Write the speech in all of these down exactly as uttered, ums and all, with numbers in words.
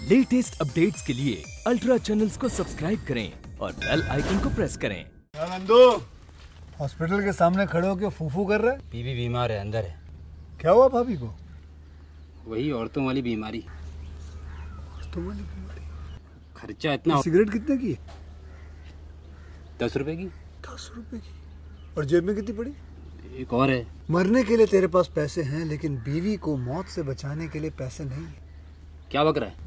Latest updates के लिए ultra channels को सब्सक्राइब करें और बेल आइकन को प्रेस करें। नंदू, हॉस्पिटल के सामने खड़े होकर फूफू कर रहे? बीबी बीमार है, अंदर है। क्या हुआ भाभी को? वही औरतों वाली बीमारी। औरतों वाली बीमारी? खर्चा इतना। सिगरेट कितने की? दस रुपए की। दस रुपए की? और जेब में कितनी पड़ी? एक और है। मरने के लिए तेरे पास पैसे हैं, लेकिन बीवी को मौत से बचाने के लिए पैसे नहीं है। क्या बक रहा है?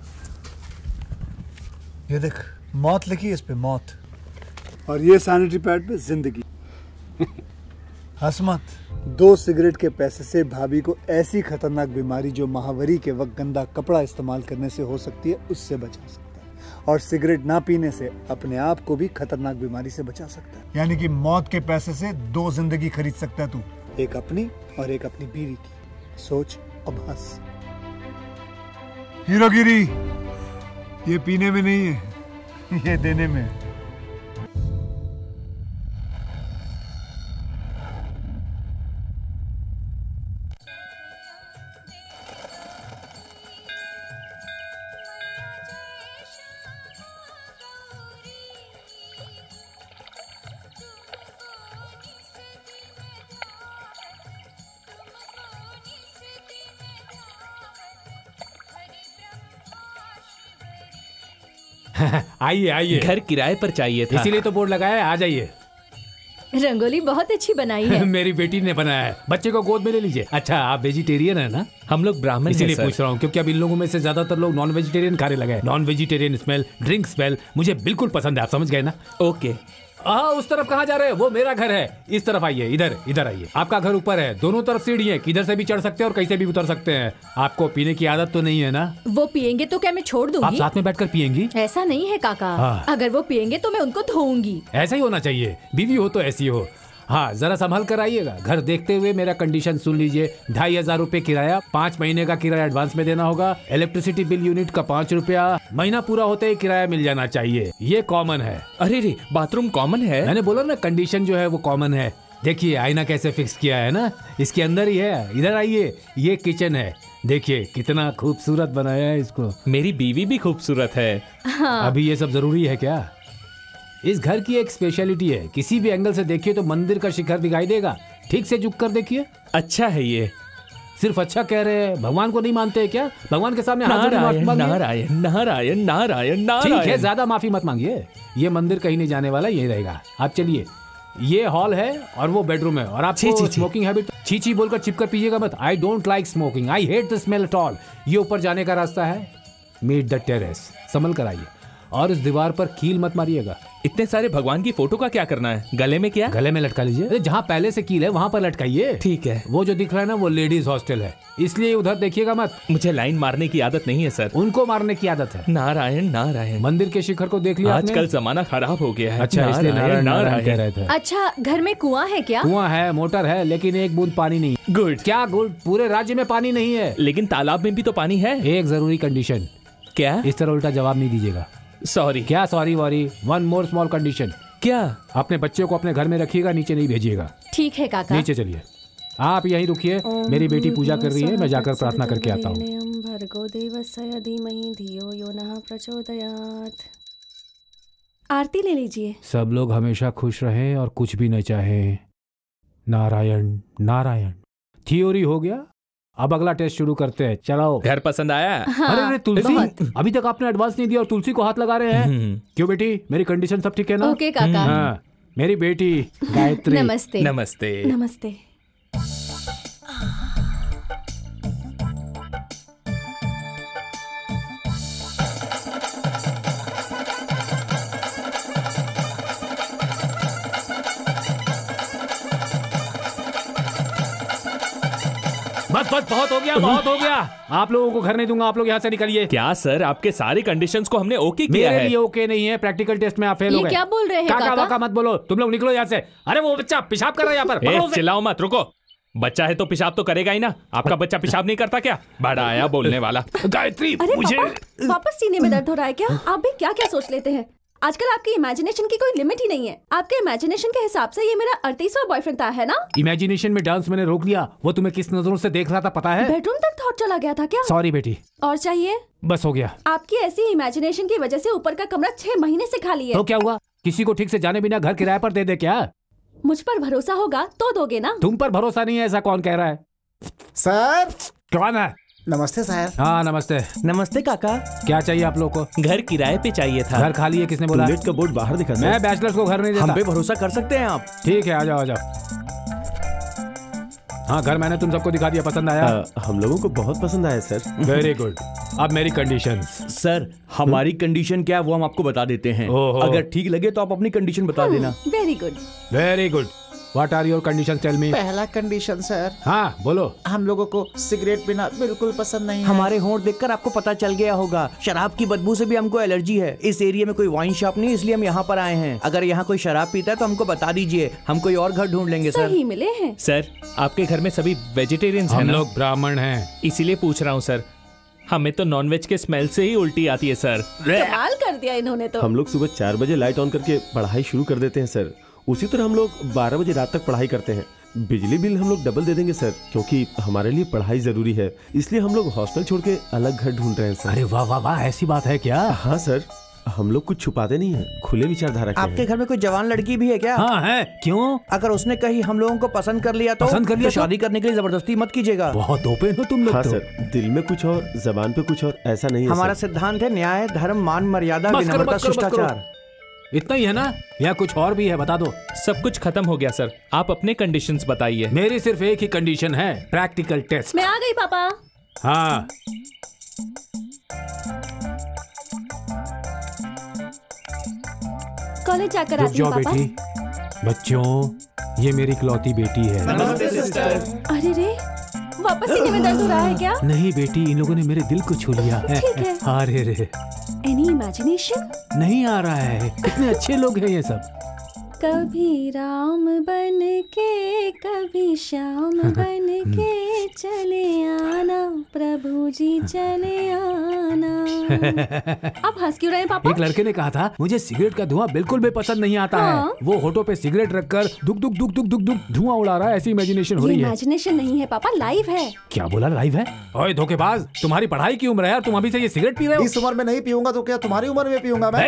ये देख, मौत लिखी है इस पे, मौत। और ये सैनिटरी पैड पे जिंदगी। हंस मत। दो सिगरेट के पैसे से भाभी को ऐसी खतरनाक बीमारी जो महावरी के वक्त गंदा कपड़ा इस्तेमाल करने से हो सकती है, उससे बचा सकता है। और सिगरेट ना पीने से अपने आप को भी खतरनाक बीमारी से बचा सकता है। यानी कि मौत के पैसे से दो जिंदगी खरीद सकता है तू, एक अपनी और एक अपनी बीवी की। सोच अब हंस। हीरोगिरी ये पीने में नहीं है, ये देने में है। आइए आइए, घर किराए पर चाहिए था, इसीलिए तो बोर्ड लगाया है, आ जाइए। रंगोली बहुत अच्छी बनाई है। मेरी बेटी ने बनाया है, बच्चे को गोद में ले लीजिए। अच्छा, आप वेजिटेरियन है ना? हम लोग ब्राह्मण हैं इसीलिए सर। पूछ रहा हूँ, क्योंकि अब इन लोगों में से ज्यादातर लोग नॉन वेजिटेरियन खाने लगे हैं। Non vegetarian smell, drink smell मुझे बिल्कुल पसंद है, आप समझ गए ना? ओके। हाँ, उस तरफ कहाँ जा रहे हैं? वो मेरा घर है। इस तरफ आइए, इधर इधर आइए। आपका घर ऊपर है, दोनों तरफ सीढ़ी है, किधर से भी चढ़ सकते हैं और कहीं से भी उतर सकते हैं। आपको पीने की आदत तो नहीं है ना? वो पियेंगे तो क्या मैं छोड़ आप दूंगी? साथ में बैठकर पियेंगी? ऐसा नहीं है काका। हाँ। अगर वो पियेंगे तो मैं उनको धोऊंगी। ऐसा ही होना चाहिए, बीवी हो तो ऐसी हो। हाँ, जरा संभल कर आइएगा। घर देखते हुए मेरा कंडीशन सुन लीजिए। ढाई हजार रूपए किराया, पाँच महीने का किराया एडवांस में देना होगा। इलेक्ट्रिसिटी बिल यूनिट का पाँच रुपया, महीना पूरा होते ही किराया मिल जाना चाहिए। ये कॉमन है। अरे रे, बाथरूम कॉमन है? मैंने बोला ना, कंडीशन जो है वो कॉमन है। देखिए आईना कैसे फिक्स किया है ना, इसके अंदर ही है। इधर आइए, ये किचन है। देखिए कितना खूबसूरत बनाया है इसको। मेरी बीवी भी खूबसूरत है। हाँ। अभी ये सब जरूरी है क्या? इस घर की एक स्पेशलिटी है, किसी भी एंगल से देखिए तो मंदिर का शिखर दिखाई देगा। ठीक से झुक कर देखिए। अच्छा है ये। सिर्फ अच्छा कह रहे हैं, भगवान को नहीं मानते हैं क्या? भगवान के सामने हाथ जोड़े माफी नारायण मांगिए। नारायण नारायण नारायण ठीक है, नारायण। ज्यादा माफी मत मांगिए। ये मंदिर कहीं नहीं जाने वाला, यही रहेगा। आप चलिए, ये हॉल है और वो बेडरूम है। और छी, छी, आपको छी। स्मोकिंग हैबिट, छी छी बोलकर चिपकर पीजिएगा मत। I don't like smoking, I hate the smell at all. ये ऊपर जाने का रास्ता है, मीट द टेरेस। संभल कर आइए और इस दीवार पर कील मत मारिएगा। इतने सारे भगवान की फोटो का क्या करना है? गले में क्या? गले में लटका लीजिए। अरे जहाँ पहले से कील है वहां पर लटकाइए। ठीक है। वो जो दिख रहा है ना, वो लेडीज हॉस्टल है, इसलिए उधर देखिएगा मत। मुझे लाइन मारने की आदत नहीं है सर। उनको मारने की आदत है। नारायण नारायण। मंदिर के शिखर को देख लिया आपने? आजकल जमाना खराब हो गया है। अच्छा, इसलिए नारायण नारायण कह रहे थे। अच्छा, घर में कुआं है क्या? कुआं है, मोटर है, लेकिन एक बूंद पानी नहीं। गुड। क्या गुड? पूरे राज्य में पानी नहीं है। लेकिन तालाब में भी तो पानी है। एक जरूरी कंडीशन। क्या? इस तरह उल्टा जवाब नहीं दीजिएगा। सॉरी। क्या sorry worry? One more small condition. क्या? अपने बच्चों को अपने घर में रखिएगा, नीचे नहीं भेजिएगा। ठीक है काका। नीचे चलिए, आप यहीं रुकिए। मेरी बेटी पूजा कर रही है, मैं जाकर प्रार्थना करके आता हूँ। आरती ले लीजिए। सब लोग हमेशा खुश रहें और कुछ भी न चाहें। नारायण नारायण। थ्योरी हो गया, अब अगला टेस्ट शुरू करते हैं। चलाओ। घर पसंद आया? हाँ, अरे अरे तुलसी, बहुत। अभी तक आपने एडवांस नहीं दिया और तुलसी को हाथ लगा रहे हैं। क्यों बेटी, मेरी कंडीशन सब ठीक है ना? ओके काका। हाँ, मेरी बेटी गायत्री। नमस्ते। नमस्ते। नमस्ते। बस बस, बहुत हो गया, बहुत हो गया। आप लोगों को घर नहीं दूंगा, आप लोग यहाँ से निकलिए। क्या सर, आपके सारे कंडीशंस को हमने ओके किया मेरे है। लिए ओके नहीं है, प्रैक्टिकल टेस्ट में आप फेल हो ये गए। क्या बोल रहे हैं काका काका? वाका मत बोलो, तुम लोग निकलो यहाँ से। अरे वो बच्चा पेशाब कर रहा है यहाँ पर। ए, पकड़ो उसे। चिल्लाओ मत, रुको। बच्चा है तो पेशाब तो करेगा ही ना। आपका बच्चा पेशाब नहीं करता क्या? बड़ा आया बोलने वाला। गायत्री, अरे मुझे पापा, वापस सीने में दर्द हो रहा है क्या? आप भी क्या क्या सोच लेते हैं। आजकल आपकी इमेजिनेशन की कोई लिमिट ही नहीं है। आपके इमेजिनेशन के हिसाब से ये मेरा अड़तीसवां बॉयफ्रेंड था, है ना? इमेजिनेशन में डांस मैंने रोक लिया। वो तुम्हें किस नजरों से देख रहा था पता है? बेडरूम तक आउट चला गया था क्या? सॉरी बेटी, और चाहिए? बस हो गया। आपकी ऐसी इमेजिनेशन की वजह से ऊपर का कमरा छह महीने से खाली है। तो क्या हुआ? किसी को ठीक से जाने बिना घर किराए पर दे दे क्या? मुझ पर भरोसा होगा तो दोगे ना? तुम पर भरोसा नहीं है ऐसा कौन कह रहा है? सर कौन है? नमस्ते सर। हाँ नमस्ते। नमस्ते काका। क्या चाहिए आप लोग को? घर किराए पे चाहिए था। घर खाली है, किसने बोला? टूलेट का बोर्ड बाहर दिखा। मैं बैचलर्स को घर नहीं देता। हम पे भरोसा कर सकते हैं आप। ठीक है, आ जाओ आ जाओ। हाँ, घर मैंने तुम सबको दिखा दिया, पसंद आया? आ, हम लोगों को बहुत पसंद आया सर। Very good. अब मेरी कंडीशंस। सर हमारी कंडीशन क्या है वो हम आपको बता देते हैं। अगर ठीक लगे तो आप अपनी कंडीशन बता देना। Very good very good. What are your conditions, tell me. पहला कंडीशन सर, हाँ बोलो। हम लोगों को सिगरेट पीना बिल्कुल पसंद नहीं है। हमारे होंठ देखकर आपको पता चल गया होगा, शराब की बदबू से भी हमको एलर्जी है। इस एरिया में कोई वाइन शॉप नहीं, इसलिए हम यहाँ पर आए हैं। अगर यहाँ कोई शराब पीता है तो हमको बता दीजिए, हम कोई और घर ढूंढ लेंगे सर। सही मिले हैं। सर आपके घर में सभी वेजिटेरियंस हैं हम ना? लोग ब्राह्मण हैं। इसीलिए पूछ रहा हूँ सर, हमें तो नॉनवेज के स्मेल से ही उल्टी आती है सर। कमाल कर दिया इन्होंने तो। हम लोग सुबह चार बजे लाइट ऑन करके पढ़ाई शुरू कर देते हैं सर। उसी तरह हम लोग बारह बजे रात तक पढ़ाई करते हैं। बिजली बिल हम लोग डबल दे देंगे सर, क्योंकि हमारे लिए पढ़ाई जरूरी है। इसलिए हम लोग हॉस्टल छोड़ के अलग घर ढूंढ रहे हैं सर। अरे वाह वाह वाह, ऐसी बात है क्या? हाँ सर, हम लोग कुछ छुपाते नहीं है, खुले विचारधारा के आपके हैं। घर में कोई जवान लड़की भी है क्या? हाँ है। क्यों? अगर उसने कहीं हम लोगों को पसंद कर लिया तो पसंद कर लिया तो तो? शादी करने के लिए जबरदस्ती मत कीजिएगा। बहुत ओपन हो तुम लोग। हाँ तो। सर, दिल में कुछ और जबान पे कुछ और, ऐसा नहीं है हमारा सर। सिद्धांत है न्याय, धर्म, मान, मर्यादा, बस करो, विनम्रता, बस करो, बस करो। शिष्टाचार। इतना ही है ना, या कुछ और भी है? बता दो। सब कुछ खत्म हो गया सर, आप अपने कंडीशंस बताइए। मेरी सिर्फ एक ही कंडीशन है, प्रैक्टिकल टेस्ट। मैं आ गई पापा। हाँ कॉलेज जाकर रुक आती हूँ जाओ पापा। बेटी। बच्चों, ये मेरी इकलौती बेटी है। अरे रे, वापस सीने में दर्द हो रहा है क्या? नहीं बेटी, इन लोगों ने मेरे दिल को छू लिया है। ठीक है। अरे रे, एनी इमेजिनेशन? नहीं आ रहा है। कितने अच्छे लोग हैं ये सब। कभी राम बन के कभी श्याम बन के चले आना प्रभु जी चले आना। अब हंस क्यों रहे हैं पापा? एक लड़के ने कहा था, मुझे सिगरेट का धुआं बिल्कुल भी पसंद नहीं आता हाँ? है। वो होठों पे सिगरेट रखकर दुक दुक दुक दुक दुक दुक धुआं उड़ा रहा है। ऐसी इमेजिनेशन हो ये रही है। इमेजिनेशन नहीं है पापा, लाइव है। क्या बोला, लाइव है? ओए धोखेबाज, तुम्हारी पढ़ाई की उम्र है और तुम अभी से ये सिगरेट पी रहे हो? इस उम्र में नहीं पीऊंगा तो क्या तुम्हारी उम्र में पीऊंगा मैं?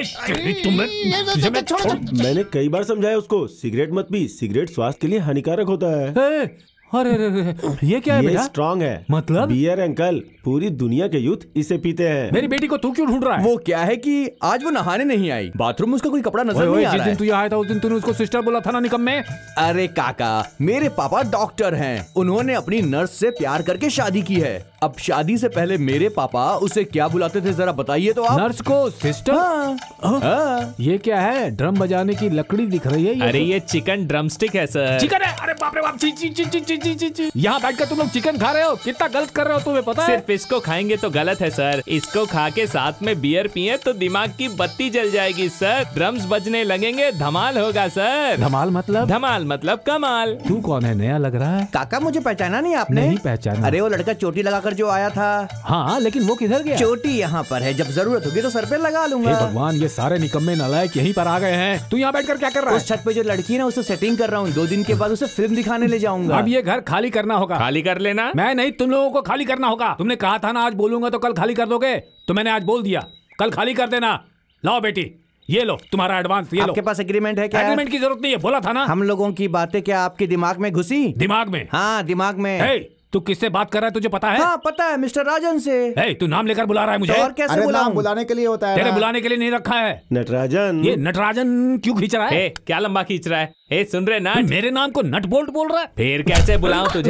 मैंने कई बार समझाया उसको, सिगरेट मत पी, सिगरेट स्वास्थ्य के लिए हानिकारक होता है। ए, अरे अरे अरे, ये क्या है ये बेटा? स्ट्रॉन्ग है। मतलब? बियर अंकल, पूरी दुनिया के यूथ इसे पीते हैं। मेरी बेटी को तू क्यों ढूंढ रहा है? वो क्या है कि आज वो नहाने नहीं आई, बाथरूम में उसका कोई कपड़ा नजर ओए, ओए, नहीं आ जिस रहा दिन है। तू यहाँ आया था उस दिन तूने उसको सिस्टर बोला था ना निकम्मे। अरे काका, मेरे पापा डॉक्टर हैं, उन्होंने अपनी नर्स से प्यार करके शादी की है। अब शादी से पहले मेरे पापा उसे क्या बुलाते थे जरा बताइए तो आप। नर्स को सिस्टर? हाँ, हाँ। ये क्या है? ड्रम बजाने की लकड़ी दिख रही है ये। अरे ये चिकन ड्रमस्टिक है सर। चिकन है? अरे बाप रे बाप, ची ची ची ची ची ची ची ची। यहाँ बैठकर तुम लोग चिकन खा रहे हो, कितना गलत कर रहे हो तुम्हें पता है? सिर्फ इसको खाएंगे तो गलत है सर, इसको खा के साथ में बियर पिए तो दिमाग की बत्ती जल जाएगी सर, ड्रम्स बजने लगेंगे, धमाल होगा सर। धमाल मतलब? धमाल मतलब कमाल। तू कौन है? नया लग रहा है। काका मुझे पहचाना नहीं आपने? नहीं पहचाना। अरे वो लड़का चोटी लगाकर जो आया था। हाँ, लेकिन वो किधर गया? चोटी यहाँ पर है, जब जरूरत होगी तो सर पे लगा हे लूंगा। भगवान, ये सारे निकम्मे नालायक यहीं पर आ गए हैं। तू यहाँ बैठकर क्या कर रहा है? उस छत पे जो लड़की है ना, उसे सेटिंग कर रहा हूँ, दो दिन के बाद उसे फिल्म दिखाने ले जाऊंगा। अब ये घर खाली करना होगा। खाली कर लेना। मैं नहीं, तुम लोगों को खाली करना होगा। तुमने कहा था ना आज बोलूंगा तो कल खाली कर दोगे, तो मैंने आज बोल दिया, कल खाली कर देना। लाओ बेटी, ये लो तुम्हारा एडवांस, ये लो। आपके पास एग्रीमेंट है क्या? एग्रीमेंट की जरूरत नहीं है, बोला था ना। हम लोगों की बातें क्या आपके दिमाग में घुसी? दिमाग में? हाँ दिमाग में। हे, तू किससे बात कर रहा है तुझे पता है? हाँ पता है, मिस्टर राजन से। हे, तू नाम लेकर बुला रहा है मुझे? तो और कैसे अरे नाम बुलाऊं? बुलाने के लिए होता है तेरे ना। बुलाने के लिए नहीं रखा है। नटराजन, ये नटराजन क्यों खींच रहा है? ए, क्या लंबा खींच रहा है? ए सुन रहे ना, मेरे नाम को नट बोल्ट बोल रहा है। फिर कैसे बुलाऊं तुझे?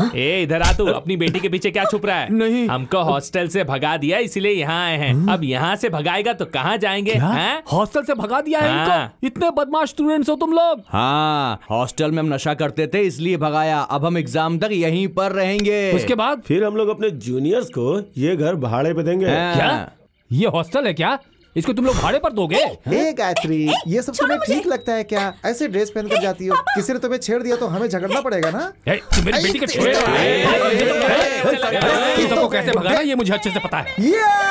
ए इधर आ, तू अपनी बेटी के पीछे क्या छुप रहा है? नहीं। हमको हॉस्टल से भगा दिया इसलिए यहाँ आए हैं। अब यहाँ से भगाएगा तो कहाँ जाएंगे? हैं? हॉस्टल से भगा दिया है हाँ। इनको? इतने बदमाश स्टूडेंट्स हो तुम लोग। हाँ, हॉस्टल में हम नशा करते थे इसलिए भगाया, अब हम एग्जाम तक यहीं पर रहेंगे। उसके बाद फिर हम लोग अपने जूनियर्स को ये घर भाड़े पे देंगे। हाँ। क्या ये हॉस्टल है क्या? इसको तुम लोग भाड़े पर दोगे? ए गायत्री, ये सब तुम्हें ठीक लगता है क्या? ऐसे ड्रेस पहन कर जाती हो, किसी ने तुम्हें छेड़ दिया तो हमें झगड़ना पड़ेगा ना। ए, तू मेरी बेटी के छेड़ रहा है। तू सबको कैसे भगाना ये मुझे अच्छे से पता है।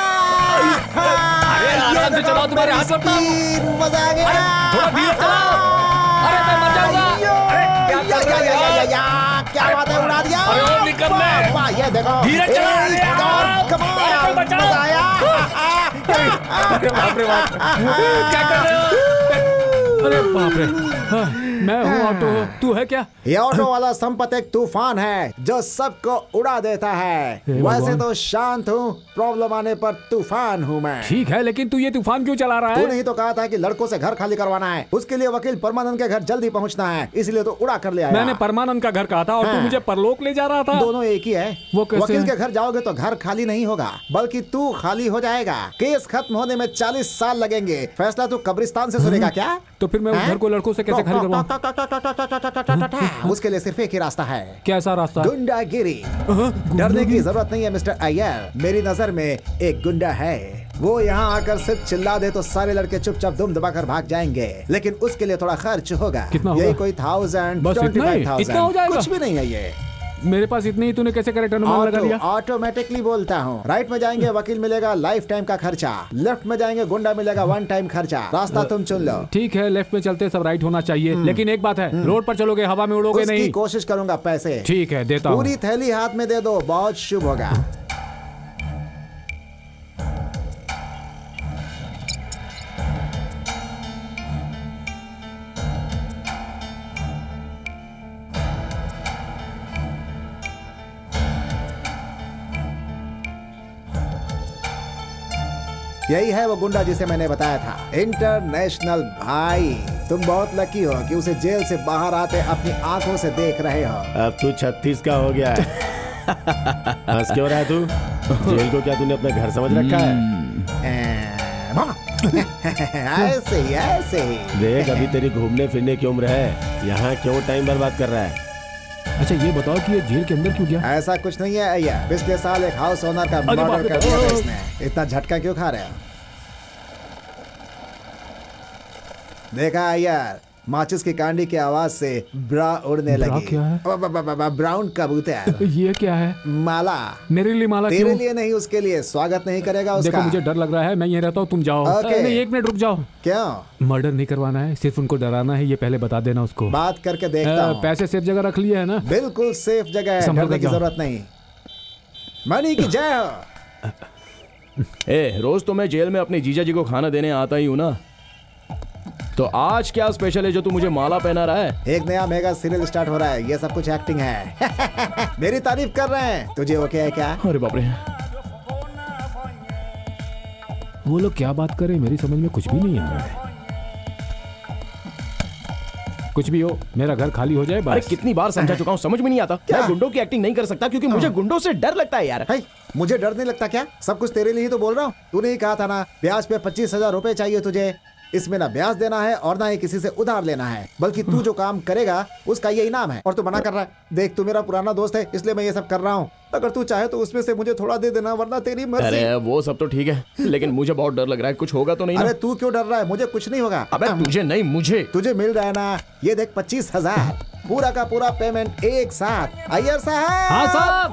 अरे आराम से चलाओ, तुम्हारे हाथ लगता है। मजा आ गया। थोड़ा धीरे चलाओ। अरे मैं मर जाऊंगा। अरे क्या कर रहा है? क्या बात है, उड़ा दिया। अरे और निकल ले। वाह, ये देखो धीरे चला, ए, अरे यार, come on, मेरे को बचाओ। मजा आया। अरे बाप रे बाप, क्या कर रहे हो? अरे बाप रे, हाँ, मैं हूँ ऑटो, तू है क्या? ये ऑटो वाला संपत एक तूफान है जो सबको उड़ा देता है। हे वैसे भगवान। तो शांत हूँ, प्रॉब्लम आने पर तूफान हूँ मैं। ठीक है, लेकिन तू ये तूफान क्यों चला रहा तू है? नहीं तो कहा था कि लड़कों से घर खाली करवाना है, उसके लिए वकील परमानंद के घर जल्दी पहुँचना है, इसलिए तो उड़ा कर ले आया। मैंने परमानंद का घर कहा था और तू हाँ। मुझे परलोक ले जा रहा था। दोनों एक ही है। वो कैसे वकील है? के घर जाओगे तो घर खाली नहीं होगा, बल्कि तू खाली हो जाएगा। केस खत्म होने में चालीस साल लगेंगे। फैसला तू कब्रिस्तान से सुनेगा क्या? तो फिर मैं उस घर को लड़कों से कैसे खाली करवाऊं? उसके लिए सिर्फ एक ही रास्ता है। कैसा रास्ता? गुंडागिरी। डरने की जरूरत नहीं है मिस्टर अय्यर, मेरी नजर में एक गुंडा है। वो यहाँ आकर सिर्फ चिल्ला दे तो सारे लड़के चुपचाप दुम दबाकर भाग जाएंगे, लेकिन उसके लिए थोड़ा खर्च होगा। कितना होगा? यही कोई थाउजेंड, बस इतना ही? इतना हो जाएगा? कुछ भी नहीं है ये। मेरे पास इतनी ही, तूने कैसे करेक्ट अनुमान लगा लिया? ऑटोमेटिकली बोलता हूँ। राइट में जाएंगे वकील मिलेगा लाइफ टाइम का खर्चा, लेफ्ट में जाएंगे गुंडा मिलेगा वन टाइम खर्चा। रास्ता तुम चुन लो। ठीक है, लेफ्ट में चलते सब राइट होना चाहिए, लेकिन एक बात है, रोड पर चलोगे हवा में उड़ोगे उसकी नहीं। कोशिश करूंगा पैसे। ठीक है, देता हूँ। पूरी थैली हाथ में दे दो, बहुत शुभ होगा। यही है वो गुंडा जिसे मैंने बताया था, इंटरनेशनल भाई। तुम बहुत लकी हो कि उसे जेल से बाहर आते अपनी आंखों से देख रहे हो। अब तू छत्तीस का हो गया है। हंस क्यों रहा है तू? जेल को क्या तूने अपना घर समझ रखा है? ऐसे ही ऐसे ही। देख, अभी तेरी घूमने फिरने की उम्र है, यहाँ क्यों टाइम बर्बाद कर रहा है? अच्छा ये बताओ कि ये जेल के अंदर क्यों गया? ऐसा कुछ नहीं है अय्या, पिछले साल एक हाउस ओनर का मर्डर कर दिया था इसने। इतना झटका क्यों खा रहे हो? देखा यार, माचिस की कांडी की आवाज से ब्रा उड़ने ब्रा लगी। क्या है? ब- ब- ब- ब- ब्राउन कबूतर। ये क्या है? माला। मेरे लिए माला तेरे क्यों? लिए नहीं, उसके लिए। स्वागत नहीं करेगा उसका। देखो मुझे डर लग रहा है, मैं ये रहता हूँ, तुम जाओ। ओके। नहीं, एक मिनट रुक जाओ। क्यों? मर्डर नहीं करवाना है, सिर्फ उनको डराना है, ये पहले बता देना उसको। बात करके देखता अ, हूँ। पैसे सेफ जगह रख लिए है ना? बिल्कुल सेफ जगह है, संभल डरने कर की जाओ। जरूरत नहीं। मनी की जय हो। ए, रोज तो मैं जेल में अपने जीजा जी को खाना देने आता ही हूँ ना, तो आज क्या स्पेशल है जो तू मुझे माला पहना रहा है? एक नया मेगा सीरियल स्टार्ट हो रहा है, ये सब कुछ एक्टिंग है। मेरी तारीफ कर रहे हैं, तुझे ओके है क्या? अरे बाप रे, वो लोग क्या बात कर रहे हैं, मेरी समझ में कुछ भी नहीं आ रहा है। कुछ भी हो, मेरा घर खाली हो जाए बस। अरे कितनी बार समझा चुका हूँ, समझ में नहीं आता। मैं गुंडों की एक्टिंग नहीं कर सकता क्योंकि मुझे गुंडों से डर लगता है यार। है, मुझे डर नहीं लगता क्या? सब कुछ तेरे लिए ही तो बोल रहा हूँ। तूने ही कहा था ना, ब्याज पे पच्चीस हजार रुपए चाहिए तुझे। इसमें ना ब्याज देना है और ना ही किसी से उधार लेना है, बल्कि तू जो काम करेगा उसका ये इनाम है, और तू मना कर रहा है। देख, तू मेरा पुराना दोस्त है, इसलिए मैं ये सब कर रहा हूँ। अगर तू चाहे तो उसमें से मुझे थोड़ा दे देना, वरना तेरी मर्जी। अरे वो सब तो ठीक है, लेकिन मुझे बहुत डर लग रहा है, कुछ होगा तो नहीं ना? अरे तू क्यों डर रहा है? मुझे कुछ नहीं होगा। अबे तुझे नहीं, मुझे। तुझे मिल रहा है ना, ये देख पच्चीस हजार, पूरा का पूरा पेमेंट एक साथ। अय्यर साहब। हाँ साहब।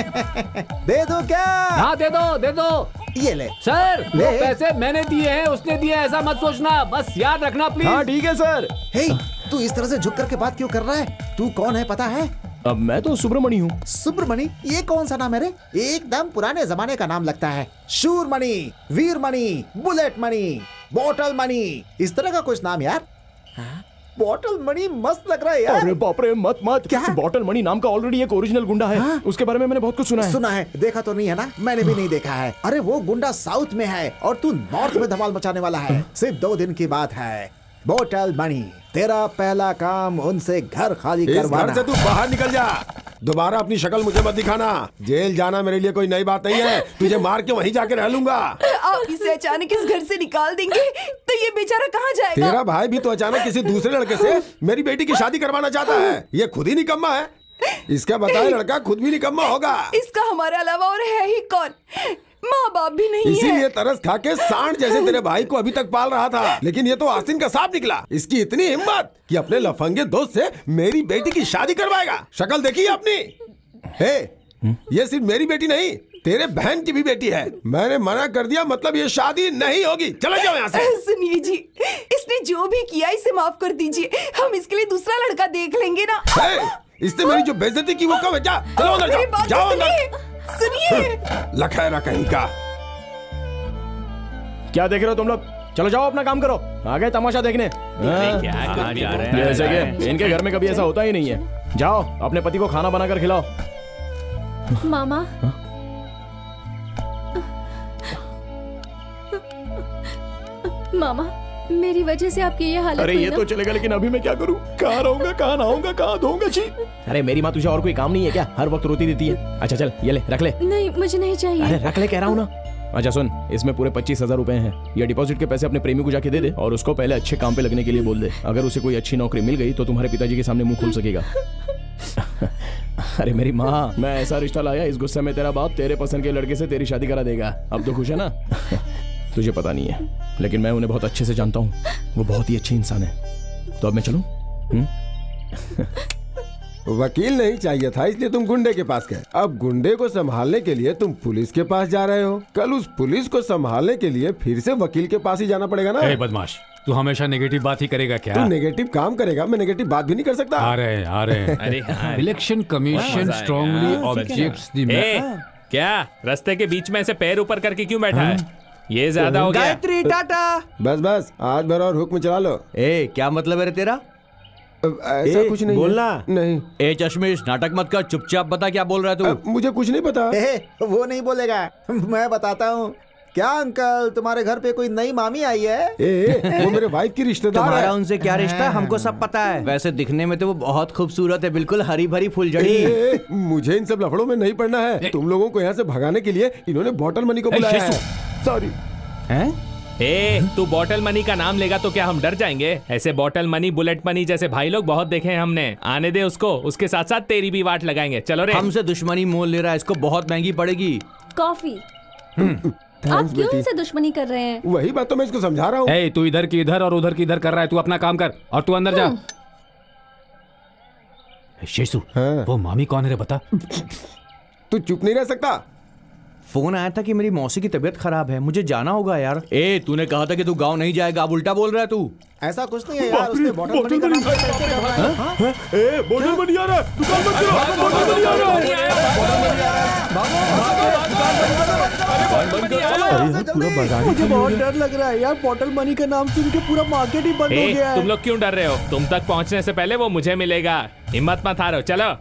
दे दो क्या? हाँ दे दो, दे दो। ये ले सर, ले। वो पैसे मैंने दिए हैं, उसने दिए, ऐसा मत सोचना, बस याद रखना प्लीज। हाँ ठीक है सर। हे, तू इस तरह से झुक करके बात क्यों कर रहा है? तू कौन है पता है? अब मैं तो सुब्रमणि हूँ। सुब्रमणि? ये कौन सा नाम है रे? एकदम पुराने जमाने का नाम लगता है। शूरमणि, वीरमणि, बुलेट मणि, बॉटल मणि, इस तरह का कुछ नाम यार। हाँ? बॉटल मणि मस्त लग रहा है यार। अरे बाप रे, मत मत। क्या? बॉटल मणि नाम का ऑलरेडी एक ओरिजिनल गुंडा है। हाँ? उसके बारे में मैंने बहुत कुछ सुना है। सुना है, देखा तो नहीं है ना? मैंने भी नहीं देखा है। अरे वो गुंडा साउथ में है और तू नॉर्थ में धमाल मचाने वाला है। सिर्फ दो दिन की बात है। बॉटल मणि, तेरा पहला काम उनसे घर खाली इस करवाना। घर से तू बाहर निकल जा, दोबारा अपनी शक्ल मुझे मत दिखाना। जेल जाना मेरे लिए कोई नई बात नहीं है, तुझे मार के वहीं जाके रह लूंगा। आप इसे अचानक इस घर से निकाल देंगे तो ये बेचारा कहाँ जाएगा? तेरा भाई भी तो अचानक किसी दूसरे लड़के से मेरी बेटी की शादी करवाना चाहता है। ये खुद ही निकम्मा है, इसका बताया लड़का खुद भी निकम्मा होगा। इसका हमारे अलावा और है ही कौन? माँ बाप भी नहीं है। इसीलिए तरस खा के सांड जैसे तेरे भाई को अभी तक पाल रहा था, लेकिन ये तो आसिन का सांप निकला। इसकी इतनी हिम्मत कि अपने लफंगे दोस्त से मेरी बेटी की शादी करवाएगा। शक्ल देखी है अपनी? हे, ये सिर्फ मेरी बेटी नहीं, तेरे बहन की भी बेटी है। मैंने मना कर दिया, मतलब ये शादी नहीं होगी। चले जाओ यहाँ से। सुनिए जी, इसने जो भी किया इसे माफ कर दीजिए, हम इसके लिए दूसरा लड़का देख लेंगे ना। हे, इसने मेरी जो बेइज्जती की वो कब है? जा, चलो अंदर मेरी जाओ, बात जाओ तो अंदर। सुनिए। सुनिए। लखैरा कहीं का। क्या देख रहे हो तुम लोग? चलो जाओ अपना काम करो, आ गए तमाशा देखने। हाँ? क्या कहाँ जा रहे हैं? जैसे कि इनके घर में कभी ऐसा होता ही नहीं है। जाओ अपने पति को खाना बनाकर खिलाओ। मामा मामा मेरी वजह से आपकी ये हालत अरे हुई ये ना? तो चलेगा, लेकिन अभी मैं क्या करूं? कहाँ रहूंगा, कहाँ नहाऊंगा, कहाँ धोऊंगा? छी। अरे मेरी माँ तुझे और कोई काम नहीं है क्या? हर वक्त रोती देती है। अच्छा चल ये ले, रख ले। नहीं मुझे नहीं चाहिए। अरे रख ले कह रहा हूँ ना। अच्छा सुन, इसमें पूरे पच्चीस हजार रुपए हैं। ये डिपॉजिट के पैसे अपने प्रेमी को जाके दे दे और उसको पहले अच्छे काम पे लगने के लिए बोल दे। अगर उसे कोई अच्छी नौकरी मिल गई तो तुम्हारे पिताजी के सामने मुंह खोल सकेगा। अरे मेरी माँ, मैं ऐसा रिश्ता लाया, इस गुस्से में तेरा बाप तेरे पसंद के लड़के से तेरी शादी करा देगा। अब तो खुश है ना? तुझे पता नहीं है, लेकिन मैं उन्हें बहुत अच्छे से जानता हूँ। वो बहुत ही अच्छे इंसान है। तो अब मैं चलूं? वकील नहीं चाहिए था, इसलिए तुम गुंडे के पास गए। अब गुंडे को संभालने के लिए तुम पुलिस के पास जा रहे हो। कल उस पुलिस को संभालने के लिए फिर से वकील के पास ही जाना पड़ेगा ना। ए बदमाश, तू हमेशा नेगेटिव बात ही करेगा क्या? तू नेगेटिव काम करेगा, मैं नेगेटिव बात भी नहीं कर सकता। आ रहे हैं, आ रहे हैं। अरे हाँ। Election commission strongly objects the a, क्या रास्ते के बीच में ऐसे पैर ऊपर करके क्यों बैठा है? ये ज्यादा हो गया। गायत्री टाटा। बस बस आज भर और हुक्म चला लो। ए क्या मतलब है रे तेरा? ऐसा ए, कुछ नहीं बोलना नहीं। ए चश्मिश, नाटक मत कर, चुपचाप बता क्या बोल रहा है तू? मुझे कुछ नहीं पता। ए, वो नहीं बोलेगा, मैं बताता हूँ। क्या अंकल, तुम्हारे घर पे कोई नई मामी आई है? ए, वो मेरे वाइफ की रिश्तेदार है। तुम्हारा उनसे क्या रिश्ता है हमको सब पता है। वैसे दिखने में तो वो बहुत खूबसूरत है, बिल्कुल हरी भरी फुलझड़ी। ए, मुझे इन सब लफड़ों में नहीं पड़ना है। तुम लोगों को यहाँ से भगाने के लिए इन्होंने बॉटल मनी को बुलाया है। सॉरी। हैं? ए, तू बॉटल मनी का नाम लेगा तो क्या हम डर जाएंगे? ऐसे बॉटल मनी, बुलेट मनी जैसे भाई लोग बहुत देखे हैं हमने। आने दे उसको, उसके साथ साथ तेरी भी वाट लगाएंगे। चलो रे। हमसे दुश्मनी मोल ले रहा है, इसको बहुत महंगी पड़ेगी। कॉफी। आप क्यों इनसे दुश्मनी कर रहे हैं? वही बात तो मैं इसको समझा रहा हूँ। ए, तू इधर की इधर और उधर की इधर कर रहा है। तू अपना काम कर और तू अंदर जा। शेषु, वो मामी कौन है रे बता? तू चुप नहीं रह सकता। फोन आया था कि मेरी मौसी की तबीयत खराब है, मुझे जाना होगा यार। ए तूने कहा था कि तू गांव नहीं जाएगा, अब उल्टा बोल रहा है तू। ऐसा कुछ नहीं है यार, उसने बॉटल मनी का नाम ए, बॉटल मनी आ रहा है, दुकान बंद करो, बॉटल मनी आ रहा है। मुझे बहुत डर लग रहा है यार, बॉटल मनी का नाम सुन के पूरा मार्केट ही बंद हो गया है। तुम लोग क्यों डर रहे हो? तुम तक पहुंचने से पहले वो मुझे मिलेगा। हिम्मत मत हारो, चलो।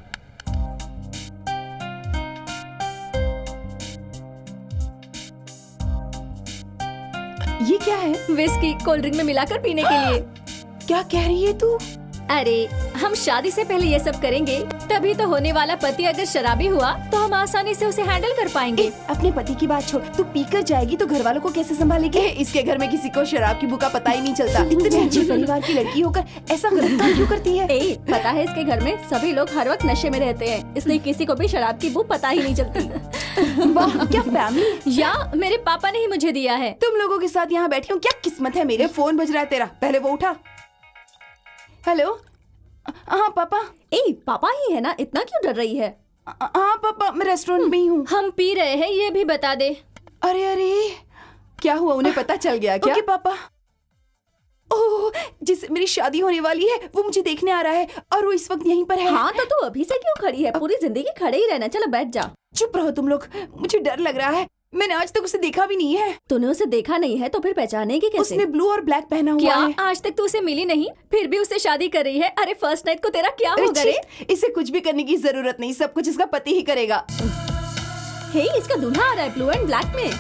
ये क्या है? विस्की कोल्ड ड्रिंक में मिलाकर पीने के लिए। क्या कह रही है तू? अरे हम शादी से पहले ये सब करेंगे, तभी तो होने वाला पति अगर शराबी हुआ तो हम आसानी से उसे हैंडल कर पाएंगे। ए, अपने पति की बात छोड़, तू पीकर जाएगी तो घर वालों को कैसे संभालेगी? इसके घर में किसी को शराब की बुका पता ही नहीं चलता। इतने अच्छे परिवार की लड़की होकर ऐसा गलत काम क्यों करती है? ए, पता है इसके घर में सभी लोग हर वक्त नशे में रहते हैं, इसलिए किसी को भी शराब की बू पता ही नहीं चलती। वाह क्या फैमिली। या मेरे पापा ने ही मुझे दिया है। तुम लोगों के साथ यहाँ बैठी हूँ, क्या किस्मत है मेरे। फोन बज रहा है तेरा, पहले वो उठा। हेलो। हाँ पापा। ए पापा ही है ना, इतना क्यों डर रही है? हाँ पापा, मैं रेस्टोरेंट में ही हूँ। हम पी रहे हैं, ये भी बता दे। अरे अरे क्या हुआ, उन्हें पता चल गया क्या? ओके पापा। ओह, जिससे मेरी शादी होने वाली है वो मुझे देखने आ रहा है और वो इस वक्त यहीं पर है। हाँ तो तू अभी से क्यों खड़ी है? पूरी जिंदगी खड़े ही रहना। चलो बैठ जा। चुप रहो तुम लोग, मुझे डर लग रहा है। मैंने आज तक उसे देखा भी नहीं है। तूने उसे देखा नहीं है तो फिर पहचानेगी कैसे? उसने ब्लू और ब्लैक पहना हुआ क्या? है। आज तक तू उसे मिली नहीं, फिर भी उससे शादी कर रही है? अरे फर्स्ट नाइट को तेरा क्या होगा रे? इसे कुछ भी करने की जरूरत नहीं, सब कुछ इसका पति ही करेगा। हे, इसका दूल्हा आ रहा है ब्लू एंड ब्लैक में।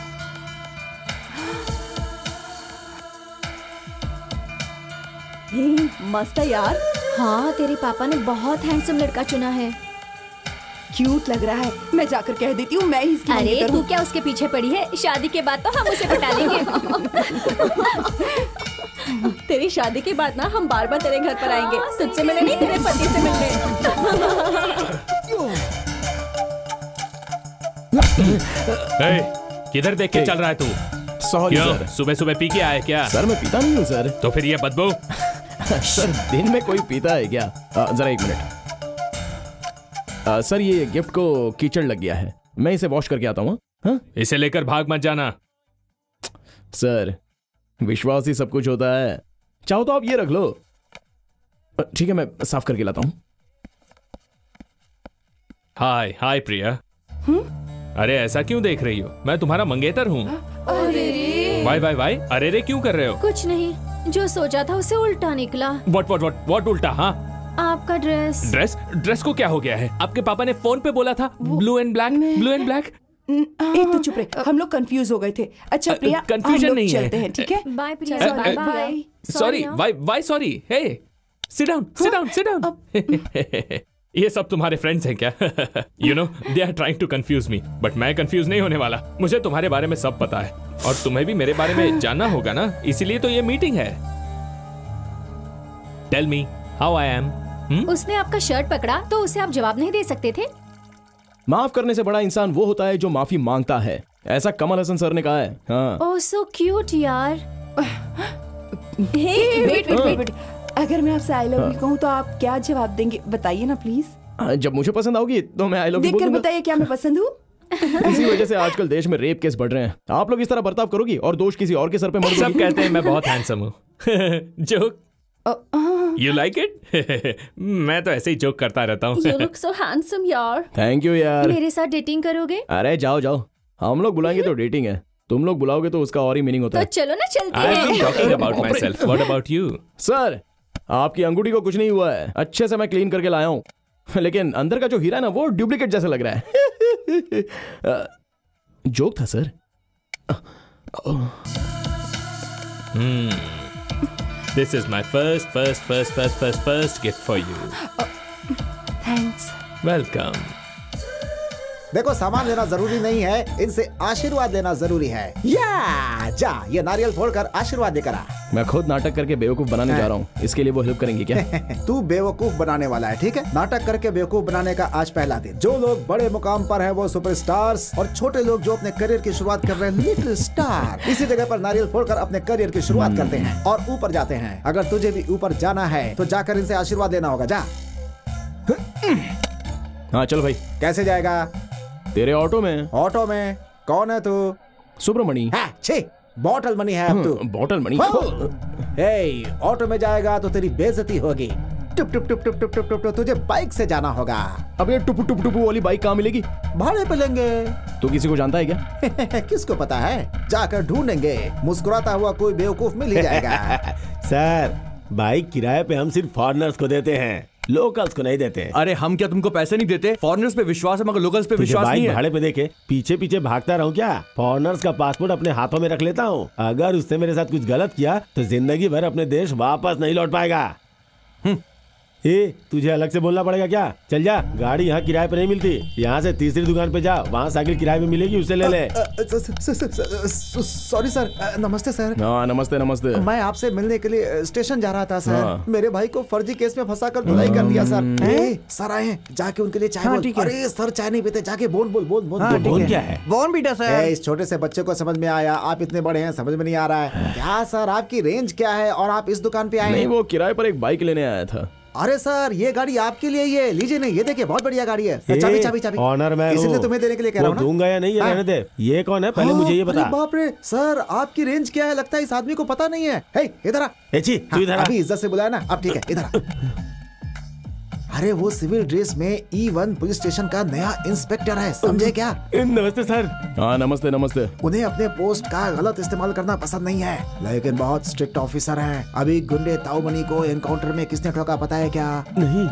हे, मस्त है यार। हाँ तेरे पापा ने बहुत हैंडसम लड़का चुना है। क्यूट लग रहा है, मैं जाकर कह देती हूँ मैं ही इसकी अरे मंगेतर तू हूँ। क्या उसके पीछे पड़ी है? शादी के बाद तो हम उसे पटा लेंगे। तेरी शादी के बाद ना हम बार बार तेरे घर पर आएंगे, तुझसे मिलने नहीं, तेरे पति से मिलने। किधर देख के चल रहा है तू? सॉरी क्यों? सर। सुबह सुबह पी के आया क्या? सर मैं पीता नहीं हूँ सर। तो फिर ये बदबू? सर दिन में कोई पीता है क्या? आ, जरा एक मिनट। आ, सर ये गिफ्ट को कीचड़ लग गया है, मैं इसे वॉश करके आता हूँ। हाँ? इसे लेकर भाग मत जाना। सर विश्वास ही सब कुछ होता है, चाहो तो आप ये रख लो। ठीक है मैं साफ करके लाता हूँ। हाय हाय प्रिया। अरे ऐसा क्यों देख रही हो? मैं तुम्हारा मंगेतर हूँ। अरे रे। वाई वाई वाई, अरे रे क्यों कर रहे हो? कुछ नहीं, जो सोचा था उसे उल्टा निकला। व्हाट व्हाट व्हाट व्हाट उल्टा? हाँ, आपका ड्रेस। ड्रेस ड्रेस को क्या हो गया है? आपके पापा ने फोन पे बोला था blue and black, blue and black. एक तो चुप रहे, हम लोग कंफ्यूज हो गए थे। अच्छा प्रिया, कंफ्यूजन नहीं है। चलते हैं, ठीक है? Bye Priya. Bye bye. Sorry, why why sorry. Hey, sit down, sit down, sit down. ये सब तुम्हारे फ्रेंड्स हैं क्या? You know, they are trying to confuse me, but मैं कंफ्यूज नहीं होने वाला। मुझे तुम्हारे बारे में सब पता है और तुम्हें भी मेरे बारे में जानना होगा ना, इसीलिए तो ये मीटिंग है। Tell me how I am. उसने आपका शर्ट पकड़ा तो उसे आप जवाब नहीं दे सकते थे? माफ करने से बड़ा इंसान वो होता है जो माफी मांगता है, ऐसा कमल हसन सर ने कहा है। हाँ। ओह सो क्यूट यार। हे वेट वेट वेट, अगर मैं आपसे आई लव यू कहूँ तो आप क्या जवाब देंगे? बताइए ना प्लीज। जब मुझे पसंद आओगी तो मैं आई लव यू देखकर बताइए क्या मैं पसंद हूँ। इसी वजह से आजकल देश में रेप केस बढ़ रहे हैं। आप लोग इस तरह बर्ताव करोगी और दोष किसी और के सर पे मत सब कहते हैं मैं बहुत हैंडसम हूँ। Joke, you like it? मैं तो ऐसे ही जोक करता रहता हूँ। You look so handsome यार। थैंक यू यार। मेरे साथ डेटिंग करोगे? अरे जाओ जाओ, हम लोग बुलाएंगे तो डेटिंग है, तुम लोग बुलाओगे तो उसका और ही मीनिंग होता है। तो चलो ना चलते हैं। I'm हैं। talking about myself. What about you? Sir, आपकी अंगूठी को कुछ नहीं हुआ है, अच्छे से मैं क्लीन करके लाया हूँ, लेकिन अंदर का जो हीरा है ना वो डुप्लीकेट जैसा लग रहा है। जोक था sir. Hmm. This is my first, first, first, first, first, first gift for you. Thanks. Welcome. देखो, सामान लेना जरूरी नहीं है, इनसे आशीर्वाद लेना जरूरी है। या जा, ये नारियल फोड़कर आशीर्वाद देकर आ। मैं खुद नाटक करके बेवकूफ बनाने जा रहा हूँ, इसके लिए वो हेल्प करेंगी क्या? तू बेवकूफ बनाने वाला है, ठीक है? नाटक करके बेवकूफ बनाने का आज पहला दिन। जो लोग बड़े मुकाम पर हैं वो सुपरस्टार्स, और छोटे लोग जो अपने करियर की शुरुआत कर रहे हैं लिटिल स्टार, इसी जगह पर नारियल फोड़कर अपने करियर की शुरुआत करते हैं और ऊपर जाते हैं। अगर तुझे भी ऊपर जाना है तो जाकर इनसे आशीर्वाद लेना होगा। जा। हाँ चलो भाई। कैसे जाएगा? तेरे ऑटो में। ऑटो में? कौन है तू? सुब्रमणि। बॉटल मनी है अब तू। Bottle money. हे, ऑटो में जाएगा तो तेरी बेइज्जती होगी। टुप टुप टुप टुप टुप टुप टुप, तुझे बाइक से जाना होगा। अब ये टुप टुप टुप वाली बाइक कहाँ मिलेगी? भाड़े पे लेंगे। तू किसी को जानता है क्या? किसको पता है, जाकर ढूंढेंगे। मुस्कुराता हुआ कोई बेवकूफ मिल ही जाएगा। सर, बाइक किराए पे हम सिर्फ फॉरेनर्स को देते हैं, लोकल्स को नहीं देते। अरे हम क्या तुमको पैसे नहीं देते? फॉरेनर्स पे विश्वास है मगर लोकल्स पे विश्वास नहीं है। भाड़े पे देखे पीछे पीछे भागता रहूं क्या? फॉरेनर्स का पासपोर्ट अपने हाथों में रख लेता हूँ। अगर उसने मेरे साथ कुछ गलत किया तो जिंदगी भर अपने देश वापस नहीं लौट पाएगा। ए, तुझे अलग से बोलना पड़ेगा क्या? चल जा, गाड़ी यहाँ किराए पे नहीं मिलती। यहाँ से तीसरी दुकान पे जा, वहाँ साइकिल किराए पे मिलेगी, उसे ले ले। Sorry sir. नमस्ते सर। हाँ नमस्ते नमस्ते। मैं आपसे मिलने के लिए स्टेशन जा रहा था सर। मेरे भाई को फर्जी केस में फंसा कर धुलाई कर दिया सर। ए, सर आए, जाके उनके लिए चाय बोल। अरे सर चाय नहीं पीते, जाके बोल बोल बोल बोल। बोल क्या है? बोल बेटा सर। इस छोटे से बच्चे को समझ में आया, आप इतने बड़े हैं समझ में नहीं आ रहा है क्या? सर आपकी रेंज क्या है और आप इस दुकान पे आए? नहीं, वो किराए पर एक बाइक लेने आया था। अरे सर, ये गाड़ी आपके लिए, ये लीजिए। नहीं, ये देखिए बहुत बढ़िया गाड़ी है। चाबी चाबी चाबी। ऑनर मैं इसलिए तुम्हें देने के लिए कह रहा हूँ ना। दूंगा या नहीं, ये रहने दे। ये कौन है पहले मुझे ये बता। बाप रे सर, आपकी रेंज क्या है? लगता है इस आदमी को पता नहीं है। हे, इधर आ। तू इधर आ। अभी इज्जत से बुलाया ना, अब ठीक है, इधर आ। अरे वो सिविल ड्रेस में ई वन पुलिस स्टेशन का नया इंस्पेक्टर है, समझे क्या? नमस्ते सर। हाँ नमस्ते नमस्ते। उन्हें अपने पोस्ट का गलत इस्तेमाल करना पसंद नहीं है, लेकिन बहुत स्ट्रिक्ट ऑफिसर हैं। अभी गुंडे ताऊमनी को एनकाउंटर में किसने ठोका पता है क्या? नहीं।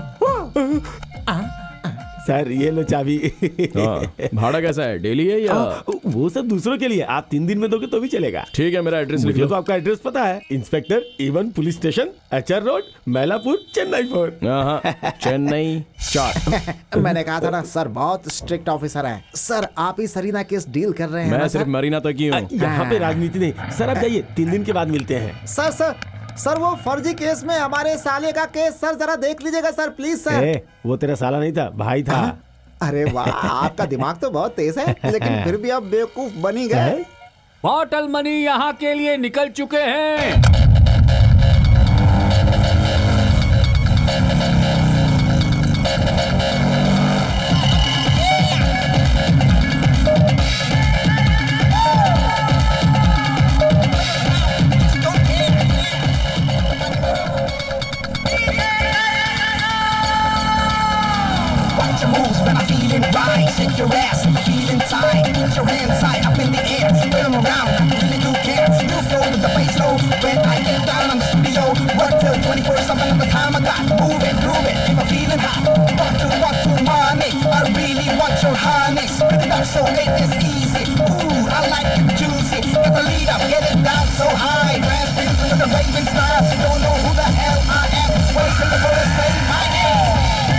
सर ये लो चाबी। भाड़ा कैसा है, डेली है या? आ, वो सब दूसरों के लिए, आप तीन दिन में दोगे तो भी चलेगा। ठीक है, मेरा एड्रेस लिख लो। तो आपका एड्रेस पता है, inspector even police station, HR road, Mylapore, Chennai four. Chennai चार। मैंने कहा था ना सर, बहुत स्ट्रिक्ट ऑफिसर है। सर आप ही सरीना केस डील कर रहे हैं? मैं सिर्फ मरीना तक ही हूँ। यहाँ पे राजनीति नहीं सर, आप जाइए, तीन दिन के बाद मिलते हैं। सर सर सर वो फर्जी केस में हमारे साले का केस सर जरा देख लीजिएगा सर, प्लीज सर। ए, वो तेरा साला नहीं था, भाई था। अरे वाह, आपका दिमाग तो बहुत तेज है, लेकिन फिर भी आप बेवकूफ बनी गए। बॉटल मनी यहाँ के लिए निकल चुके हैं। Your ass and feeling tight. so make this easy. Ooh, I like it juicy. Get the lead up, get it down so high. Grab things with the raving style. You don't know who the hell I am. Wait till the first say my name.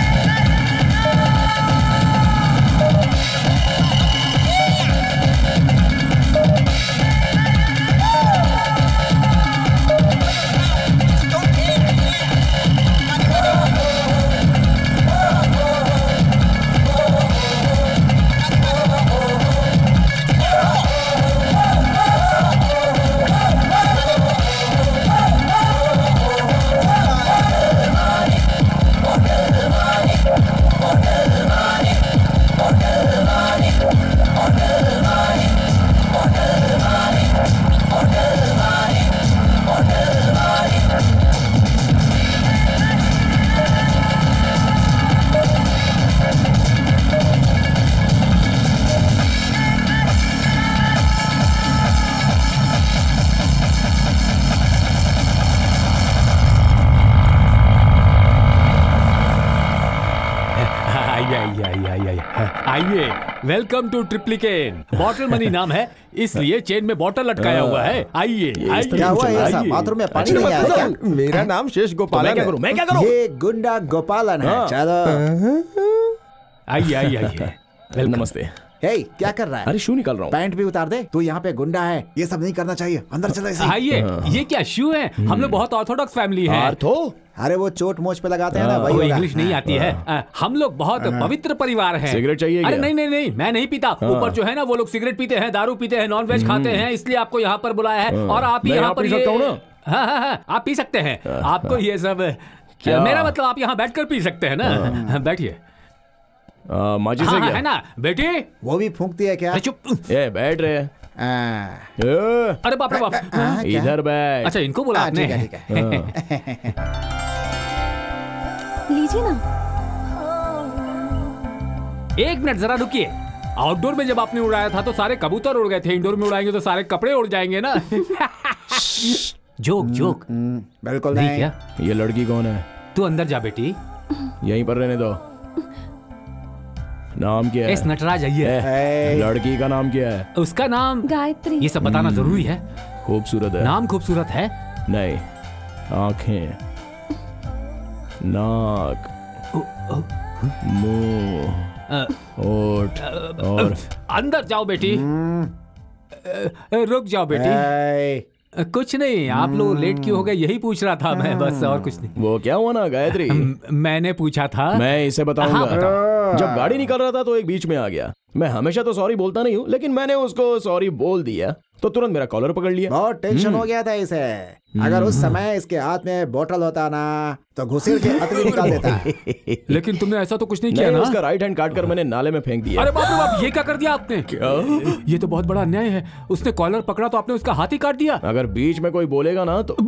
आइए, welcome to Triplicane. Bottle Mani नाम है, इसलिए chain में bottle लटकाया हुआ है। आइए, क्या हुआ ऐसा? बाथरूम में पानी नहीं आया क्या? मेरा नाम शेष गोपालन है। मैं क्या करूं? मैं क्या करूं? ये गुंडा गोपालन है। चलो आइए आइए आइए। नमस्ते। हे, क्या कर रहा है? अरे शू निकाल रहा हूँ। पैंट भी उतार दे। तू यहाँ पे गुंडा है, ये सब नहीं करना चाहिए। अंदर चला इसे। आइए, ये क्या शू है? हम लोग बहुत ऑर्थोडॉक्स फैमिली है। आर्थो? अरे वो चोट मोच पे लगाते हैं ना, वही होगा। इंग्लिश नहीं आती है। आ, हम लोग बहुत पवित्र परिवार हैं। सिगरेट चाहिए? अरे नहीं नहीं नहीं, मैं नहीं पीता। ऊपर जो है ना, वो लोग सिगरेट पीते हैं, दारू पीते हैं, नॉन वेज खाते हैं, इसलिए आपको यहाँ पर बुलाया है। और आप ही यहाँ पर ये हाँ हाँ हाँ आप पी सकते हैं। आपको ये सब क्या? मेरा मतलब आप यहाँ बैठकर पी सकते हैं ना। बैठिए। माची से क्या है ना बेटी? वो भी फूंकती है क्या? चुप। ए बैठ रहे। अरे बाप रे बाप, इधर बैठ। अच्छा इनको बोला आपने? ठीक है, ठीक है। लीजिए ना। एक मिनट जरा रुकिए। आउटडोर में जब आपने उड़ाया था तो सारे कबूतर उड़ गए थे, इंडोर में उड़ाएंगे तो सारे कपड़े उड़ जाएंगे ना। Joke joke. बिल्कुल नहीं। नहीं। क्या ये लड़की कौन है? तू अंदर जा बेटी। यहीं पर रहने दो। नाम क्या है? एस नटराज। आइए। लड़की का नाम क्या है? उसका नाम गायत्री। ये सब बताना जरूरी है? खूबसूरत है। नाम खूबसूरत है? नहीं, आंखें, नाक, मुंह, होठ और अंदर जाओ बेटी। रुक जाओ बेटी। कुछ नहीं, आप लोग लेट क्यों हो गए यही पूछ रहा था मैं, बस और कुछ नहीं। वो क्या हुआ ना गायत्री? मैंने पूछा था। मैं इसे बताऊंगा। हाँ, जब गाड़ी निकल रहा था तो एक बीच में आ गया। मैं हमेशा तो सॉरी बोलता नहीं हूँ, लेकिन मैंने उसको सॉरी बोल दिया तो तुरंत मेरा कॉलर पकड़ लिया। बहुत टेंशन हो गया था इसे। अगर उस समय इसके हाथ में बोतल होता ना तो घुसेड़ के अतली निकाल देता। लेकिन तुमने ऐसा तो कुछ नहीं किया ना? उसका राइट हैंड काट कर मैंने नाले में फेंक दिया। अरे बाप रे बाप, ये क्या कर दिया आपने? क्या? ये तो बहुत बड़ा अन्याय है। उसने कॉलर पकड़ा तो आपने उसका हाथ ही काट दिया। अगर बीच में कोई बोलेगा ना तो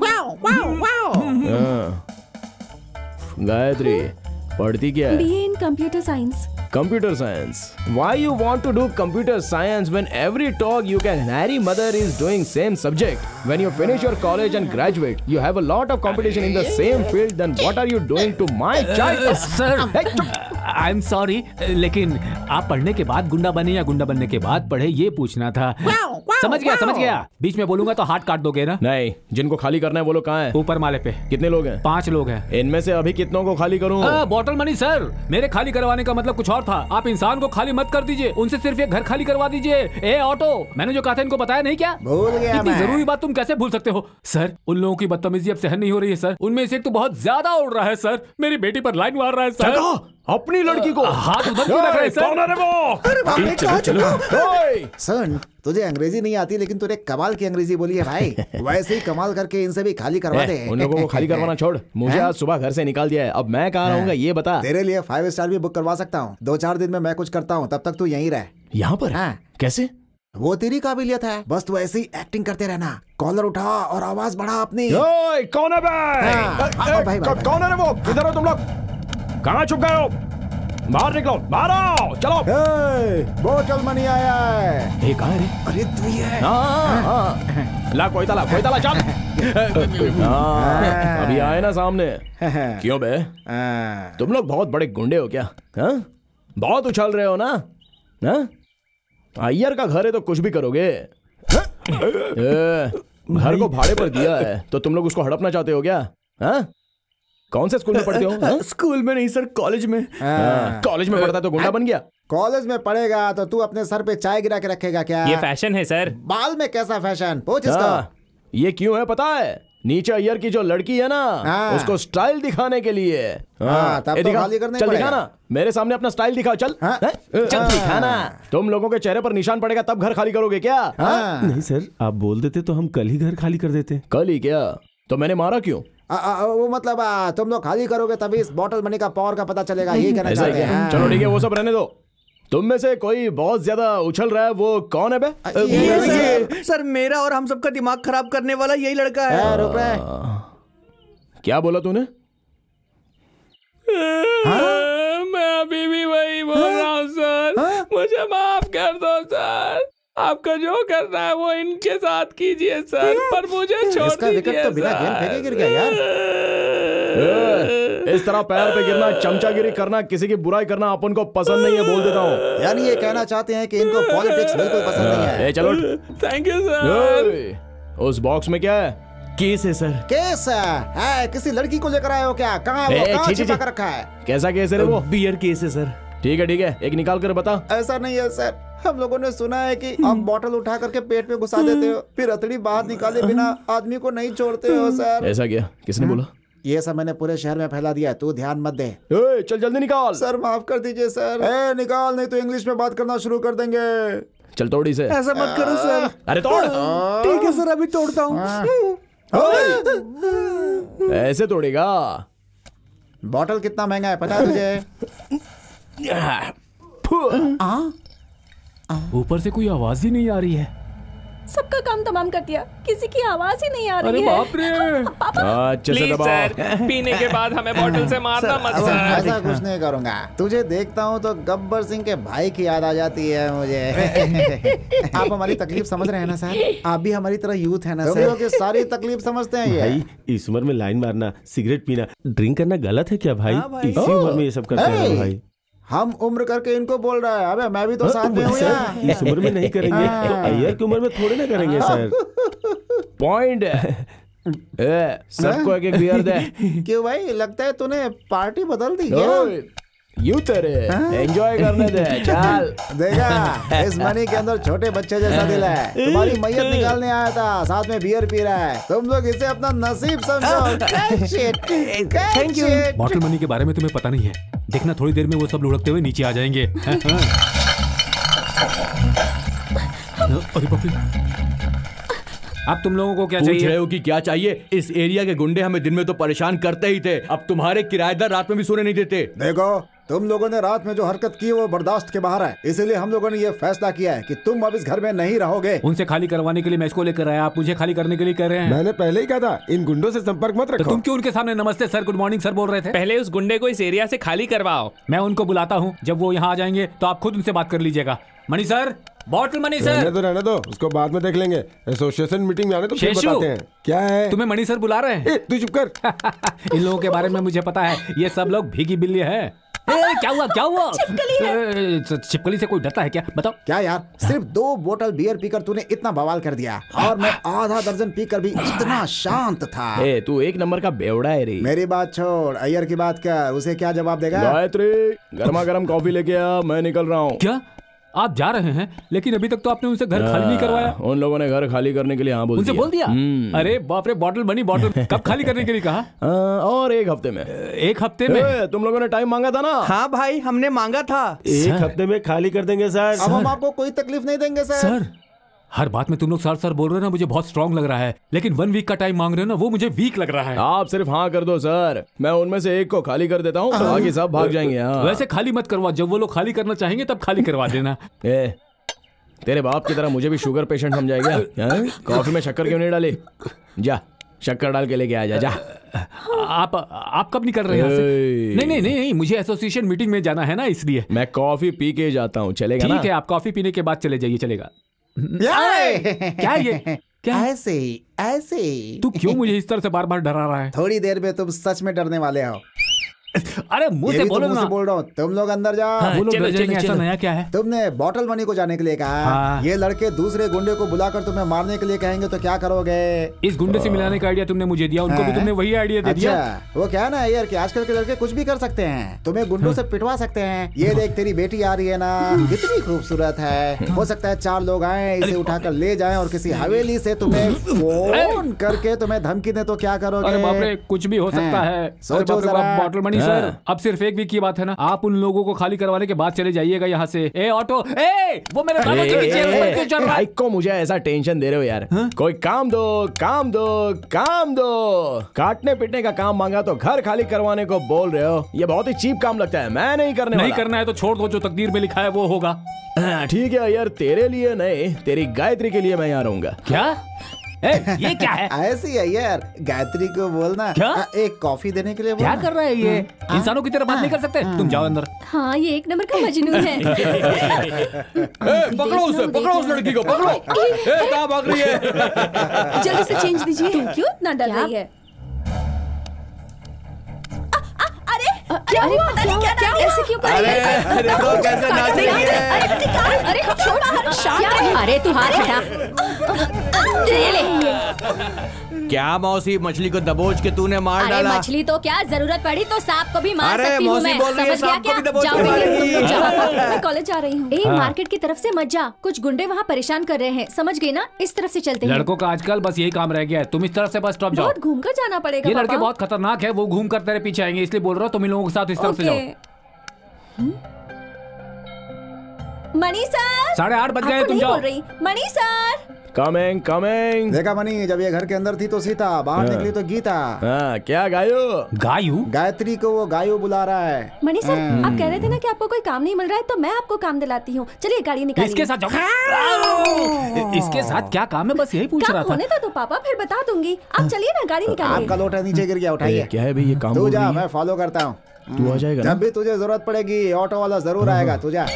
गायत्री पढ़ती क्या है? BA in computer science. Computer science. Why you want to do computer science when every talk you can Harry mother is doing same subject? When you finish your college and graduate, you have a lot of competition in the same field. Then what are you doing to my child? Sir, I am sorry, लेकिन आप पढ़ने के बाद गुंडा बने या गुंडा बनने के बाद पढ़े ये पूछना था। समझ गया समझ गया। बीच में बोलूंगा तो हाथ काट दोगे ना? नहीं, जिनको खाली करना है वो लोग कहाँ हैं? ऊपर माले पे। कितने लोग हैं? पांच लोग हैं। इनमें से अभी कितनों को खाली करूं? बॉटल मनी सर, मेरे खाली करवाने का मतलब कुछ और था। आप इंसान को खाली मत कर दीजिए, उनसे सिर्फ एक घर खाली करवा दीजिए। ए ऑटो, मैंने जो कहा था इनको बताया नहीं क्या? भूल गया इतनी मैं। जरूरी बात तुम कैसे भूल सकते हो? सर, उन लोगों की बदतमीजी अब सहन नहीं हो रही है सर। उनमें से एक तो बहुत ज्यादा उड़ रहा है सर, मेरी बेटी पर लाइन मार रहा है सर। अपनी लड़की को हाथ उधर क्यों रख रहे हैं सर? कौन है वो? अरे बाप रे, चलो चलो। सन, तुझे अंग्रेजी नहीं आती लेकिन तूने कमाल की अंग्रेजी बोली है भाई। वैसे ही कमाल करके इनसे भी खाली करवा दे। उन लोगों को खाली करवाना छोड़, मुझे आज सुबह घर से निकाल दिया है। अब मैं कहाँ रहूंगा ये बता। तेरे लिए फाइव स्टार भी बुक करवा सकता हूँ। दो चार दिन में मैं कुछ करता हूँ, तब तक तू यहीं रह। यहाँ पर? हाँ। कैसे? वो तेरी काबिलियत है, बस तू ऐसे ही एक्टिंग करते रहना। कॉलर उठा और आवाज बढ़ा अपनी। ओए, कौन है भाई? हाँ, ए, भाई, क- भाई। कौन है वो? किधर हो तुम लोग? कहाँ छुप गए हो? बाहर निकलो, बाहर आओ, चलो। बोतल मनी आया है। एक है रे। अरे तू ही है। हाँ, हाँ। ला कोई ताला, कोई ताला, चल। हाँ, अभी आए ना सामने। क्यों बे? तुम लोग बहुत बड़े गुंडे हो क्या? हाँ? बहुत उछल रहे हो ना? हाँ? अय्यर का घर है तो कुछ भी करोगे। ए, घर को भाड़े पर दिया है तो तुम लोग उसको हड़पना चाहते हो क्या? हाँ? कौन से स्कूल में पढ़ते हो? हाँ? स्कूल में नहीं सर, कॉलेज में। कॉलेज में पढ़ता है तो गुंडा बन गया। कॉलेज में पढ़ेगा तो तू अपने सर पे चाय गिरा के रखेगा क्या? ये फैशन है सर। बाल में कैसा फैशन? पूछ इसको। ये क्यों है पता है? नीचे अय्यर की जो लड़की है ना, उसको स्टाइल दिखाने के लिए। हाँ, तब ए, तो दिखा, खाली करना ही चल पड़ेगा। दिखाना, मेरे सामने अपना स्टाइल दिखाओ। चल हाँ? चल दिखाना। तुम लोगों के चेहरे पर निशान पड़ेगा तब घर खाली करोगे क्या? हाँ। नहीं सर, आप बोल देते तो हम कल ही घर खाली कर देते। कल ही क्या? तो मैंने मारा क्यों? आ, आ, वो मतलब आ, तुम लोग खाली करोगे तभी इस बॉटल मनी का पावर का पता चलेगा, ये कहना ऐसा है चाहते क्या? हैं। चलो ठीक है, वो सब रहने दो। तुम में से कोई बहुत ज्यादा उछल रहा है, वो कौन है बे? ये सर, सर मेरा और हम सबका दिमाग खराब करने वाला यही लड़का है। रुक रहे। क्या बोला तूने? हाँ? मैं अभी भी वही बोल रहा हूँ सर। हाँ? मुझे माफ कर दो सर। आपका जो करना है वो इनके साथ कीजिए सर, पर मुझे छोड़ इसका विकेट तो बिना गेंद फेंके गिर गया यार। इस तरह पैर पे गिरना, चमचागिरी करना, किसी की बुराई करना अपन को पसंद नहीं है, बोल देता हूँ। यानी ये कहना चाहते हैं कि इनको पॉलिटिक्स बिल्कुल पसंद नहीं है। ए, चलो। Thank you sir. उस बॉक्स में क्या है? केस है सर। केस है? किसी लड़की को लेकर आए हो क्या? कहाँ है वो? कहाँ छिपा कर रखा है? कैसा केस है वो? बियर केस है सर। ठीक है ठीक है, एक निकाल कर बता। ऐसा नहीं है सर, हम लोगों ने सुना है कि आप बॉटल उठा करके पेट में घुसा देते हो, फिर अतड़ी बाहर निकाले बिना आदमी को नहीं छोड़ते हो सर। ऐसा क्या? किसने बोला? ये सब मैंने पूरे शहर में फैला दिया है, तू ध्यान मत दे। ए, चल जल्दी निकाल। सर माफ कर दीजिए सर। ए, निकाल, नहीं तो इंग्लिश में बात करना शुरू कर देंगे। चल तोड़ इसे। ऐसा मत करो सर। अरे तोड़। ठीक है सर, अभी तोड़ता हूँ। ऐसे तोड़ेगा? बॉटल कितना महंगा है पता है तुझे? ऊपर से कोई आवाज ही नहीं आ रही है। सबका काम तमाम कर दिया, किसी की आवाज ही नहीं आ रही अरे है। बाप रे। अच्छे से प्लीज दबाओ। सर, पीने के बाद हमें बॉटल से मारना मत सर। ऐसा कुछ नहीं करूंगा। तुझे देखता हूँ तो गब्बर सिंह के भाई की याद आ जाती है मुझे। आप हमारी तकलीफ समझ रहे हैं ना सर? आप भी हमारी तरह यूथ है ना सर? लोग सारी तकलीफ समझते हैं ये। भाई इस उम्र में लाइन मारना, सिगरेट पीना, ड्रिंक करना गलत है क्या भाई? इसी उम्र में ये सब करते हैं भाई। हम उम्र करके इनको बोल रहा है, अबे मैं भी तो साथ में हूँ यार। इस उम्र में नहीं करेंगे तो अय्यर की उम्र में थोड़े ना करेंगे सर। पॉइंट है। ए, सबको एक एक बियर दे। क्यों भाई, लगता है तूने पार्टी बदल दी क्या? यू तेरे एंजॉय करने दे। चल देखा, इस मनी के अंदर छोटे बच्चे जैसा दिल है। तुम्हारी मैयत निकालने आया था, साथ में बियर पी रहा है। तुम लोग इसे अपना नसीब समझो। Thank you. बॉटल मनी के बारे में तुम्हें पता नहीं है। देखना थोड़ी देर में वो सब लुढ़कते हुए नीचे आ जाएंगे। अरे बाप रे। अब तुम लोगों को क्या पूछ चाहिए? रहे हो कि क्या चाहिए? इस एरिया के गुंडे हमें दिन में तो परेशान करते ही थे, अब तुम्हारे किराएदार रात में भी सोने नहीं देते। देखो, तुम लोगों ने रात में जो हरकत की वो बर्दाश्त के बाहर है, इसीलिए हम लोगों ने ये फैसला किया है कि तुम अब इस घर में नहीं रहोगे। उनसे खाली करवाने के लिए मैं इसको लेकर आया, आप मुझे खाली करने के लिए कह रहे हैं। मैंने पहले ही कहा था इन गुंडों से संपर्क मत तो रखो। तुम क्यों उनके सामने नमस्ते सर, गुड मॉर्निंग सर बोल रहे थे? पहले उस गुंडे को इस एरिया से खाली करवाओ। मैं उनको बुलाता हूँ, जब वो यहाँ आ जाएंगे तो आप खुद उनसे बात कर लीजिएगा। मनी सर, बॉटल मनी रहने सर। दो रहने दो, उसको बाद में देख लेंगे। एसोसिएशन मीटिंग में आने तो फिर शेषू। बताते हैं। क्या है? तुम्हें मनी सर बुला रहे हैं। ए, तू चुप कर। इन लोगों के बारे में मुझे पता है, ये सब लोग भीगी बिल्ली है। ए, क्या हुआ क्या हुआ? छिपकली है। ए, छिपकली से कोई डरता है क्या? बताओ। क्या यार, सिर्फ दो बोतल बियर पीकर तूने इतना बवाल कर दिया, और मैं आधा दर्जन पीकर भी इतना शांत था। ए, तू एक नंबर का बेवड़ा है रे। मेरी बात छोड़, अय्यर की बात कर, उसे क्या जवाब देगा? गायत्री, गर्मा गर्म कॉफी लेके आ, मैं निकल रहा हूँ। क्या आप जा रहे हैं? लेकिन अभी तक तो आपने उनसे घर खाली नहीं करवाया। उन लोगों ने घर खाली करने के लिए हाँ बोल उनसे दिया। बोल दिया? अरे बाप रे, बॉटल बनी बॉटल कब खाली करने के लिए कहा? आ, और एक हफ्ते में। एक हफ्ते में? ए, तुम लोगों ने टाइम मांगा था ना? हाँ भाई, हमने मांगा था। एक हफ्ते में खाली कर देंगे सर। अब हम आपको कोई तकलीफ नहीं देंगे सर। सर, हर बात में तुम लोग सर सर बोल रहे हो ना, मुझे बहुत स्ट्रांग लग रहा है, लेकिन वन वीक का टाइम मांग रहे हो ना, वो मुझे वीक लग रहा है। आप सिर्फ हाँ कर दो सर, मैं उनमें से एक को खाली कर देता हूँ, बाकी सब भाग जाएंगे। हाँ। वैसे खाली मत करवा, जब वो लोग खाली करना चाहेंगे तब खाली करवा देना। ए, तेरे बाप की तरह मुझे भी शुगर पेशेंट समझाएगा? कॉफी में शक्कर क्यों नहीं डाली? जा शक्कर डाल के लेके आ जा। जा। आप आप कब निकल रहे हैं यहाँ से? नहीं नहीं नहीं नहीं, मुझे एसोसिएशन मीटिंग में जाना है ना, इसलिए। मैं कॉफी पी के जाता हूँ, चलेगा ना? ठीक है, आप कॉफी पीने के बाद चले जाइए, चलेगा। क्या ये? क्या? ऐसे ही ऐसे ही। तू क्यों मुझे इस तरह से बार बार डरा रहा है? थोड़ी देर में तुम सच में डरने वाले हो। अरे मुंह ये से भी तो बोलो मुंह से ना। बोल रहा हूँ, तुम लोग अंदर जाओ। हाँ, वो लोग चलो, डर जाएंगे, चलो, ऐसा चलो। नया क्या है? तुमने बॉटल मनी को जाने के लिए कहा हाँ। है। ये लड़के दूसरे गुंडे को बुलाकर तुम्हें मारने के लिए कहेंगे तो क्या करोगे? इस गुंडे से मिलाने का आइडिया तुमने मुझे दिया, उनको भी हाँ। तुमने वही आइडिया दे दिया। अच्छा, वो क्या है ना यार कि आजकल के लड़के कुछ भी कर सकते हैं, तुम्हें गुंडों से पिटवा सकते हैं। ये देख तेरी बेटी आ रही है ना, कितनी खूबसूरत है। हो सकता है चार लोग आए, इसे उठाकर ले जाएं और किसी हवेली से तुम्हें फोन करके तुम्हें धमकी दे तो क्या करोगे? अरे बाप रे, कुछ भी हो सकता हाँ। है। सोचो अरे बाप रे जरा। बाप, बॉटल मनी सर, अब सिर्फ एक वीक की बात है ना, आप उन लोगों को खाली करवाने के बाद चले जाइएगा यहाँ से। ए ऑटो, ए वो मेरे बाबा के पीछे ऊपर क्यों चढ़ रहा है? बाइक को मुझे ऐसा टेंशन दे रहे हो यार। कोई काम दो, काम दो, काम दो। काटने पीटने का काम मांगा तो घर खाली करवाने को बोल रहे हो। ये बहुत ही चीप काम लगता है, मैं नहीं करने नहीं वाला। करना है तो छोड़ दो, जो तकदीर में लिखा है वो होगा। हाँ, ठीक है यार, तेरे लिए नहीं, तेरी गायत्री के लिए मैं यहाँ रहूंगा। क्या? ए, ये क्या है? ऐसी है यार, गायत्री को बोलना क्या? आ, एक कॉफी देने के लिए क्या बोलना। कर रहा है ये? इंसानों की तरह बात नहीं कर सकते। तुम जाओ अंदर। हाँ, ये एक नंबर का मजनू है। ए, पकड़ो उसे, पकड़ो उस लड़की को, पकड़ो। ए, कहाँ भाग रही है? जल्दी से चेंज दीजिए। तुम क्यों इतना डर रही है? क्या हुआ? पता नहीं क्या क्या ऐसे क्यों कर रही है? अरे देखो कैसे नाच रही है। अरे निकाल, अरे छोड़ बाहर, शांत रहे। अरे तू हाथ हटा। ले ले। क्या मौसी, मछली को दबोच के तूने मार अरे डाला? मछली तो क्या, जरूरत पड़ी तो सांप को भी मार अरे सकती हूँ मौसी मैं। बोल रही है, समझ गया सांप को क्या? भी दबोच जाओ के बेटी, मारेगी। तुम लोग जाओ। पापा, मैं कॉलेज जा रही हूँ। ए, मार्केट की तरफ से मत जा, कुछ गुंडे वहाँ परेशान कर रहे हैं, समझ गई ना? इस तरफ से चलते हैं। लड़कों का आजकल बस यही काम रह गया है, तुम इस तरफ से बस स्टॉप जाओ। बहुत घूम कर जाना पड़ेगा ये लड़के पापा। बहुत खतरनाक है, वो घूम कर तेरे पीछे आएंगे, इसलिए बोल रहा हूँ तुम इन लोगों के साथ इस तरफ से जाओ। मणि सर, साढ़े आठ बज गए, आपको तुम नहीं जाओ। बोल रही। Mani sir, coming, coming. देखा मनी, जब ये घर के अंदर थी तो सीता, बाहर निकली तो गीता। हाँ, क्या गायो? गायू? गायत्री को वो गायू बुला रहा है। मणि सर, आप कह रहे थे ना कि आपको कोई काम नहीं मिल रहा है, तो मैं आपको काम दिलाती हूँ। चलिए गाड़ी निकालिए। इसके साथ जाओ। इसके साथ क्या काम है, बस यही पूछ काम रहा था। होने दो तो पापा, फिर बता दूंगी। आप चलिए ना, गाड़ी निकालिए। आपका लोटा नीचे गिर गया, उठाइए। क्या है भाई, ये काम तू बोल जा, रही है? मैं फॉलो करता हूँ। तू आ जाएगा ना? जब भी तुझे जरूरत पड़ेगी ऑटो वाला जरूर आएगा, तू जा।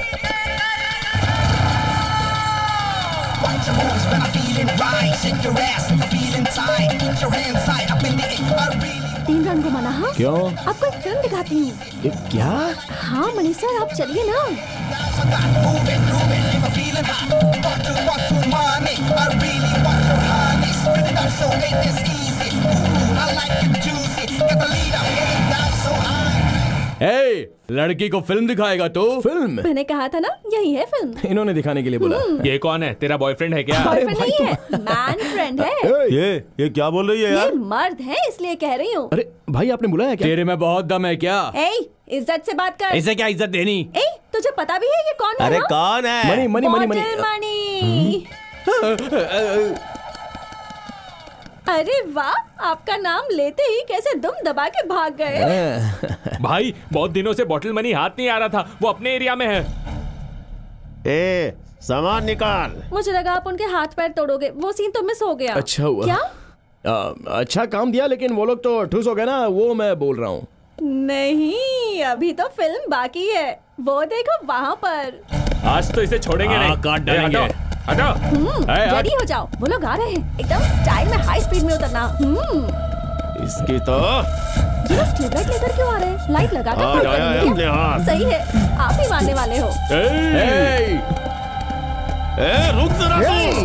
Watch your moves when I'm feeling right. Shake your ass if I'm feeling tight. Put your hands tight up in the air. I really तीन रन को मना। हाँ, क्यों? आपको एक फिल्म दिखाती हूँ। ये क्या? हाँ मणि सर, आप चलिए ना। move it, move it if I'm feeling hot. Want to, want to money. I really want your honey. Spit it up so ain't this easy. Ooh, I like it juicy. Got the lead up, get it down so high. ए, लड़की को film दिखाएगा तो? Film? मैंने कहा था ना, यही है फिल्म। इन्होंने दिखाने के लिए बोला। ये कौन है? तेरा बॉयफ्रेंड है क्या? बॉयफ्रेंड नहीं है, मैन फ्रेंड है। ये ये क्या बोल रही है ये यार? मर्द है, इसलिए कह रही हूँ। अरे भाई, आपने बुलाया क्या? तेरे में बहुत दम है क्या? ए, इज्जत से बात कर। इसे क्या इज्जत देनी? ए, तुझे पता भी है ये कौन है? अरे हाँ? कौन है? मनी, मनी, मनी, मनी। बॉटल मणि। अरे वाह, आपका नाम लेते ही कैसे दुम दबा के भाग गए। भाई, बहुत दिनों से बॉटल मनी हाथ नहीं आ रहा था, वो अपने एरिया में है। ए, सामान निकाल। मुझे लगा आप उनके हाथ पैर तोड़ोगे, वो सीन तो मिस हो गया। अच्छा हुआ। क्या? आ, अच्छा काम दिया, लेकिन वो लोग तो ठूस हो गए ना, वो मैं बोल रहा हूँ। नहीं, अभी तो फिल्म बाकी है, वो देखो वहाँ पर। आज तो इसे छोड़ेंगे हाँ, नहीं। काट डालेंगे। ए, हटो, हटो। हम्म, ए, हट। रेडी हो जाओ, वो लोग आ रहे हैं, एकदम स्टाइल में हाई स्पीड में उतरना। हम्म, इसकी तो ये लोग ट्यूबलाइट लेकर क्यों आ रहे हैं? लाइट लगा कर आ फोन जाया करेंगे अपने क्या? हाथ। सही है, आप ही मानने वाले हो। ए, ए, रुक जरा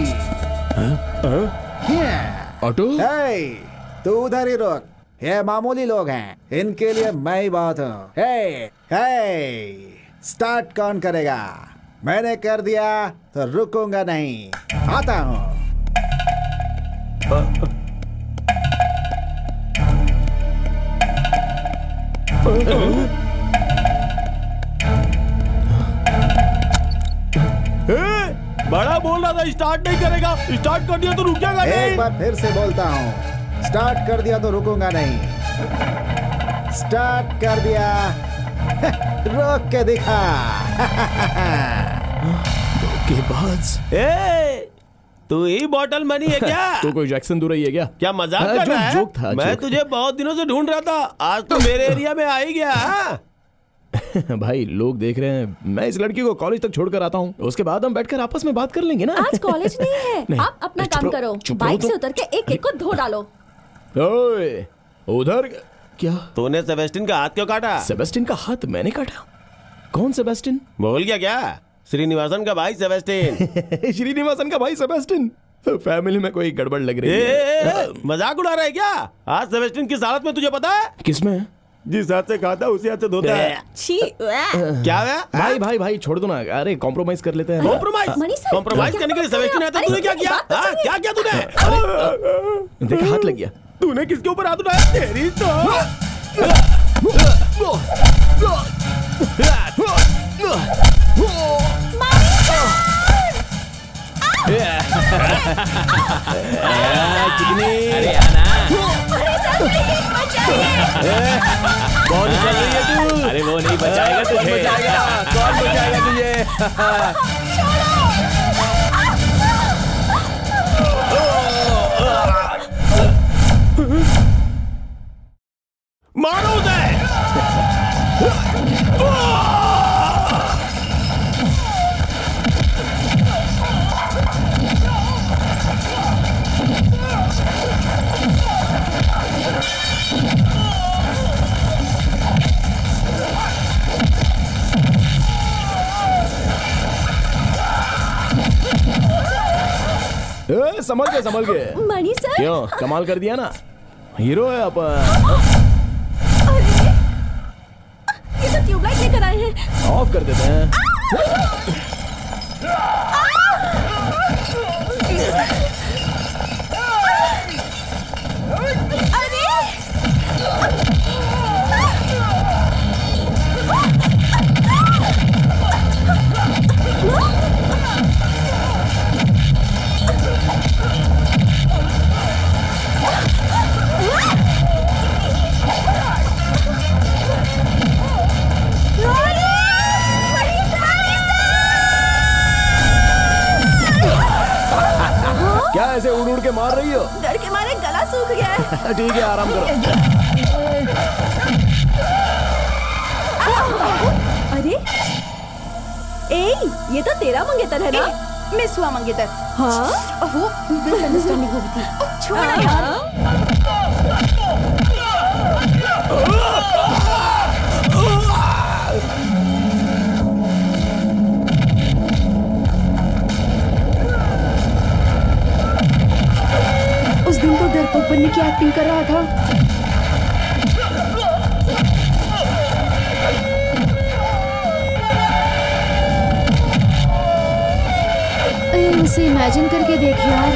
तू। ऑटो? हे, तू उधर ही रुक। ये मामूली लोग हैं, इनके लिए मैं ही बात हूँ। हे, हे, स्टार्ट कौन करेगा? मैंने कर दिया तो रुकूंगा नहीं, आता हूँ। बड़ा बोल रहा था स्टार्ट नहीं करेगा, स्टार्ट कर दिया तो रुकेगा एक नहीं। बार फिर से बोलता हूँ, स्टार्ट कर दिया तो रुकूंगा नहीं। स्टार्ट कर दिया, रोक के दिखा। धोखेबाज। ए, तू ही बॉटल मनी है क्या? तो कोई जैक्सन दूर ही है क्या? क्या मजाक हाँ, कर जो- रहा है? जोक था, मैं जोक। तुझे बहुत दिनों से ढूंढ रहा था, आज तो मेरे एरिया में आ ही गया। हाँ? भाई लोग देख रहे हैं, मैं इस लड़की को कॉलेज तक छोड़कर आता हूँ, उसके बाद हम बैठकर आपस में बात कर लेंगे ना। आज कॉलेज नहीं है, नहीं, आप अपना चुप काम रहो, करो, चुप रहो बाइक तो। से उतर के एक एक को धो डालो। ओए, उधर क्या? तूने सेबेस्टिन का हाथ क्यों काटा? सेबेस्टिन का हाथ मैंने काटा? कौन सेबेस्टिन? भूल गया क्या? श्रीनिवासन का भाई सेबेस्टिन। श्रीनिवासन का भाई सेबेस्टिन। फैमिली में कोई गड़बड़ लग रही है। मजाक उड़ा रहा है क्या? आज सेबेस्टिन किस हालत में तुझे पता है? किसमें? जिस हाथ से खाता उसी हाथ से धोता है। क्या है? भाई भाई भाई छोड़ दो ना, अरे कॉम्प्रोमाइज कर लेते हैं। कॉम्प्रोमाइज? कॉम्प्रोमाइज करने के लिए सेबेस्टिन आया था, तूने क्या किया? हाँ, क्या किया तूने? देख हाथ लग गया। तूने किसके ऊपर हाथ उठाया? तेरी तो अरे आना। कौन चल रही है तू? अरे वो नहीं बचाएगा तुझे। बचाएगा? कौन बचाएगा तुझे? मारो उसे। ए, संभल के संभल के। मणि सर क्यों कमाल कर दिया ना, हीरो है अपन। ये तो ट्यूबलाइट लेकर आए हैं। ऑफ कर देते हैं। क्या ऐसे उड़ उड़ के मार रही हो? डर के मारे गला सूख गया है। ठीक है आराम करो। अरे ए, ये तो तेरा मंगेतर है ना? मिस हुआ मंगेतर। हाँ? वो मिसअंडरस्टैंडिंग हो गई थी। छोड़ यार। उस दिन तो डरपोक बनने की एक्टिंग कर रहा था। उसे इमेजिन करके देख यार।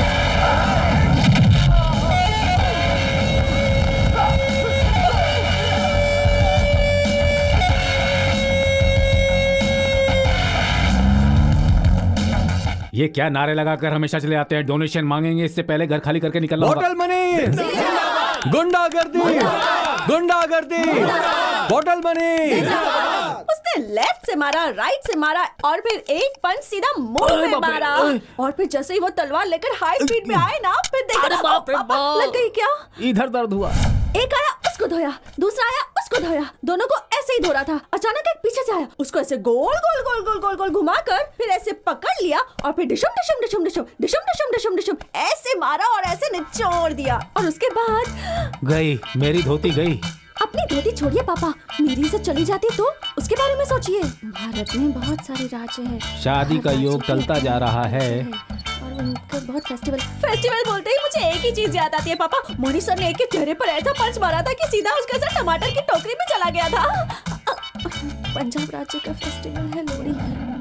ये क्या नारे लगाकर हमेशा चले आते हैं? डोनेशन मांगेंगे इससे पहले घर खाली करके निकलना होगा। बॉटल मनी, गुंडागर्दी, गुंडागर्दी, बॉटल मनी। उसने लेफ्ट से मारा, राइट से मारा और फिर एक पंच सीधा मुंह में मारा। और फिर जैसे ही वो तलवार लेकर हाई स्पीड में आए ना, फिर देखा लग गई क्या? इधर दर्द हुआ। एक आया उसको धोया, दूसरा आया उसको धोया, दोनों को ऐसे ही धो रहा था। अचानक एक पीछे से आया, उसको ऐसे गोल गोल गोल गोल गोल गोल घुमाकर फिर ऐसे पकड़ लिया और फिर डिशम डिशम डिशम डिशम डिशम डिशम डिशम डिशम ऐसे मारा और ऐसे निचोड़ दिया। और उसके बाद गई मेरी धोती गई। अपनी धोती छोड़िए पापा, मेरी से चली जाती तो उसके बारे में सोचिए। भारत में बहुत सारे राज्य हैं, शादी का योग टलता जा रहा है और उनका बहुत फेस्टिवल फेस्टिवल बोलते ही मुझे एक ही चीज याद आती है पापा। मोनी सर ने एक के चेहरे पर ऐसा पंच मारा था कि सीधा उसका सर टमाटर की टोकरी में चला गया था। पंजाब राज्य का फेस्टिवल है लोहड़ी।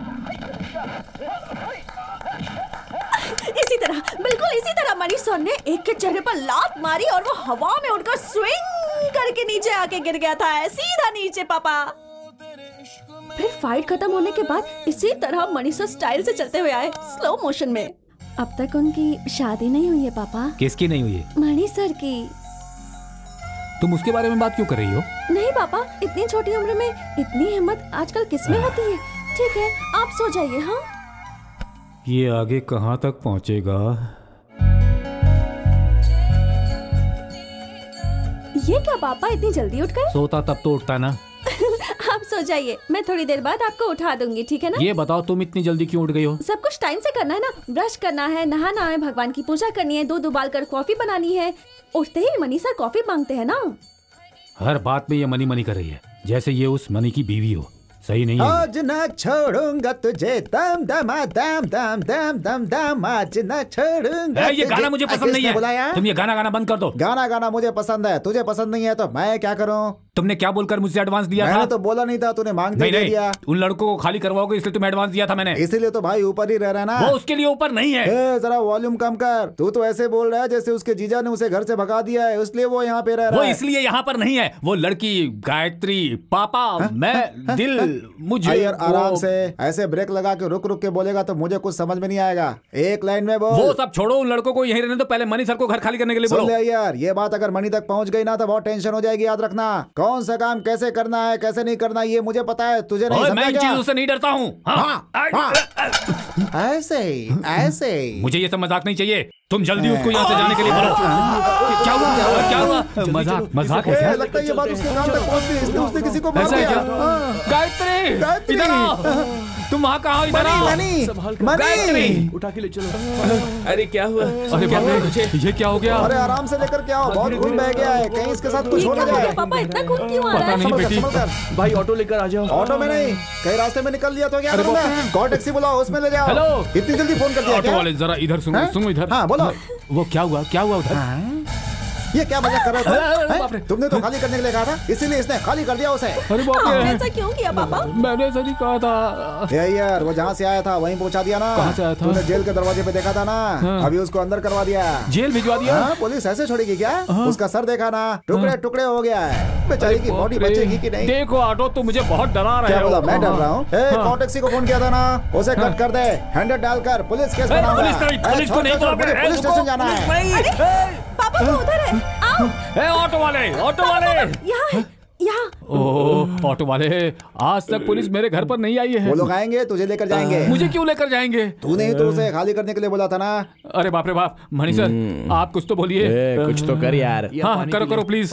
इसी तरह, बिल्कुल इसी तरह मनीष सर ने एक के चेहरे पर लात मारी और वो हवा में उड़कर स्विंग करके नीचे आके गिर गया था, सीधा नीचे पापा। फिर फाइट खत्म होने के बाद इसी तरह मनीष सर स्टाइल से चलते हुए आए, स्लो मोशन में। अब तक उनकी शादी नहीं हुई है पापा। किसकी नहीं हुई है? मनीष सर की। तुम उसके बारे में बात क्यों कर रही हो? नहीं पापा, इतनी छोटी उम्र में इतनी हिम्मत आजकल किसमें होती है? ठीक है, आप सो जाइए। हाँ, ये आगे कहाँ तक पहुँचेगा? ये क्या पापा इतनी जल्दी उठ गए? सोता तब तो उठता ना। आप सो जाइए, मैं थोड़ी देर बाद आपको उठा दूंगी, ठीक है ना? ये बताओ तुम इतनी जल्दी क्यों उठ गई हो? सब कुछ टाइम से करना है ना। ब्रश करना है, नहाना है, भगवान की पूजा करनी है, दूध उबाल कर कॉफी बनानी है। उठते ही मनीष सर कॉफी मांगते हैं ना। हर बात में ये मनी मनी कर रही है, जैसे ये उस मनी की बीवी हो। सही नहीं है। आज न छोड़ूंगा तुझे दम दम दम दम दम दम दम आज न छोड़ूंगा। ये गाना मुझे पसंद नहीं है। बुलाया? तुम ये गाना गाना बंद कर दो। गाना गाना मुझे पसंद है, तुझे पसंद नहीं है तो मैं क्या करूं? तुमने क्या बोलकर मुझसे एडवांस दिया मैंने था? तो बोला नहीं था, तूने मांगते नहीं, दे नहीं, दिया। उन लड़कों को खाली करवाओगे इसलिए तुम्हें एडवांस दिया था मैंने। इसीलिए तो भाई ऊपर ही रह रहा है ना। वो उसके लिए ऊपर नहीं है। ए, जरा वॉल्यूम कम कर। तू तो ऐसे बोल रहा है जैसे उसके जीजा ने उसे घर से भगा दिया है, इसलिए वो यहाँ पे रह रहा वो है। इसलिए यहाँ पर नहीं है। वो लड़की गायत्री, पापा, मैं, दिल, मुझे यार आराम से ऐसे ब्रेक लगा के रुक रुक के बोलेगा तो मुझे कुछ समझ में नहीं आएगा। एक लाइन में बोल। वो सब छोड़ो, उन लड़कों को यहीं रहने दो। पहले मनी सर को घर खाली करने के लिए सुन बोलो। ले यार, ये बात अगर मनी तक पहुंच गई ना तो बहुत टेंशन हो जाएगी। याद रखना, कौन सा काम कैसे करना है कैसे नहीं करना ये मुझे पता है, तुझे नहीं समझा मैं इन क्या? चीजों से नहीं डरता हूँ। हाँ, हाँ। ऐसे ही ऐसे ही मुझे ये सब मजाक नहीं चाहिए। तुम जल्दी उसको यहाँ से जाने के लिए बोलो। क्या हुआ क्या हुआ क्या हुआ? मजाक मजाक है क्या? लगता है ये बात उसके कान तक पहुंच गई, इसलिए उसने किसी को मार ऐसा है दिया। क्या? गायत्री, इधर आओ। तुम वहाँ कहाँ हो? इधर आओ। गायत्री, उठा के ले चलो। अरे क्या हुआ? अरे बाप रे, ये क्या हो गया? अरे आराम से लेकर के आओ, बहुत खून बह गया है, कहीं इसके साथ कुछ हो ना जाए। पापा इतना खून क्यों आ रहा है? नहीं बेटी। भाई ऑटो लेकर आ जाओ। ऑटो में नहीं, कहीं रास्ते में निकल लिया तो क्या करूंगा? कॉल टैक्सी बुलाओ, उसमें ले जाओ। हेलो, इतनी जल्दी फोन कर दिया ऑटो क्या? वाले जरा इधर सुनो, सुनो इधर। हाँ बोलो। वो क्या हुआ क्या हुआ उधर? ये क्या मजाक कर रहे अरे बाप हो? रे। तुमने तो खाली करने के लिए कहा था, इसीलिए इसने खाली कर दिया उसे। अरे बाप रे, ऐसा क्यों किया पापा? मैंने ऐसा नहीं कहा था। ये यार वो जहाँ से आया था वहीं पहुँचा दिया ना। कहाँ से आया था? तूने जेल के दरवाजे पे देखा था ना, हाँ। अभी उसको अंदर करवा दिया। जेल भिजवा दिया? हाँ, पुलिस ऐसे छोड़ेगी क्या? उसका सर देखा ना, टुकड़े टुकड़े हो गया है। बेचारी की बॉडी बचेगी कि नहीं? देखो ऑटो, तो मुझे बहुत डरा रहे क्या हो। बोला? मैं डर रहा हूँ? कॉल टैक्सी को फोन किया था ना, उसे कट कर दे, हंड्रेड डालकर पुलिस केस बनाऊंगा। पुलिस नहीं, पुलिस को नहीं बोला, मुझे पुलिस स्टेशन जाना है। पापा वो उधर है, आओ। ए, ऑटो वाले, ऑटो वाले, यहाँ है, यहाँ। ओह, ऑटो वाले, आज तक पुलिस मेरे घर पर नहीं आई है। वो लोग आएंगे, तुझे लेकर जाएंगे। मुझे क्यों लेकर जाएंगे? तूने ही तो उसे खाली करने के लिए बोला था ना। अरे बाप रे बाप, मणि सर आप कुछ तो बोलिए। कुछ तो कर यार। हाँ करो करो प्लीज।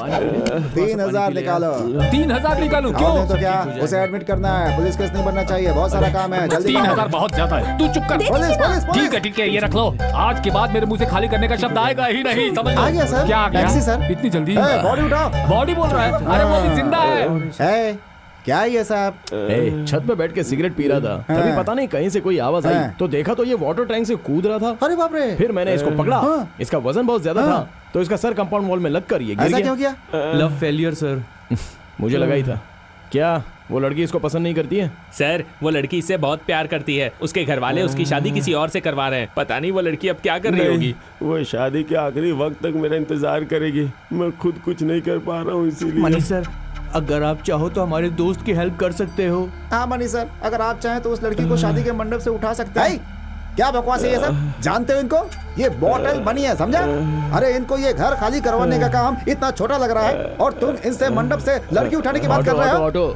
तीन हजार निकालो। तीन हजार निकालू? क्यों? नहीं तो क्या, उसे एडमिट करना है, पुलिस केस नहीं बनना चाहिए, बहुत सारा काम है, जल्दी। तीन हजार बहुत ज्यादा है, तू चुप कर। पुलिस पुलिस ठीक है ठीक है, ये रख लो। आज के बाद मेरे मुंह से खाली करने का शब्द आएगा ही नहीं, समझ लो। आ गया सर। क्या आ गया? Taxi sir. इतनी जल्दी? बॉडी उठाओ। बॉडी बोल रहा है? अरे वो अभी जिंदा है। है क्या ये साहब? ए, छत पे बैठ के सिगरेट पी रहा था, तभी पता नहीं कहीं से कोई आवाज आई, तो देखा तो ये वाटर टैंक से कूद रहा था। अरे बाप रे। फिर मैंने इसको पकड़ा, हाँ। इसका वजन बहुत ज्यादा था, तो इसका सर कंपाउंड वॉल में लग कर ये गिर ऐसा गया। क्यों किया? Love failure sir. मुझे लगा ही था। क्या वो लड़की इसको पसंद नहीं करती है? सर वो लड़की इससे बहुत प्यार करती है, उसके घर वाले उसकी शादी किसी और से करवा रहे हैं। पता नहीं वो लड़की अब क्या कर रही होगी। वो शादी के आखिरी वक्त तक मेरा इंतजार करेगी, मैं खुद कुछ नहीं कर पा रहा हूँ इसीलिए। मनी सर, अगर आप चाहो तो हमारे दोस्त की हेल्प कर सकते हो। हाँ मनी सर, अगर आप चाहें तो उस लड़की को शादी के मंडप से उठा सकते हैं। क्या बकवास है ये सब? जानते हो इनको? ये बॉटल बनी है, समझा? अरे इनको ये घर खाली करवाने का काम इतना छोटा लग रहा है और तुम इनसे मंडप से लड़की उठाने की बात कर रहे हो। ऑटो,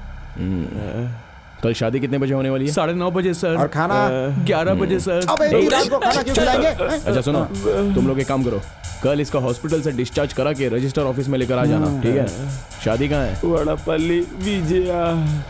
कल शादी कितने बजे होने वाली है? साढ़े नौ बजे सर। और खाना? ग्यारह बजे सर। अब इतनी रात को खाना क्यों खिलाएंगे? अच्छा सुनो, तुम लोग एक काम करो, कल इसका हॉस्पिटल से डिस्चार्ज करा के रजिस्टर ऑफिस में लेकर आ जाना, ठीक है? शादी कहाँ है? वड़ापल्ली विजया।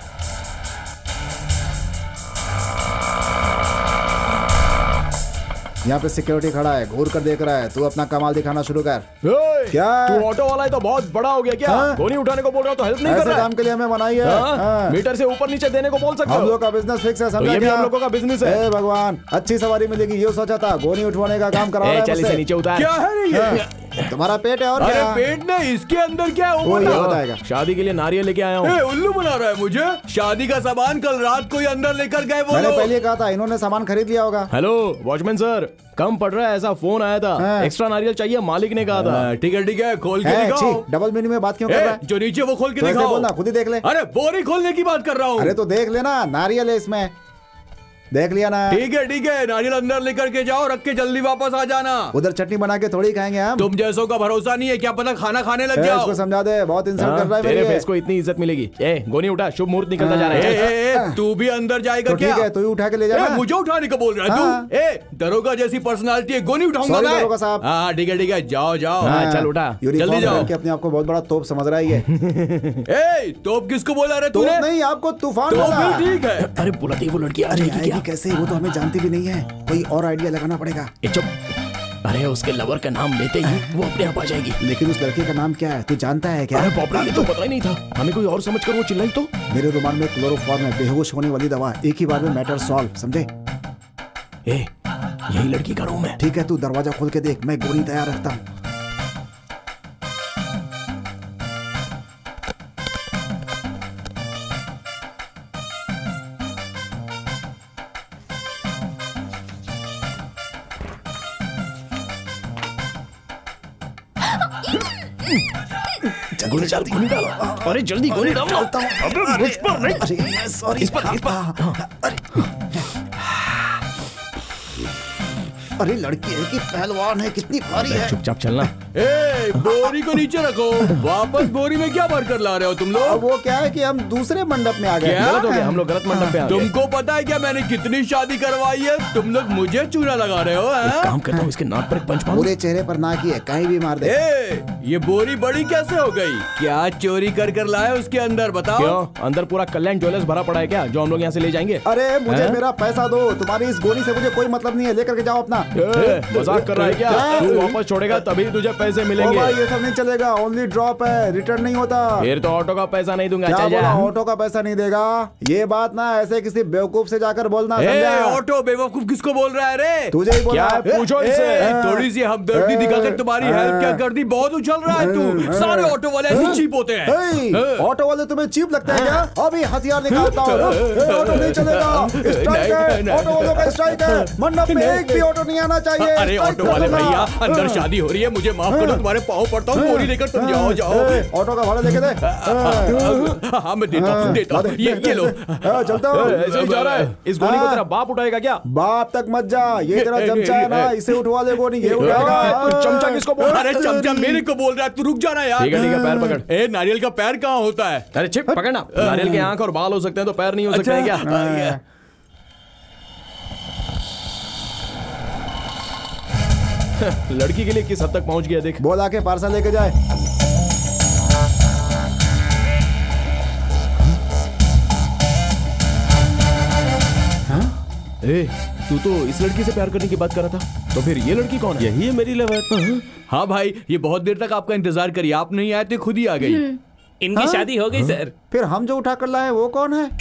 यहाँ पे सिक्योरिटी खड़ा है, घूर कर देख रहा है, तू अपना कमाल दिखाना शुरू कर। क्या तू ऑटो वाला है तो बहुत बड़ा हो गया क्या? हाँ? गोनी उठाने को बोल रहा हो तो हेल्प नहीं कर ऐसे रहा है? काम के लिए हमें मनाई है। हाँ? हाँ। मीटर से ऊपर नीचे देने को बोल सकते हो। हम लोग का बिजनेस फिक्स है, तो समझा ये भी क्या? हम लोगों का बिजनेस है। ए भगवान, अच्छी सवारी मिलेगी ये सोचा था, गोनी उठवाने का काम करा रहा है चल इसे मुझसे। नीचे उतार। क्या है रे ये? हाँ। तुम्हारा पेट है और अरे क्या? पेट नहीं, इसके अंदर क्या है वो वो ये बताओ। बताएगा। शादी के लिए नारियल लेके आया हूँ। ए, उल्लू बना रहा है मुझे। शादी का सामान कल रात को ही अंदर लेकर गए वो मैंने लोग। पहले कहा था, इन्होंने सामान खरीद लिया होगा। हेलो वॉचमैन सर, कम पड़ रहा है, ऐसा फोन आया था। हाँ। एक्स्ट्रा नारियल चाहिए, मालिक ने कहा था। ठीक है ठीक है, खोल के है, दिखाओ। छी, डबल मीनिंग में बात क्यों कर रहा ए, है? जो नीचे वो खोल के तो ऐसे दिखाओ। बोलना, खुद ही देख ले। अरे बोरी खोलने की बात कर रहा हूँ। अरे तो देख लेना, नारियल है इसमें, देख लिया ना? ठीक है ठीक है, नारियल अंदर लेकर के जाओ, रख के जल्दी वापस आ जाना। उधर चटनी बना के थोड़ी खाएंगे हम। तुम जैसों का भरोसा नहीं है, क्या पता खाना खाने लग ए, जाओ। उसको समझा दे, बहुत इंसल्ट कर रहा है तेरे मेरी ये। फेस को इतनी इज्जत मिलेगी। ए गोनी उठा, शुभ मुहूर्त निकलता जा रहा ए, है। ए, ए, तू भी अंदर जाएगा तो क्या? ठीक है, तू ही उठा के ले ए, जाना। मुझे उठाने का बोल रहा है हाँ। तू? ए, दरोगा जैसी पर्सनालिटी है, गोनी उठाऊंगा Sorry, मैं। दरोगा साहब। हाँ ठीक है ठीक है, जाओ जाओ। हाँ, चल उठा। यूनिफॉर्म जल्दी जाओ। पहन के अपने आप को बहुत बड़ा तोप समझ रहा है ये। ए, तोप किसको बोला रे तोप तूने? नहीं, आपको तूफान तो बोला। भी ठीक है। अरे बुलाती वो लड़की आ अरे आएगी कैसे, वो तो हमें जानती भी नहीं है, कोई और आइडिया लगाना पड़ेगा। ए चुप, अरे उसके लवर का नाम लेते ही वो अपने आप आ जाएगी। लेकिन उस लड़के का नाम क्या है तू जानता है क्या? अरे बाप रे, ये तो पता ही नहीं था हमें। कोई और समझ कर वो चिल्लाई तो। मेरे रुमाल में क्लोरोफॉर्म है, बेहोश होने वाली दवा, एक ही बार में मैटर सॉल्व, समझे? ए, यही लड़की का रूम है। ठीक है, तू दरवाजा खोल के देख, मैं गोली तैयार रखता हूँ। गोली डाल, गोली डाल। अरे जल्दी गोली डाल। अबे मुझ पर नहीं, सॉरी, इस पर, इस पर। अरे लड़की है कि पहलवान है, कितनी भारी है। चुपचाप चलना। ए, बोरी को नीचे रखो। वापस बोरी में क्या भर कर ला रहे हो तुम लोग? वो क्या है कि हम दूसरे मंडप में आ गए। गलत हो गया, हम लोग गलत मंडप पे आ गए। तुमको पता है क्या मैंने कितनी शादी करवाई है? तुम लोग मुझे चूना लगा रहे हो। एक काम करता हूँ, इसके नाक पर एक पंच मारूं। पूरे चेहरे पर ना किए, कहीं भी मार दे। ए, ये बोरी बड़ी कैसे हो गई? क्या चोरी कर कर लाए उसके अंदर, बताओ। क्यों? अंदर पूरा कल्याण ज्वेलर्स भरा पड़ा है क्या, जो हम लोग यहाँ से ले जाएंगे? अरे मुझे मेरा पैसा दो, तुम्हारी इस गोली से मुझे कोई मतलब नहीं है, लेकर के जाओ अपना। मजाक कर रहा है क्या? तू वापस छोड़ेगा तभी तुझे पैसे मिलेंगे। भाई ये सब नहीं चलेगा, ओनली ड्रॉप है, रिटर्न नहीं होता। फिर तो ऑटो का पैसा नहीं दूंगा। क्या बोला, ऑटो का पैसा नहीं देगा? ये बात ना ऐसे किसी बेवकूफ से जाकर बोलना, समझा? ऑटो बेवकूफ किसको बोल रहा है रे? तुझे ही बोला। क्या पूछो इसे। थोड़ी सी हमदर्दी दिखाकर तुम्हारी हेल्प क्या कर दी? बहुत उछल रहा है तू। सारे ऑटो वाले ऐसे चीप होते हैं। ऑटो वाले तुम्हें चीप लगते हैं क्या? अभी हथियार निकालता हूँ। ऑटो नहीं चलेगा, स्ट्राइक है, ऑटो वालों का स्ट्राइक है। मंडप में एक भी ऑटो नहीं आना चाहिए। अरे ऑटो वाले भैया, अंदर शादी हो रही है, मुझे माफ करो, तुम्हारे पाँव पड़ता हूँ। गोली लेकर तुम जाओ जाओ। ऑटो का भाड़ा लेके दे। हाँ मैं देता हूँ, देता हूँ। ये ये लो। चलता हूँ। ऐसे ही जा रहा है। इस गोली को तेरा बाप उठाएगा क्या? बाप तक मत जा, ये तेरा चमचा है ना, इसे उठवा ले गोली, ये उठाएगा। तू चमचा किसको बोल रहा है? अरे चमचा मेरे को बोल रहा है, तू रुक जाना यार। ठीक है ठीक है, पैर पकड़। ए, नारियल का पैर कहाँ होता है? अरे छिप पकड़ना। नारियल के आंख और बाल हो सकते हैं तो पैर नहीं हो सकते हैं क्या? लड़की के लिए किस हद तक पहुंच गया देख। बोला के पार्सल लेके जाए। ए, तू तो इस लड़की से प्यार करने की बात कर रहा था, तो फिर ये लड़की कौन है? यही है मेरी लवर। हाँ भाई, ये बहुत देर तक आपका इंतजार करी, आप नहीं आए थे, खुद ही आ गई। इनकी शादी हो गई सर। फिर हम जो उठा कर लाए वो कौन है?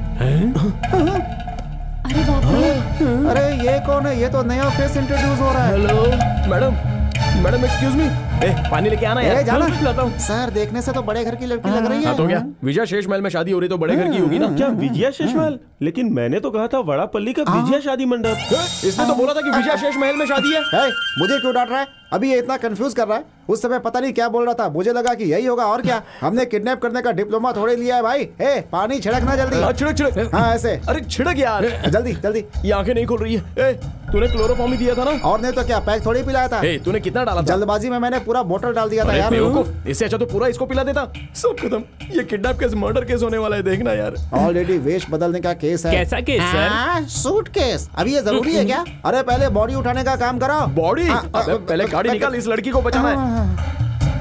अरे बाप रे, अरे ये कौन है? ये तो नया फेस इंट्रोड्यूस हो रहा है। Hello madam, madam excuse me. ए, पानी लेके आना यार। जाना लाता हूँ। सर देखने से तो बड़े घर की लड़की लग रही है। हाँ तो क्या, विजय शेष महल में शादी हो रही तो बड़े घर की होगी ना? क्या विजया शेष महल? लेकिन मैंने तो कहा था वड़ापल्ली का विजया शादी मंडप। इसने तो बोला था कि विजय शेष महल में शादी है। है, मुझे क्यों डांट रहा है? अभी ये इतना कंफ्यूज कर रहा है, उस समय पता नहीं क्या बोल रहा था, मुझे लगा कि यही होगा। और क्या, हमने किडनैप करने का डिप्लोमा थोड़े लिया है भाई। ए, पानी छिड़कना जल्दी। हाँ, छिड़क छिड़क। हाँ ऐसे। अरे छिड़क यार, जल्दी जल्दी। ये आंखें नहीं खोल रही है। ए, तूने क्लोरोफॉर्म ही दिया था ना? और नहीं तो क्या, पैक थोड़ी पिलाया था। ए, तूने कितना डाला था? जल्दबाजी में मैंने पूरा बोतल डाल दिया था यार। इससे अच्छा तो पूरा इसको पिला देता। सब खत्म। ये किडनैप केस मर्डर केस होने वाला है, देखना यार। ऑलरेडी वेश बदलने का केस है। कैसा केस सर? Suit case. अभी ये जरूरी है क्या? अरे पहले बॉडी उठाने का काम करो। बॉडी? पहले गाड़ी निकाल, इस लड़की को बचाना है।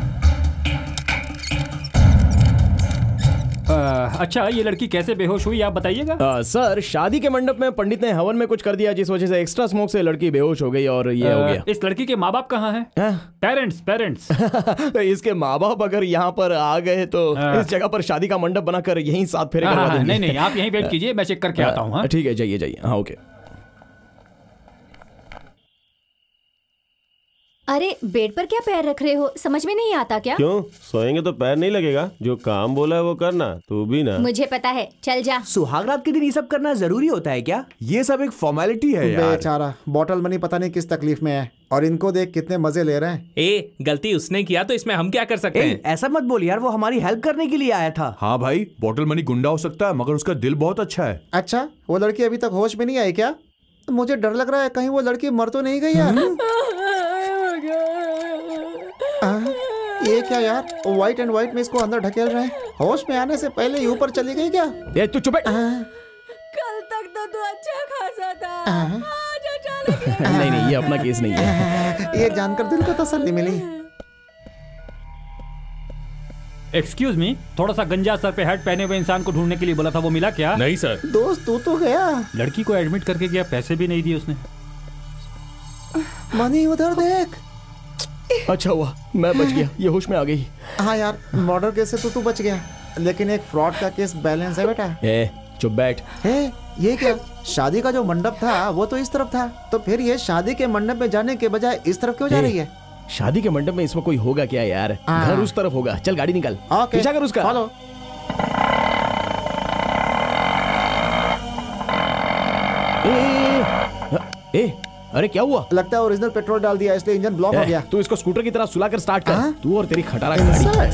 आ, अच्छा, ये लड़की कैसे बेहोश हुई आप बताइएगा। आ, सर, शादी के मंडप में पंडित ने हवन में कुछ कर दिया, जिस वजह से एक्स्ट्रा स्मोक से लड़की बेहोश हो गई और ये हो गया। इस लड़की के माँ बाप कहाँ हैं? पेरेंट्स पेरेंट्स इसके माँ बाप अगर यहाँ पर आ गए तो इस जगह पर शादी का मंडप बनाकर यहीं साथ फेरे करवा देंगे। नहीं नहीं, आप यहीं वेट कीजिए, मैं चेक करके आता हूँ। ठीक है, जाइए जाइए। हाँ ओके। अरे बेड पर क्या पैर रख रहे हो, समझ में नहीं आता क्या? क्यों, सोएंगे तो पैर नहीं लगेगा? जो काम बोला है वो करना, तू भी ना। मुझे पता है, चल जा। सुहागरात के दिन ये सब करना जरूरी होता है क्या? ये सब एक फॉर्मेलिटी है यार। बेचारा बॉटल मनी पता नहीं किस तकलीफ में है, और इनको देख कितने मजे ले रहे हैं। ए, गलती उसने किया तो इसमें हम क्या कर सकते हैं? ऐसा मत बोल यार, वो हमारी हेल्प करने के लिए आया था। हाँ भाई, बॉटल मनी गुंडा हो सकता है मगर उसका दिल बहुत अच्छा है। अच्छा, वो लड़की अभी तक होश में नहीं आई क्या? तो मुझे डर लग रहा है कहीं वो लड़की मर तो नहीं गई यार। आ, ये क्या यार, व्हाइट एंड व्हाइट में इसको अंदर ढकेल रहे हैं। होश में आने से पहले ही ऊपर चली गई क्या? ये तू चुप है। कल तक तो तू अच्छा खासा था, आज अचानक नहीं नहीं, ये अपना केस नहीं है। ये जानकर दिल को तसल्ली मिली। एक्सक्यूज मी, थोड़ा सा गंजा सर पे हैट पहने हुए इंसान को ढूंढने के लिए बोला था, वो मिला क्या? नहीं सर। दोस्त तू तो गया। लड़की को एडमिट करके गया, पैसे भी नहीं दिए उसने। मनी उधर देख। अच्छा हुआ मैं बच गया, ये होश में आ गई। हाँ यार, मर्डर केस से तो तू बच गया, लेकिन एक फ्रॉड का केस बैलेंस है बेटा। ए, चुप बैठ। हे, ये क्या? शादी का जो मंडप था वो तो इस तरफ था, तो फिर ये शादी के मंडप में जाने के बजाय इस तरफ क्यों जा रही है? शादी के मंडप में इसमें कोई होगा क्या यार? घर उस तरफ होगा। चल गाड़ी निकल, पीछा कर उसका। फॉलो। ए, ए, ए, अरे क्या हुआ? लगता है ओरिजिनल पेट्रोल डाल दिया इसलिए इंजन ब्लॉक हो गया। तू इसको स्कूटर की तरह सुला कर स्टार्ट कर। तू और तेरी खटारा गाड़ी।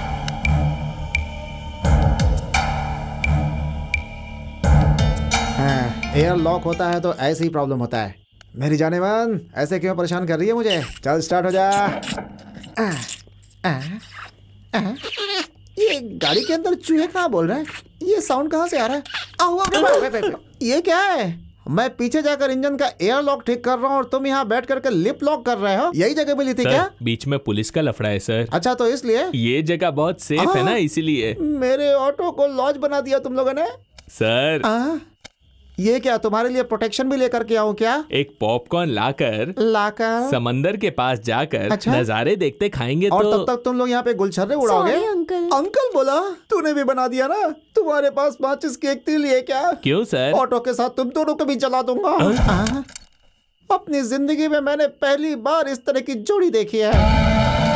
एयर लॉक होता है तो ऐसे ही प्रॉब्लम होता है। मेरी जाने मन, ऐसे क्यों परेशान कर रही है मुझे? चल स्टार्ट हो जा। आ, आ, आ, ये गाड़ी के अंदर चूहे कहाँ बोल रहे हैं? ये साउंड कहाँ से आ रहा है? आओ, आओ, आओ, आओ, आओ, ये क्या है? मैं पीछे जाकर इंजन का एयर लॉक ठीक कर रहा हूँ और तुम यहाँ बैठ करके लिप लॉक कर रहे हो। यही जगह मिली थी क्या? बीच में पुलिस का लफड़ा है सर। अच्छा, तो इसलिए ये जगह बहुत सेफ है ना, इसीलिए। मेरे ऑटो को लॉज बना दिया तुम लोगों ने सर। आ? ये क्या, तुम्हारे लिए प्रोटेक्शन भी लेकर के आऊं क्या? एक पॉपकॉर्न लाकर लाकर समंदर के पास जाकर अच्छा? नजारे देखते खाएंगे और तो... तब तक तुम लोग यहाँ पे गुलछर्रे उड़ाओगे? अंकल। अंकल बोला? तूने भी बना दिया ना। तुम्हारे पास माचिस की एक तीली है क्या? क्यों सर? ऑटो के साथ तुम दोनों को भी जला दूंगा। आ? अपनी जिंदगी में मैंने पहली बार इस तरह की जोड़ी देखी है।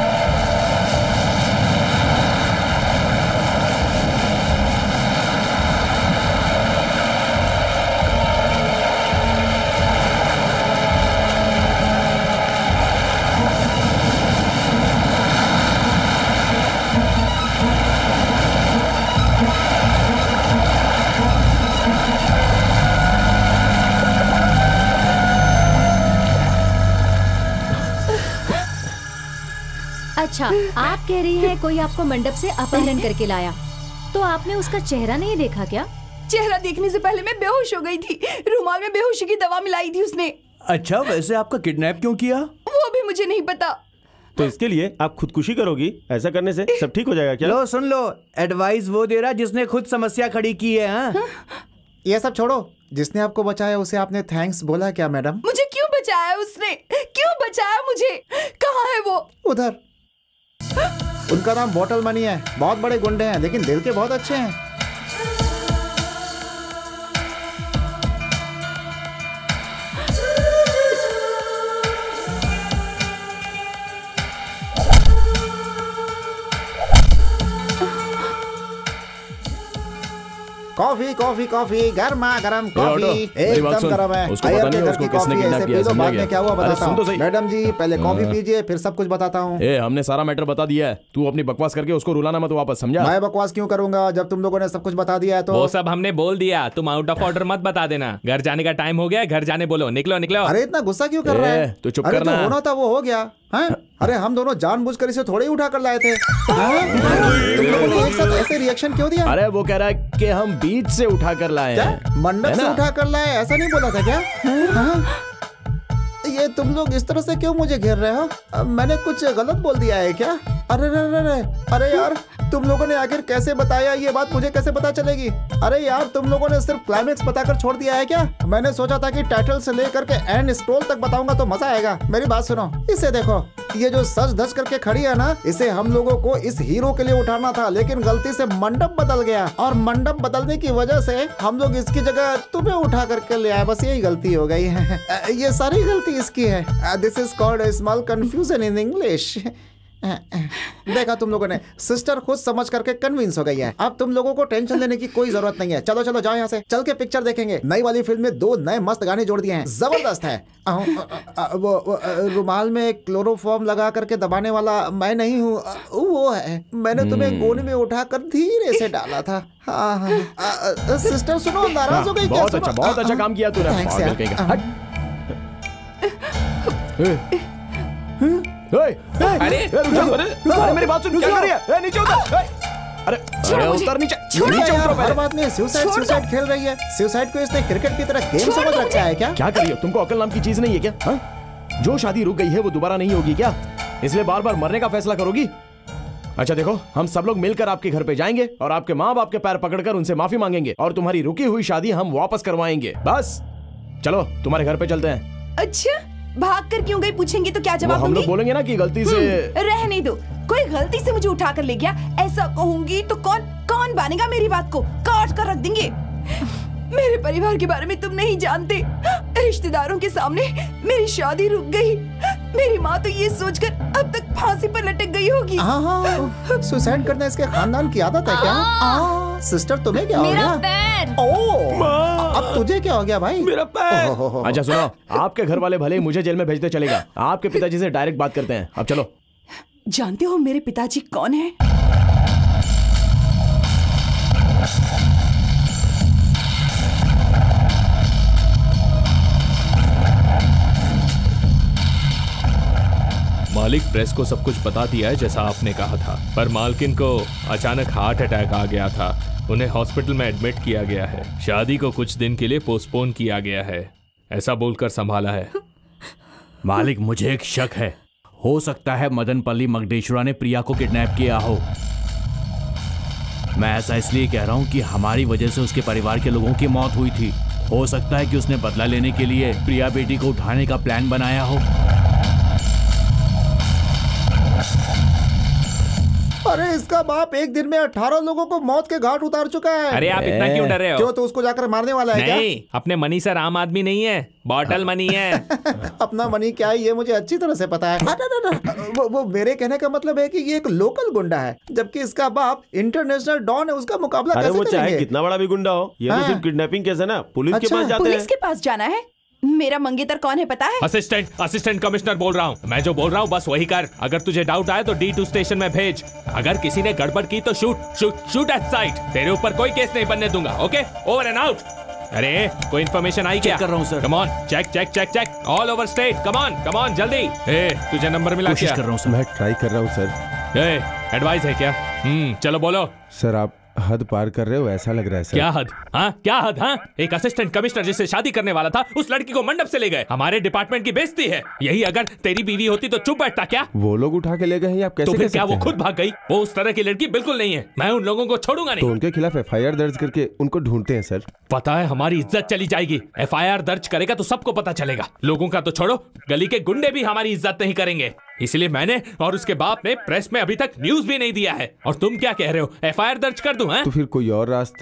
अच्छा, आप कह रही हैं कोई आपको मंडप से अपहरण करके लाया, तो आपने उसका चेहरा नहीं देखा क्या? चेहरा देखने से पहले मैं बेहोश हो गई थी। रुमाल में बेहोशी की दवा मिलाई थी उसने। अच्छा, वैसे आपका किडनैप क्यों किया? वो भी मुझे नहीं पता। तो इसके लिए आप खुदकुशी करोगी? ऐसा करने से सब ठीक हो जाएगा क्या? लो सुन लो, एडवाइस वो दे रहा जिसने खुद समस्या खड़ी की है। हाँ? ये सब छोड़ो, जिसने आपको बचाया उसे आपने थैंक्स बोला क्या मैडम? मुझे क्यों बचाया उसने? क्यों बचाया मुझे? कहाँ है वो? उधर। उनका नाम बॉटल मनी है। बहुत बड़े गुंडे हैं लेकिन दिल के बहुत अच्छे हैं। कॉफी कॉफी कॉफी, गर्मा गर्म कॉफी, एकदम गर्म है। उसको पता नहीं उसको किसने किडनैप किया, समझ बाद में क्या हुआ बताता सुन तो सही। हूँ। मैडम जी पहले कॉफी पीजिए फिर सब कुछ बताता हूँ। ए, हमने सारा मैटर बता दिया है, तू अपनी बकवास करके उसको रुलाना मत वापस, समझा? मैं बकवास क्यों करूंगा जब तुम लोगों ने सब कुछ बता दिया है? तो वो सब हमने बोल दिया, तुम आउट ऑफ ऑर्डर मत बता देना। घर जाने का टाइम हो गया, घर जाने बोलो। निकलो निकलो। अरे इतना गुस्सा क्यों कर रहा है? तो चुप अरे करना। जो होना था वो हो गया है? अरे हम दोनों जानबूझकर इसे थोड़े ही उठा कर लाए थे। तुम लोगों ने एक साथ ऐसे रिएक्शन क्यों दिया? अरे वो कह रहा है कि हम बीच से उठा कर लाए हैं। मंडप से उठा कर लाए, ऐसा नहीं बोला था क्या? हाँ? ये तुम लोग इस तरह से क्यों मुझे घेर रहे हो? मैंने कुछ गलत बोल दिया है क्या? अरे अरे अरे अरे यार, तुम लोगों ने आखिर कैसे बताया? ये बात मुझे कैसे पता चलेगी? अरे यार, तुम लोगों ने सिर्फ क्लाइमेक्स बताकर छोड़ दिया है क्या? मैंने सोचा था कि टाइटल से लेकर के एंड स्टोल तक बताऊंगा तो मजा आएगा। मेरी बात सुनो, इसे देखो, ये जो सज धज करके खड़ी है ना, इसे हम लोगों को इस हीरो के लिए उठाना था, लेकिन गलती से मंडप बदल गया और मंडप बदलने की वजह से हम लोग इसकी जगह तुम्हें उठा करके ले आए। बस यही गलती हो गई है। ये सारी गलती इसकी है। This is called a small confusion in English. देखा तुम लोगों ने, सिस्टर खुद समझ करके कन्विंस हो गई है। अब तुम लोगों को टेंशन लेने की कोई जरूरत नहीं है। चलो चलो जाओ यहाँ से, चल के पिक्चर देखेंगे। नई वाली फिल्म में दो नए मस्त गाने जोड़ दिए हैं, जबरदस्त है। वो, वो रुमाल में क्लोरोफॉर्म लगा करके दबाने वाला मैं नहीं हूँ, वो है। मैंने तुम्हें गोनी में उठाकर धीरे से डाला था। हाँ हाँ सिस्टर सुनो, नाराज हो गई क्या? बहुत अच्छा, बहुत अच्छा काम किया तूने। अरे अरे मेरी बात सुन, क्या कर रही है? नीचे उतर। अरे अरे उतर नीचे, नीचे उतरो। हर बात में सुसाइड सुसाइड खेल रही है। सुसाइड को इसने क्रिकेट की तरह गेम समझ रखा है क्या? क्या कर रही हो? तुमको अकल नाम की चीज नहीं है क्या? हा? जो शादी रुक गई है वो दोबारा नहीं होगी क्या? इसलिए बार बार मरने का फैसला करोगी? अच्छा देखो, हम सब लोग मिलकर आपके घर पे जाएंगे और आपके माँ बाप के पैर पकड़कर उनसे माफी मांगेंगे और तुम्हारी रुकी हुई शादी हम वापस करवाएंगे। बस चलो तुम्हारे घर पे चलते हैं। अच्छा, भाग कर क्यों गई पूछेंगे तो क्या वो जवाब हम दूंगी? लोग बोलेंगे ना कि गलती से। हम्म, रहने दो। कोई गलती से मुझे उठा कर ले गया ऐसा कहूंगी तो कौन कौन मानेगा मेरी बात को? काट कर रख देंगे। मेरे परिवार के बारे में तुम नहीं जानते। रिश्तेदारों के सामने मेरी शादी रुक गई। मेरी माँ तो ये सोचकर अब तक फांसी पर लटक गई होगी। हाँ हाँ, सुसाइड करना इसके खानदान की आदत है क्या? आ, सिस्टर तुम्हें क्या हो मेरा गया? पैर। ओ, अब तुझे क्या हो गया भाई? मेरा पैर। अच्छा सुनो, आपके घर वाले भले ही मुझे जेल में भेजते चलेगा, आपके पिताजी से डायरेक्ट बात करते हैं। अब चलो। जानते हो मेरे पिताजी कौन है? मालिक प्रेस को सब कुछ बता दिया है जैसा आपने कहा था, पर मालकिन को अचानक हार्ट अटैक आ गया था। उन्हें हॉस्पिटल में एडमिट किया गया है। शादी को कुछ दिन के लिए पोस्टपोन किया गया है, ऐसा बोलकर संभाला है। मालिक मुझे एक शक है, हो सकता है मदनपल्ली मगडेश्वरा ने प्रिया को किडनैप किया हो। मैं ऐसा इसलिए कह रहा हूं कि हमारी वजह से उसके परिवार के लोगों की मौत हुई थी। हो सकता है कि उसने बदला लेने के लिए प्रिया बेटी को उठाने का प्लान बनाया हो। अरे इसका बाप एक दिन में अठारह लोगों को मौत के घाट उतार चुका है। अरे आप इतना क्यों डर रहे हो? क्यों, तो उसको जाकर मारने वाला है क्या? नहीं, अपने मनी सर आम आदमी नहीं है, बॉटल मनी है। अपना मनी क्या है ये मुझे अच्छी तरह से पता है। ना, ना, ना, वो, वो मेरे कहने का मतलब है कि ये एक लोकल गुंडा है, जबकि इसका बाप इंटरनेशनल डॉन है। उसका मुकाबला अरे कैसे वो करेंगे? चाहे कितना बड़ा भी गुंडा हो, ये तो सिर्फ किडनैपिंग केस है ना, पुलिस के पास जाते हैं। पुलिस के पास जाना है? मेरा मंगेतर कौन है पता है? असिस्टेंट असिस्टेंट कमिश्नर बोल रहा हूँ। मैं जो बोल रहा हूँ बस वही कर। अगर तुझे डाउट आए तो डी टू स्टेशन में भेज। अगर किसी ने गड़बड़ की तो shoot shoot shoot at sight. तेरे ऊपर कोई केस नहीं बनने दूंगा। Okay, over and out. अरे कोई इन्फॉर्मेशन आई क्या? कर रहा हूँ sir. Come on, check check check check all over state. Come on come on जल्दी। ए, तुझे नंबर मिला क्या? कर रहा हूँ सर। मैं ट्राई कर रहा हूँ सर। ए, एडवाइस है क्या? हम्म चलो बोलो। सर आप हद पार कर रहे हो ऐसा लग रहा है सर। क्या हद? हाँ क्या हद? हाँ, एक असिस्टेंट कमिश्नर जिससे शादी करने वाला था उस लड़की को मंडप से ले गए। हमारे डिपार्टमेंट की बेइज्जती है। यही अगर तेरी बीवी होती तो चुप बैठता क्या? वो लोग उठा के ले गए हैं, आप कैसे तो फिर कह क्या सकते वो हैं? खुद भाग गई? वो उस तरह की लड़की बिल्कुल नहीं है। मैं उन लोगों को छोड़ूंगा तो नहीं। उनके खिलाफ एफ आई आर दर्ज करके उनको ढूंढते हैं सर। पता है हमारी इज्जत चली जाएगी। एफ आई आर दर्ज करेगा तो सबको पता चलेगा। लोगों का तो छोड़ो, गली के गुंडे भी हमारी इज्जत नहीं करेंगे। इसलिए मैंने और उसके बाप ने प्रेस में अभी तक न्यूज भी नहीं दिया है। और तुम क्या कह रहे हो, एफ आई आर दर्ज कर दूं? हैं? तो फिर कोई और रास्ता?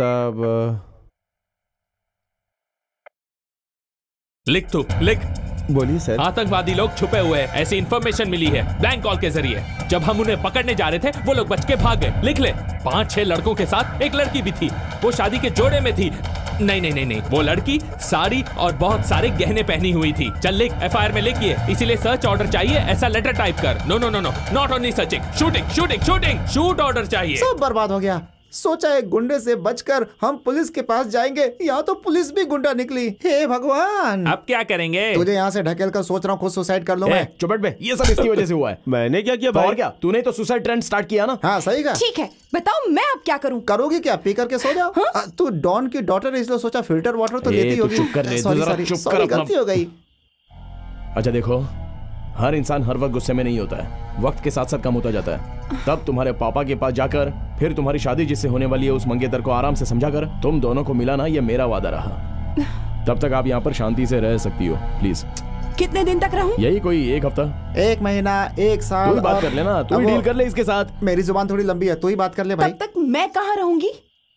लिख तू लिख। बोलिए सर। आतंकवादी लोग छुपे हुए हैं, ऐसी इंफॉर्मेशन मिली है ब्लैंक कॉल के जरिए। जब हम उन्हें पकड़ने जा रहे थे वो लोग बच के भाग गए। लिख ले, पांच छह लड़कों के साथ एक लड़की भी थी। वो शादी के जोड़े में थी। नहीं नहीं नहीं नहीं, वो लड़की साड़ी और बहुत सारे गहने पहनी हुई थी। चल लिख, एफ आई आर में लिखिए। इसीलिए सर्च ऑर्डर चाहिए, ऐसा लेटर टाइप कर। No no no no, not only searching, shooting shooting shooting, shoot order चाहिए। सब बर्बाद हो गया। सोचा एक गुंडे से बचकर हम पुलिस के पास जाएंगे, यहाँ तो पुलिस भी गुंडा निकली। हे भगवान, अब क्या करेंगे? तुझे यहाँ से ढकेल कर सोच रहा हूँ खुद सुसाइड कर लूं मैं। चुपट बे, ये सब इसकी वजह से हुआ है। मैंने क्या किया तो भाई? और क्या, तूने तो सुसाइड ट्रेंड स्टार्ट किया ना। हाँ सही कहा। ठीक है, बताओ मैं अब क्या करूं? करोगी क्या? पी करके सो जाओ। हाँ? तू डॉन की डॉटर है इसलिए सोचा फिल्टर वाटर तो ए, लेती तू होगी। चुप कर रे, सॉरी जरा सॉरी चुप कर सॉरी, अपना- गलती हो गई। अच्छा देखो, हर इंसान हर वक्त गुस्से में नहीं होता है, वक्त के साथ साथ कम होता जाता है। तब तुम्हारे पापा के पास जाकर फिर तुम्हारी शादी जिससे होने वाली है उस मंगेतर को आराम से समझा कर तुम दोनों को मिलाना, ये मेरा वादा रहा। तब तक आप यहाँ पर शांति से रह सकती हो, प्लीज। कितने दिन तक रहूं? यही कोई एक हफ्ता, एक महीना, एक साल। तू ही बात और- कर लेना, तू ही अब वो- डील कर ले इसके साथ। मेरी जुबान थोड़ी लंबी है, तू ही बात कर ले भाई। तब तक मैं कहाँ रहूंगी?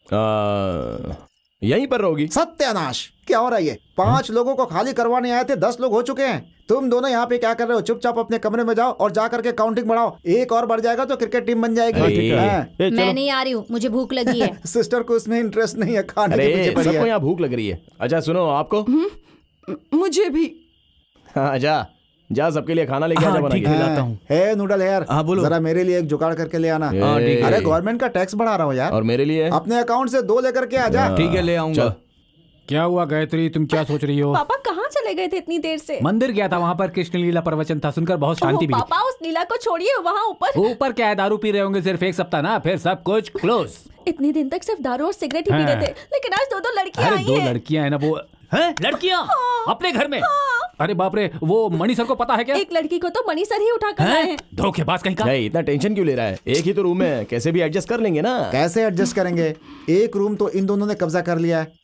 आ, यहीं पर रहोगी। सत्यानाश, क्या हो रहा है ये? पांच लोगों को खाली करवाने आए थे, दस लोग हो चुके हैं। तुम दोनों यहाँ पे क्या कर रहे हो? चुपचाप अपने कमरे में जाओ और जा करके काउंटिंग बढ़ाओ। एक और बढ़ जाएगा तो क्रिकेट टीम बन जाएगी। हाँ। मैं नहीं आ रही हूँ, मुझे भूख लगी है। सिस्टर को इसमें इंटरेस्ट नहीं है, खाने के अरे पीछे पड़ी सबको है। यहाँ भूख लग रही है। अच्छा सुनो, आपको? मुझे भी। हाँ जा जा, सबके लिए खाना लेके आजा बना के। लाता हूँ। हे नूडल हेयर, हाँ बोलो। जरा मेरे लिए एक जुगाड़ करके ले आना। हाँ, ठीक है। अरे गवर्नमेंट का टैक्स बढ़ा रहा हूँ यार। और मेरे लिए? अपने अकाउंट से दो लेकर के आ जा। ठीक है, ले आऊंगा। क्या हुआ गायत्री, तुम क्या सोच रही हो? पापा कहाँ चले गए थे इतनी देर से? मंदिर गया था, वहाँ पर कृष्ण लीला प्रवचन था, सुनकर बहुत शांति मिली। पापा उस लीला को छोड़िए, वहाँ ऊपर ऊपर क्या है, दारू पी रहे होंगे सिर्फ एक सप्ताह ना, फिर सब कुछ क्लोज। इतने दिन तक सिर्फ दारू और सिगरेट ही पी रहे थे, लेकिन आज दो दो लड़कियां अरे आई दो हैं। लड़कियां हैं ना, वो हैं लड़कियां अपने घर में। अरे बाप रे, वो मणि सर को पता है क्या? एक लड़की को तो मणि सर ही उठा कर लाए हैं। धोखेबाज कहीं का। नहीं, इतना टेंशन क्यों ले रहा है? एक ही तो रूम है, कैसे भी एडजस्ट कर लेंगे ना। कैसे एडजस्ट करेंगे? एक रूम तो इन दोनों ने कब्जा कर लिया है,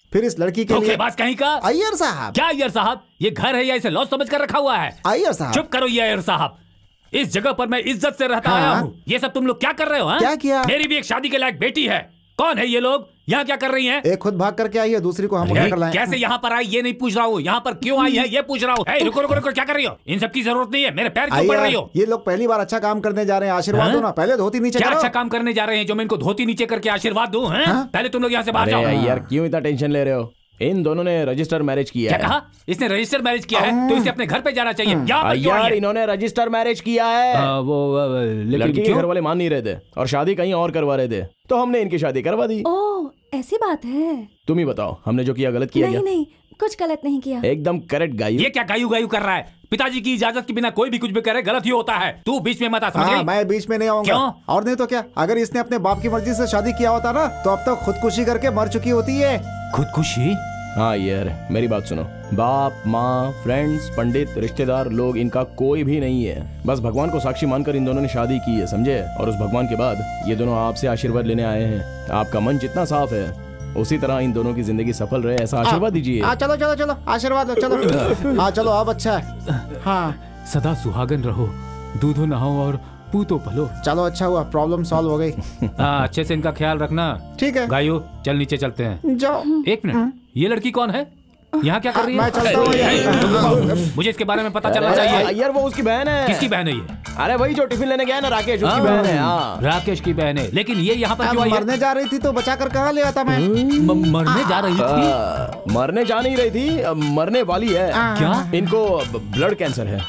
फिर इस लड़की के लिए धोखेबाज कहीं का। अय्यर साहब। क्या अय्यर साहब? ये घर है या इसे लॉज समझ कर रखा हुआ है? अय्यर साहब। चुप करो ये अय्यर साहब। इस जगह पर मैं इज्जत से रहता हाँ? आया हूँ। ये सब तुम लोग क्या कर रहे हो? हाँ? क्या किया? मेरी भी एक शादी के लायक बेटी है। कौन है ये लोग? यहाँ क्या कर रही हैं? एक खुद भाग करके आई है, दूसरी को हम उठा कर लाए। कैसे यहाँ पर आई ये नहीं पूछ रहा हूँ, यहाँ पर क्यों आई है ये पूछ रहा हूँ। hey, रुको रुको रुको, क्या कर रही हो? इन सब की जरूरत नहीं है, मेरे पैर क्यों पड़ रही हो? ये लोग पहली बार अच्छा काम करने जा रहे हैं, आशीर्वाद दो ना। पहले धोती नीचे क्या करो। अच्छा काम करने जा रहे हैं जो मैं इनको धोती नीचे करके आशीर्वाद दूं? पहले तुम लोग यहाँ से बाहर जाओ। यार क्यों इतना टेंशन ले रहे हो? इन दोनों ने रजिस्टर मैरिज किया क्या है। कहा? इसने रजिस्टर मैरिज किया है तो इसे अपने घर पे जाना चाहिए। यहाँ पर क्यों आई यार है? इन्होंने रजिस्टर मैरिज किया है। आ, वो आ, लेकिन लड़की के क्यों? घर वाले मान नहीं रहे थे और शादी कहीं और करवा रहे थे, तो हमने इनकी शादी करवा दी। ओह, ऐसी बात है। तुम ही बताओ, हमने जो किया गलत किया नहीं क्या? नहीं, कुछ गलत नहीं किया। एकदम करेक्ट गायू। ये क्या गायू गायू कर रहा है? पिताजी की इजाजत के बिना कोई भी कुछ भी करे गलत ही होता है। तू बीच में मत आ, समझ हाँ, गई? मैं बीच में नहीं आऊंगा। क्यों? और नहीं तो क्या, अगर इसने अपने बाप की मर्जी से शादी किया होता ना तो अब तक खुदकुशी करके मर चुकी होती है। खुदकुशी? हाँ यार मेरी बात सुनो, बाप माँ फ्रेंड्स पंडित रिश्तेदार लोग इनका कोई भी नहीं है। बस भगवान को साक्षी मानकर इन दोनों ने शादी की है, समझे? और उस भगवान के बाद ये दोनों आपसे आशीर्वाद लेने आए हैं। आपका मन जितना साफ है उसी तरह इन दोनों की जिंदगी सफल रहे, ऐसा आशीर्वाद दीजिए। हाँ चलो चलो चलो, आशीर्वाद लो, चलो। हाँ चलो, अब अच्छा है। हाँ सदा सुहागन रहो, दूधो नहाओ और पूतो पलो। चलो अच्छा हुआ, प्रॉब्लम सॉल्व हो गई। हाँ, अच्छे से इनका ख्याल रखना। ठीक है गायू, चल नीचे चलते हैं। जाओ। एक मिनट, ये लड़की कौन है? यहाँ क्या कर रही है? मैं चलता हूँ यार। मुझे इसके बारे में पता चलना चाहिए। यार वो उसकी बहन है। किसकी बहन है ये? अरे वही जो टिफिन लेने गया ना, राकेश, उसकी बहन है। हाँ। राकेश की बहन है, लेकिन ये यहाँ पर क्यों आई है? मरने जा रही थी तो बचा कर कहाँ ले आता मैं? म- मरने जा रही थी? आ, मरने जा नहीं रही थी, मरने वाली है। क्या? इनको ब्लड कैंसर है।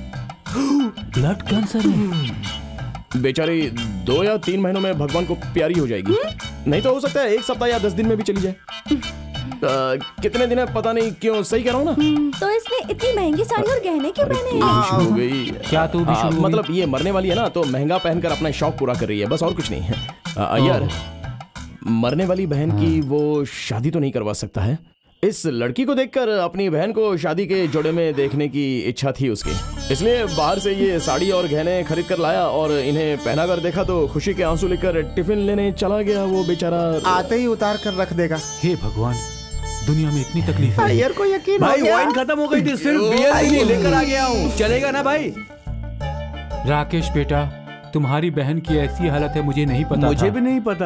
ब्लड कैंसर है? बेचारी दो या तीन महीनों में भगवान को प्यारी हो जाएगी। नहीं तो हो सकता है एक सप्ताह या दस दिन में भी चली जाए। आ, कितने दिन है पता नहीं, क्यों सही कह रहा हूँ ना? तो इसने इतनी महंगी साड़ी और गहने क्यों पहने हैं? शुरू हो गई। क्या तू भी शुरू हो गई? मतलब ये मरने वाली है ना, तो महंगा पहनकर अपना शौक पूरा कर रही है, बस और कुछ नहीं है। आ, यार मरने वाली बहन की वो शादी तो नहीं करवा सकता है। इस लड़की को देखकर अपनी बहन को शादी के जोड़े में देखने की इच्छा थी उसकी, इसलिए बाहर से ये साड़ी और गहने खरीद कर लाया और इन्हें पहना कर देखा तो खुशी के आंसू लेकर टिफिन लेने चला गया। वो बेचारा आते ही उतार कर रख देगा। हे भगवान, दुनिया में इतनी तकलीफ है। यार को यकीन भाई हो गया। वाइन खत्म हो गई थी, सिर्फ बियर ही नहीं लेकर आ गया हूँ। चलेगा ना भाई? राकेश बेटा, तुम्हारी बहन की ऐसी हालत है मुझे नहीं पता मुझे था। भी नहीं पता।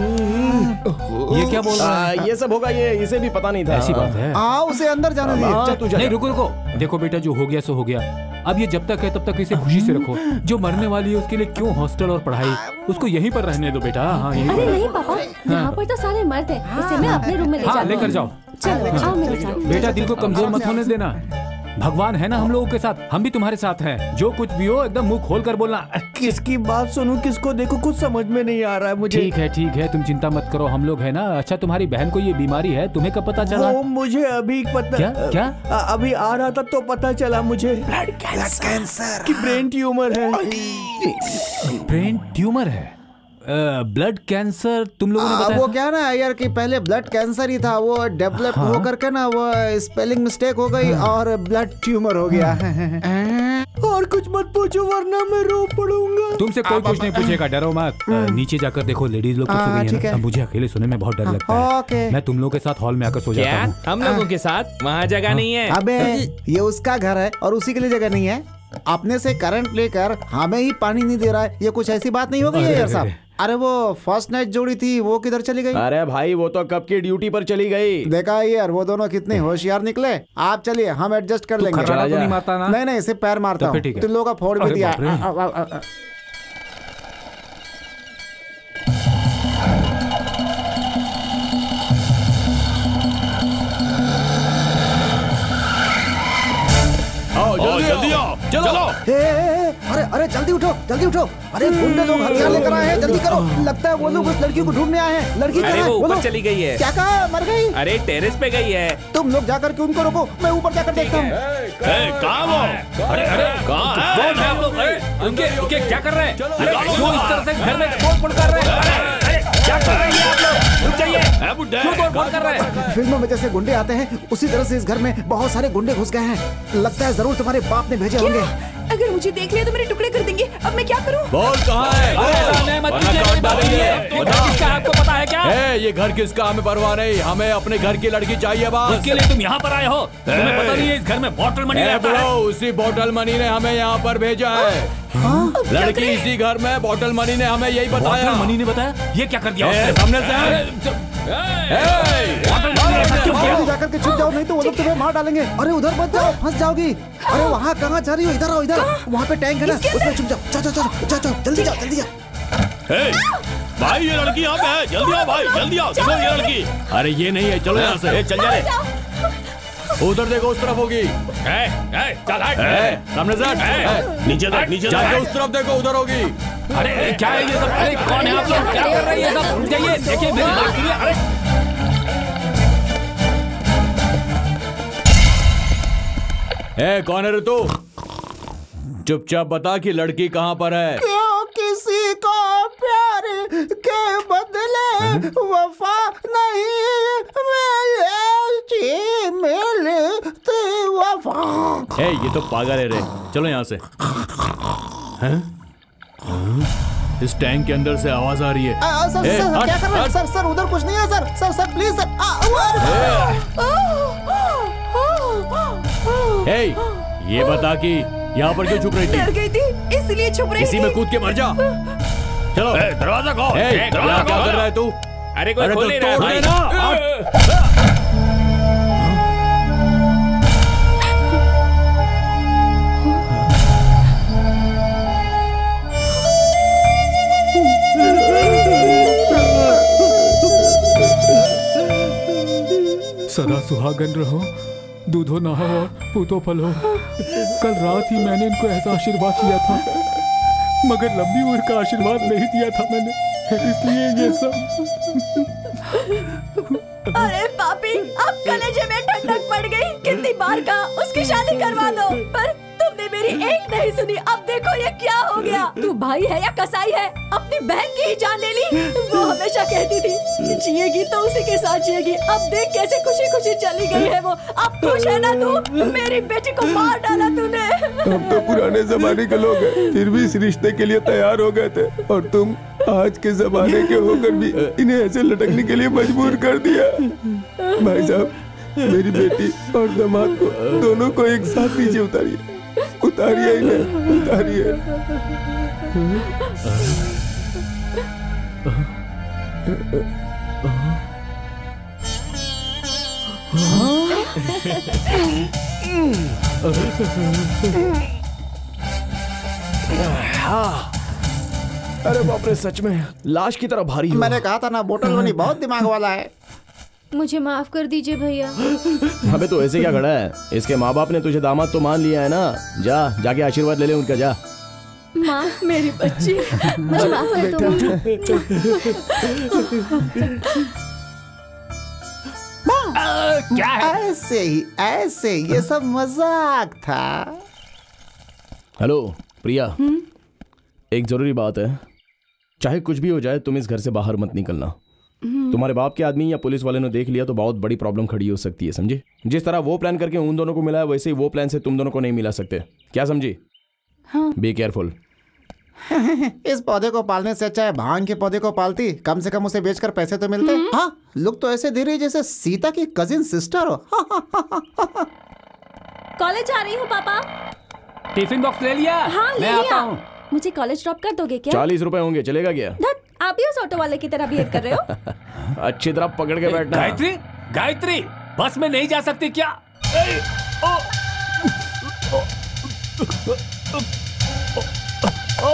ये क्या बोल रहा है? आ, ये सब होगा, ये इसे भी पता नहीं था। ऐसी बात है? हाँ, उसे अंदर जाने हाँ, दीजिए। तू जा। नहीं, रुको रुको। देखो बेटा, जो हो गया सो हो गया। अब ये जब तक है तब तक इसे खुशी से रखो। जो मरने वाली है उसके लिए क्यों हॉस्टल और पढ़ाई, उसको यहीं पर रहने दो बेटा। हाँ, यहीं अरे पर। नहीं पापा, यहाँ पर तो सारे मर्द हैं। इसे मैं अपने रूम में ले हाँ, जाऊंगी। लेकर जाओ। चलो आओ मेरे साथ। बेटा, दिल को कमजोर मत होने देना। भगवान है ना हम लोगों के साथ, हम भी तुम्हारे साथ हैं। जो कुछ भी हो एकदम मुंह खोल कर बोलना। किसकी बात सुनूं, किसको देखो, कुछ समझ में नहीं आ रहा है मुझे। ठीक है ठीक है, तुम चिंता मत करो, हम लोग है ना। अच्छा, तुम्हारी बहन को ये बीमारी है, तुम्हें कब पता चला? वो मुझे अभी पता। क्या क्या? अ- अभी आ रहा था तो पता चला मुझे ब्लड कैंसर कि ब्रेन ट्यूमर है। ब्रेन ट्यूमर है? ब्लड कैंसर तुम लोगों ने आ, बताया वो था? क्या ना यार कि पहले ब्लड कैंसर ही था, वो डेवलप हाँ? हो करके ना वो स्पेलिंग मिस्टेक हो गई और ब्लड ट्यूमर हो गया। और कुछ मत पूछो वरना मैं रो पड़ूंगा। तुमसे कोई कुछ नहीं पूछेगा, डरो मत। अ, नीचे जाकर देखो, लेडीज लोग तो सो हाँ, गई ठीक है है। ना। मुझे अकेले सोने में बहुत डर लगता है। ओके। मैं तुम लोग के साथ हॉल में आकर सो जाता क्या हूँ। हम लोगों के साथ? वहाँ जगह नहीं है। अबे ये उसका घर है और उसी के लिए जगह नहीं है। अपने से करंट लेकर हमें ही पानी नहीं दे रहा है, ये कुछ ऐसी बात नहीं हो गई है यार साहब। अरे वो फर्स्ट नाइट जोड़ी थी, वो किधर चली गई? अरे भाई वो तो कब की ड्यूटी पर चली गई। देखा यार, वो दोनों कितने होशियार निकले। आप चलिए, हम एडजस्ट कर लेंगे। खर्राटा तो नहीं मारता ना? नहीं नहीं, सिर्फ पैर मारता तो फिर हूँ। ठीक है। तुम लोगों का फोड़ भी अरे दिया। बाप रे। आ, आ, आ, आ, आ। आओ जल्दी जल्दी आओ, चलो। ए, ए, ए, अरे अरे जल्दी उठो, जल्दी उठो। अरे गुंडे लोग हथियार लेकर आए हैं, जल्दी करो। लगता है वो लोग उस लड़की को ढूंढने आए हैं। लड़की अरे कहाँ है? वो ऊपर बोलो। चली गई है। क्या कहा? मर गई? अरे टेरेस पे गई है। तुम लोग जाकर के उनको रोको, मैं ऊपर जाकर देखता हूँ। कहाँ वो? अरे अरे कहाँ है? कौन है हम लोग? अरे, उनके उनके क्या कर रहे हैं? अरे क्यों इस तरह से घर में तोड़ फोड़ कर रहे हैं? अरे, अरे, क्या कर रहे हैं आप लोग? रुक जाइए। क्यों तोड़फोड़ कर रहे हैं? फिल्मों में जैसे गुंडे आते हैं उसी तरह से इस घर में बहुत सारे गुंडे घुस गए हैं। लगता है जरूर तुम्हारे बाप ने भेजे होंगे। अगर मुझे देख लिया तो मेरे टुकड़े कर देंगे। अब मैं क्या करूं? बोल कहाँ है? आपको पता है क्या? ए, ये घर किसका हमें परवाह नहीं, हमें अपने घर की लड़की चाहिए बस। उसके लिए तुम यहाँ पर आए हो? तुम्हें पता नहीं है इस घर में बॉटल मनी रहता है? उसी बॉटल मनी ने हमें यहाँ पर भेजा है। हाँ? लड़की इसी घर में, बॉटल मनी ने हमें यही बताया। मनी ने बताया? ये क्या कर दिया उसने? सामने से जाकर के छुप जाओ, नहीं तो वो लोग तुम्हें मार डालेंगे। अरे उधर मत जाओ, फंस जाओगी। अरे वहाँ कहाँ जा रही हो? इधर आओ, इधर। वहाँ पे टैंक है ना, उसमें छुप जाओ। जाओ जाओ जाओ जाओ, जल्दी जाओ, जल्दी जाओ। भाई ये लड़की यहाँ पे है, जल्दी आओ भाई, जल्दी आओ। देखो ये लड़की। अरे ये नहीं है, चलो यहाँ से। चल जा रे। उधर देखो, उस तरफ होगी। चल हट। सामने से हट। नीचे देख, नीचे जाके उस तरफ देखो, उधर होगी। अरे क्या है ये सब? अरे कौन है आप लोग? क्या कर रहे हैं ये सब? रुक जाइए, देखिए मेरी बात सुनिए। अरे ए, कौन है रे तू? चुपचाप बता कि लड़की कहाँ पर है। क्यों किसी को प्यार के बदले वफा नहीं मिलती वफा। ए, ये तो पागल है रे। चलो यहाँ से। हैं? इस टैंक के अंदर से आवाज आ रही है। आ, सर, ए, सर, हट, क्या कर रहे हैं? हट। सर सर उधर कुछ नहीं है sir. Sir sir please sir. आ, ए, ये बता कि यहाँ पर क्यों छुप रही थी? डर गई थी इसलिए छुप रही थी। इसी में कूद के मर जा। चलो दरवाजा खोल। ए, क्या कर रहा है तू? अरे कोई खोल नहीं तो रहा है भाई। सदा सुहागन रहो, दूधो नहो और पूतो फलो। कल रात ही मैंने इनको ऐसा आशीर्वाद दिया था, मगर लंबी उम्र का आशीर्वाद नहीं दिया था मैंने, इसलिए ये सब। अरे पापी, अब कलेजे में ठंडक पड़ गई। कितनी बार कहा उसकी शादी करवा दो, पर तुमने मेरी एक नहीं सुनी। अब देखो ये क्या हो गया। तू भाई है या कसाई है? अपनी बहन की ही जान ले ली। वो हमेशा कहती थी जिएगी तो उसी के साथ जिएगी। अब देख कैसे खुशी खुशी चली गई है वो। अब खुश है ना तू? मेरी बेटी को मार डाला तूने। हम तो पुराने जमाने के लोग हैं, फिर भी इस रिश्ते के लिए तैयार हो गए थे, और तुम आज के जमाने के होकर भी इन्हें ऐसे लटकने के लिए मजबूर कर दिया। भाई साहब, मेरी बेटी और दामाद को दोनों को एक साथ नीचे उतारिए, उतारिए इन्हें, उतारिए। अरे बाप रे, सच में लाश की तरह भारी हो। मैंने कहा था ना, बोतल वाली बहुत दिमाग वाला है। मुझे माफ कर दीजिए भैया। अबे तो ऐसे क्या खड़ा है? इसके माँ बाप ने तुझे दामाद तो मान लिया है ना। जा जाके आशीर्वाद ले ले उनका, जा। माँ, मेरी बच्ची, मुझे माफ कर दो। क्या है? ऐसे ही ऐसे ही, ये सब मजाक था। हेलो प्रिया, एक जरूरी बात है। चाहे कुछ भी हो जाए, तुम इस घर से बाहर मत निकलना। तुम्हारे बाप के आदमी या पुलिस वाले ने देख लिया तो बहुत बड़ी प्रॉब्लम खड़ी हो सकती है, समझे? जिस तरह वो प्लान करके उन दोनों को मिला है, वैसे ही वो प्लान से तुम दोनों को नहीं मिला सकते। क्या समझी? हाँ। Be careful. इस पौधे को पालने से अच्छा है भांग के पौधे को पालती, कम से कम उसे बेचकर पैसे तो मिलते। हाँ, लुक तो ऐसे दे रही जैसे सीता की कजिन सिस्टर हो। कॉलेज जा रही हूँ पापा। टिफिन बॉक्स ले लिया? हाँ, ले मैं आता लिया। हूँ। मुझे कॉलेज ड्रॉप कर दोगे क्या? चालीस रुपए होंगे, चलेगा क्या? धत, आप भी उस ऑटो वाले की तरह बिहेव कर रहे हो। अच्छी तरह पकड़ के बैठना। गायत्री, गायत्री, बस में नहीं जा सकती क्या? ए, ओ, ओ, ओ,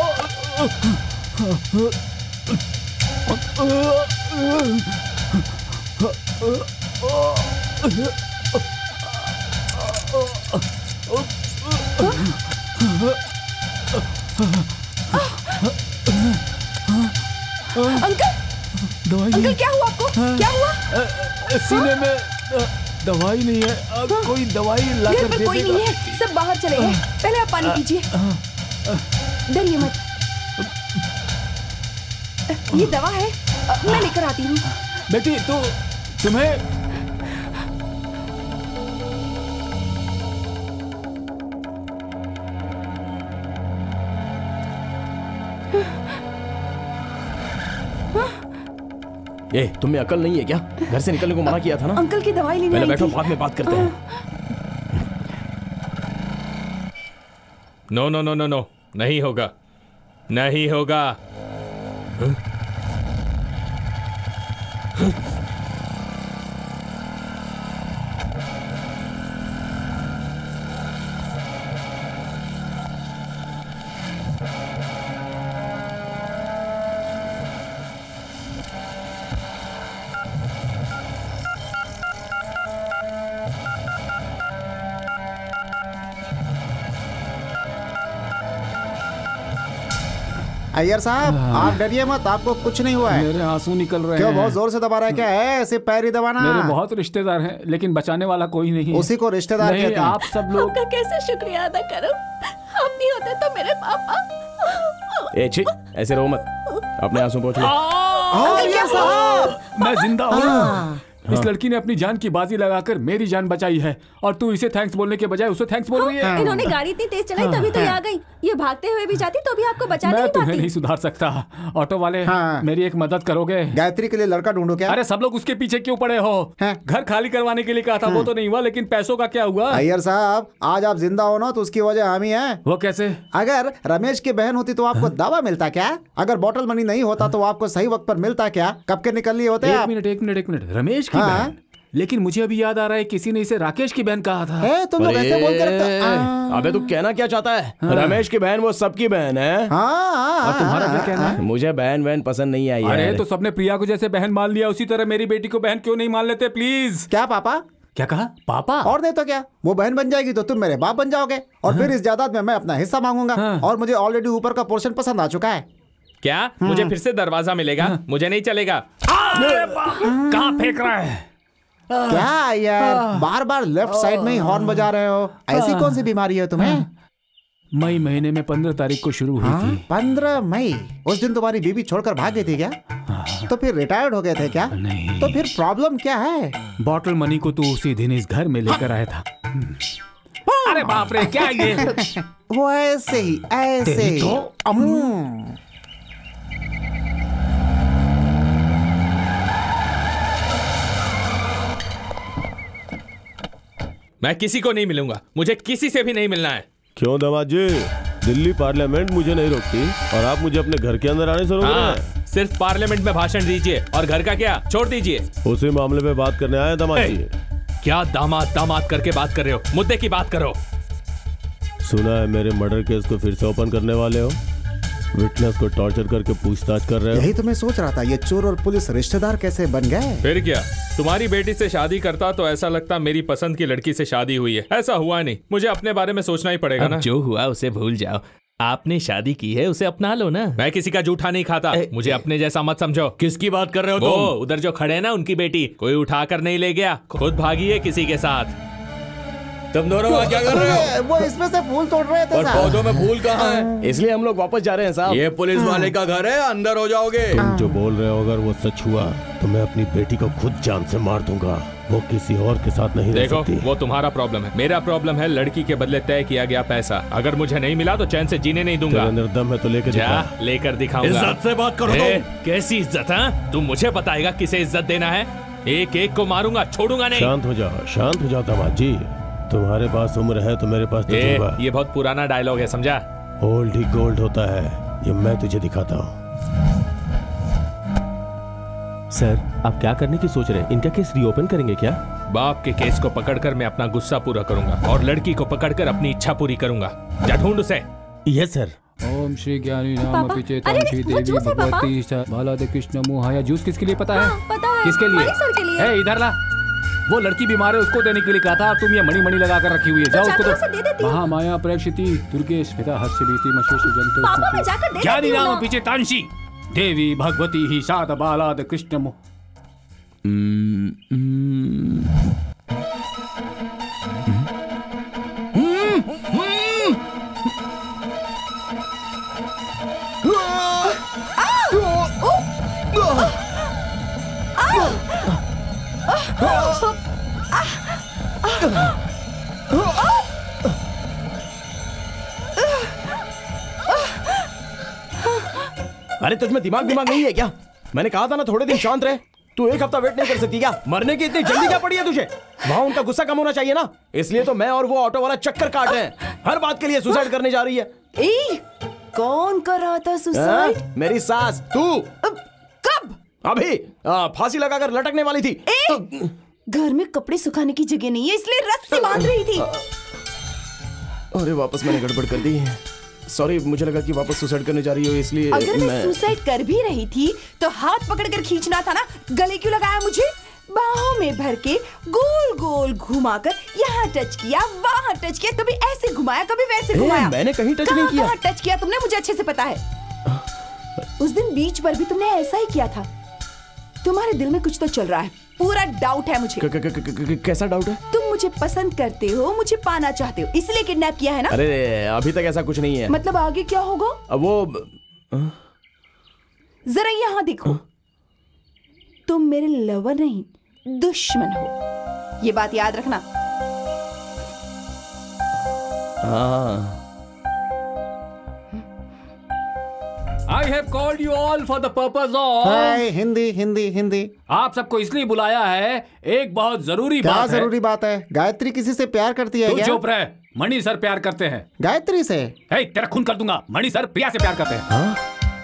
अंकल, दवाई अंकल क्या हुआ आपको? क्या हुआ? सीने में दवाई नहीं है, कोई दवाई ला घर कर पर दे कोई देगा। नहीं है, सब बाहर चले गए। पहले आप पानी पीजिए, डरिए मत। ये दवा है, मैं लेकर आती हूँ। बेटी तू तुम्हें ए, तुम्हें अकल नहीं है क्या? घर से निकलने को मना किया था ना? अंकल की दवाई लेने पहले आई बैठो, थी। बाद में बात करते हैं। No no no no no, नहीं होगा, नहीं होगा। अय्यर साहब, आप डरिए मत, आपको कुछ नहीं हुआ है। मेरे आंसू निकल रहे क्यों, हैं। बहुत जोर से दबा रहा है क्या? है सिर्फ पैर ही दबाना। मेरे बहुत रिश्तेदार हैं, लेकिन बचाने वाला कोई नहीं। उसी को रिश्तेदार नहीं, कहते हैं। आप सब लोग। आपका कैसे शुक्रिया अदा करूं? हम नहीं होते तो मेरे पापा। ए छी, ऐसे रो मत, अपने आंसू पोंछ लो। अय्यर साहब, मैं जिंदा हूँ। इस लड़की ने अपनी जान की बाजी लगाकर मेरी जान बचाई है, और तू इसे थैंक्स बोलने के बजाय उसे थैंक्स बोल रही है। इन्होंने गाड़ी इतनी तेज चलाई तभी तो ये आ गई। ये भागते हुए भी जाती तो भी आपको बचा मैं नहीं तुम्हें पाती। नहीं सुधार सकता। ऑटो वाले, हाँ। मेरी एक मदद करोगे? गायत्री के लिए लड़का ढूंढो क्या? अरे सब लोग उसके पीछे क्यों पड़े हो? घर खाली करवाने के लिए कहा था, वो तो नहीं हुआ, लेकिन पैसों का क्या हुआ? अय्यर साहब, आज आप जिंदा हो ना तो उसकी वजह हम ही है। वो कैसे? अगर रमेश की बहन होती तो आपको दवा मिलता क्या? अगर बॉटल मनी नहीं होता तो आपको सही वक्त पर मिलता क्या? कब के निकल लिए होते एक आप? मिनट एक मिनट एक मिनट रमेश की हाँ। बहन? लेकिन मुझे अभी याद आ रहा है किसी ने इसे राकेश की बहन कहा था। है, तुम लोग ऐसे बोल के रखते हो। आ। अबे तू कहना क्या चाहता है? हाँ। रमेश की बहन वो सबकी बहन है। हाँ, और तुम्हारा क्या कहना है? मुझे बहन बहन पसंद नहीं आई अरे है। तो सबने प्रिया को जैसे बहन मान लिया, उसी तरह मेरी बेटी को बहन क्यों नहीं मान लेते? प्लीज। क्या पापा? क्या कहा? पापा? और नहीं तो क्या, वो बहन बन जाएगी तो तुम मेरे बाप बन जाओगे, और फिर इस जायदाद में मैं अपना हिस्सा मांगूंगा। और मुझे ऑलरेडी ऊपर का पोर्शन पसंद आ चुका है। क्या मुझे फिर से दरवाजा मिलेगा? मुझे नहीं चलेगा। कहाँ फेंक रहा है? क्या यार, बार बार लेफ्ट साइड में ही हॉर्न बजा रहे हो? ऐसी कौन सी बीमारी है तुम्हें? मई महीने में पंद्रह तारीख को शुरू हुई थी। पंद्रह मई? उस दिन तुम्हारी बीवी छोड़कर भाग गई थी क्या? तो फिर रिटायर्ड हो गए थे क्या? नहीं। तो फिर प्रॉब्लम क्या है? बॉटल मनी को तू उसी दिन इस घर में लेकर आया था। अरे बाप रे, क्या ये? वो ऐसे ही ऐसे ही। तो अम्म। मैं किसी को नहीं मिलूंगा, मुझे किसी से भी नहीं मिलना है। क्यों दामाद जी, दिल्ली पार्लियामेंट मुझे नहीं रोकती और आप मुझे अपने घर के अंदर आने से रोक रहे हैं? हाँ, सिर्फ पार्लियामेंट में भाषण दीजिए और घर का क्या छोड़ दीजिए। उसी मामले पे बात करने आए दामाद जी। क्या दामाद दामाद करके बात कर रहे हो? मुद्दे की बात करो। सुना है मेरे मर्डर केस को फिर से ओपन करने वाले हो, विटनेस को टॉर्चर करके पूछताछ कर रहे हो। यही तो मैं सोच रहा था, ये चोर और पुलिस रिश्तेदार कैसे बन गए? फिर क्या, तुम्हारी बेटी से शादी करता तो ऐसा लगता मेरी पसंद की लड़की से शादी हुई है। ऐसा हुआ नहीं, मुझे अपने बारे में सोचना ही पड़ेगा ना। जो हुआ उसे भूल जाओ, आपने शादी की है उसे अपना लो ना। मैं किसी का जूठा नहीं खाता, मुझे अपने जैसा मत समझो। किसकी बात कर रहे हो वो तुम? उधर जो खड़े हैं ना, उनकी बेटी। कोई उठाकर नहीं ले गया, खुद भागी है किसी के साथ। तुम दोनों वहाँ क्या कर रहे हो? वो इसमें से फूल तोड़ रहे थे और साहब। पौधों में फूल कहाँ है? इसलिए हम लोग वापस जा रहे हैं साहब। ये पुलिस वाले का घर है, अंदर हो जाओगे। तुम जो बोल रहे हो अगर वो सच हुआ तो मैं अपनी बेटी को खुद जान से मार दूंगा। वो किसी और के साथ नहीं रह देखो, सकती। वो तुम्हारा प्रॉब्लम है, मेरा प्रॉब्लम है लड़की के बदले तय किया गया पैसा। अगर मुझे नहीं मिला तो चैन से जीने नहीं दूंगा। तेरे अंदर दम है तो लेकर जा, दिखा। लेकर दिखाऊंगा। इज्जत से बात करो ए, तुम। कैसी इज्जत है? तुम मुझे बताएगा किसे इज्जत देना है? एक एक को मारूंगा, छोड़ूंगा नहीं। शांत हो जाओ, शांत हो जाओ दामाद जी। तुम्हारे पास उम्र है तो मेरे पास ए, तजुर्बा। ये बहुत पुराना डायलॉग है, समझा? ओल्ड ही गोल्ड होता है, ये मैं तुझे दिखाता हूँ। सर, आप क्या करने की सोच रहे हैं? इनका केस रीओपन करेंगे क्या? बाप के केस को पकड़कर मैं अपना गुस्सा पूरा करूंगा और लड़की को पकड़कर अपनी इच्छा पूरी करूंगा। जा ढूंढ उसे। Yes sir. ओम श्री ज्ञानी नाम पापा, पिचेतम अरे, श्री वो देवी जूस है, पापा। भगवती सा- बालादे कृष्ण मोहाया। जूस किसके लिए पता है? हाँ, पता है। किसके लिए? मणि सर के लिए। ए, इधर ला। वो लड़की बीमार है, उसको देने के लिए कहा था, और तुम ये मणि मणि लगा कर रखी हुई है। जाओ तो उसको जाकर उसे दे देती हूँ। महामाया प्रेक्षिति दुर्गे स्फिता हर्ष भीति मशेष जंतु पापा, मैं जाकर दे ज्ञानी देती हूँ नाम ना। पीछे तांशी देवी भगवती ही सात बालाद कृष्ण मोह। अरे तुझमें दिमाग दिमाग नहीं है क्या? मैंने कहा था ना थोड़े दिन शांत रहे। तू एक हफ्ता वेट नहीं कर सकती क्या? मरने की इतनी जल्दी क्या पड़ी है तुझे? वहां उनका गुस्सा कम होना चाहिए ना, इसलिए तो मैं और वो ऑटो वाला चक्कर काट रहे हैं। हर बात के लिए सुसाइड करने जा रही है। ए, कौन कर रहा था सुसाइड? मेरी सास। तू कब? अभी आ, फांसी लगाकर लटकने वाली थी। ए, घर में कपड़े सुखाने की जगह नहीं है, इसलिए रस्सी बांध रही थी। अरे वापस मैंने गड़बड़ कर दी। सॉरी, मुझे लगा कि वापस सुसाइड करने जा रही हो इसलिए। अगर मैं, मैं सुसाइड कर भी रही थी तो हाथ पकड़कर खींचना था ना, गले क्यों लगाया मुझे? बाहों में भर के गोल गोल घुमाकर यहाँ टच किया, वहाँ टच किया, कभी ऐसे घुमाया कभी वैसे घुमाया। मैंने कहीं टच नहीं किया। कहाँ टच किया तुमने? मुझे अच्छे से पता है। उस दिन बीच पर भी तुमने ऐसा ही किया था। तुम्हारे दिल में कुछ तो चल रहा है, पूरा डाउट है मुझे। क, क, क, क, क, कैसा डाउट है? तुम मुझे पसंद करते हो, मुझे पाना चाहते हो, इसलिए किडनैप किया है ना? अरे अभी तक ऐसा कुछ नहीं है। मतलब आगे क्या होगा? अब वो जरा यहाँ देखो, तुम मेरे लवर नहीं दुश्मन हो, ये बात याद रखना। हाँ। I have called you all for the purpose of हाय, हिंदी हिंदी हिंदी। आप सबको इसलिए बुलाया है, एक बहुत जरूरी क्या बात है। जरूरी बात है? गायत्री किसी से प्यार करती है तू क्या? चुप रहे, मणि सर प्यार करते हैं। गायत्री से? हे, तेरा खून कर दूंगा। मणि सर प्रिया से प्यार करते हैं।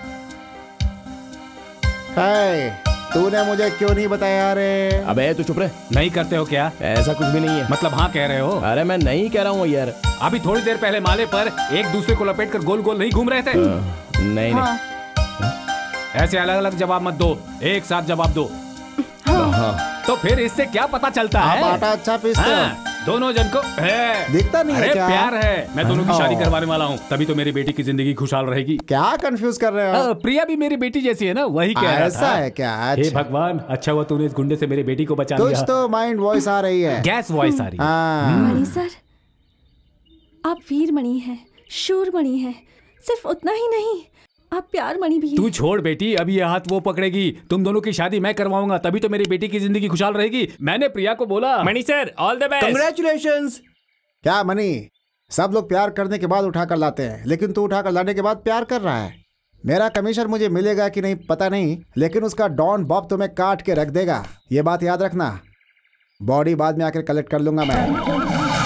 हाय, तूने मुझे क्यों नहीं बताया रे? अबे तू चुप रहे। नहीं करते हो क्या? ऐसा कुछ भी नहीं है। मतलब हाँ कह रहे हो? अरे मैं नहीं कह रहा हूँ यार। अभी थोड़ी देर पहले माले पर एक दूसरे को लपेट कर गोल गोल नहीं घूम रहे थे? नहीं हाँ। नहीं। ऐसे अलग अलग जवाब मत दो, एक साथ जवाब दो। हाँ। तो फिर इससे क्या पता चलता आप है? आटा अच्छा पीसते हो? हाँ, दोनों जन को है। दिखता नहीं है अरे क्या? प्यार है। मैं दोनों की शादी हाँ। करवाने वाला हूँ, तभी तो मेरी बेटी की जिंदगी खुशहाल रहेगी। क्या कंफ्यूज कर रहे हो? आ, प्रिया भी मेरी बेटी जैसी है ना, वही कह रहा ऐसा था। है क्या? हे अच्छा। भगवान, अच्छा हुआ तूने इस गुंडे से मेरी बेटी को बचा कुछ लिया। तो माइंड वॉइस आ रही है। गैस वॉइस आ रही है। हाँ। मणि सर, आप वीर मणि हैं, शूर मणि हैं, सिर्फ उतना ही नहीं, आप प्यार मणि भी हैं। तू छोड़ बेटी, अभी ये हाथ वो पकड़ेगी। तुम दोनों की शादी मैं करवाऊंगा, तभी तो मेरी बेटी की जिंदगी खुशहाल रहेगी। मैंने प्रिया को बोला। Mani sir, all the best. Congratulations. क्या मणि, सब लोग प्यार करने के बाद उठाकर लाते हैं, लेकिन तू उठाकर लाने के बाद प्यार कर रहा है। मेरा कमीशन मुझे मिलेगा कि नहीं पता नहीं, लेकिन उसका डॉन बॉब तुम्हें काट के रख देगा, ये बात याद रखना। बॉडी बाद में आकर कलेक्ट कर लूंगा मैं।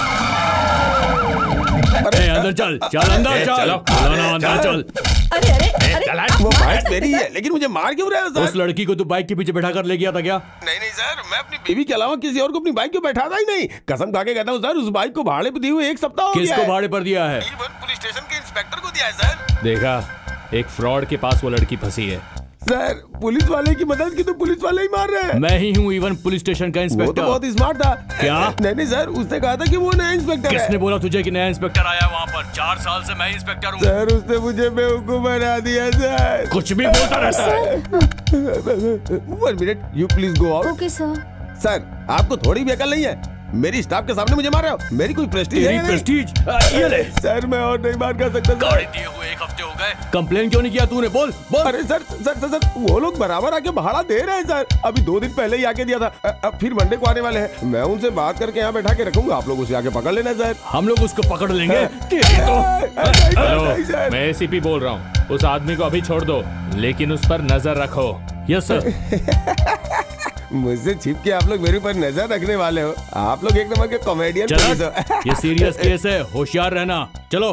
अरे अंदर चल, चल अंदर चल, चलो ना अंदर चल। अरे अरे अरे वो बाइक मेरी है, लेकिन मुझे मार क्यों रहे हो सर? उस लड़की को तू बाइक के पीछे बैठा कर ले गया था क्या? नहीं नहीं सर, मैं अपनी बीवी के अलावा किसी और को अपनी बाइक क्यों बैठाता ही नहीं। कसम खा के कहता हूँ सर, उस बाइक को भाड़े पे दिए हुए एक सप्ताह हो गया किसको है। भाड़े पर दिया है? पुलिस स्टेशन के इंस्पेक्टर को दिया है सर। देखा, एक फ्रॉड के पास वो लड़की फंसी है। सर, पुलिस वाले की मदद की तो पुलिस वाले ही मार रहे हैं। मैं ही हूँ इवन पुलिस स्टेशन का वो इंस्पेक्टर। तो बहुत स्मार्ट था। क्या? नहीं नहीं सर, उसने कहा था कि वो नया इंस्पेक्टर है। किसने बोला तुझे कि नया इंस्पेक्टर आया वहाँ पर? चार साल से मैं इंस्पेक्टर हूँ। सर, उसने मुझे बेवकूफ बना दिया सर। कुछ भी बोलता रहता है। One minute, you please go out. Okay sir. Sir, आपको थोड़ी भी अकल नहीं है? मेरी स्टाफ के सामने मुझे मार रहे हो? मेरी कोई प्रेस्टीज है? तेरी नहीं? प्रेस्टीज? ये ले। सर, मैं और नहीं बात कर सकता सर। गाड़ी दिए हुए एक हफ्ते हो गए, कंप्लेन क्यों नहीं किया तूने? बोल बोल। अरे सर सर सर सर वो लोग बराबर आके भाड़ा दे रहे हैं सर। अभी दो दिन पहले ही आके दिया था, अब फिर मंडे को आने वाले हैं। मैं उनसे बात करके यहाँ बैठा के रखूंगा, आप लोग उसे आके पकड़ लेना सर। हम लोग उसको पकड़ लेंगे। तेरी तो हेलो, मैं एसीपी बोल रहा हूँ। उस आदमी को अभी छोड़ दो, लेकिन उस पर नजर रखो। Yes sir. मुझसे छिप के आप लोग मेरे ऊपर नजर रखने वाले हो। आप लोग एक नंबर के कॉमेडियन पुलिस हो। ये सीरियस केस है, होशियार रहना। चलो।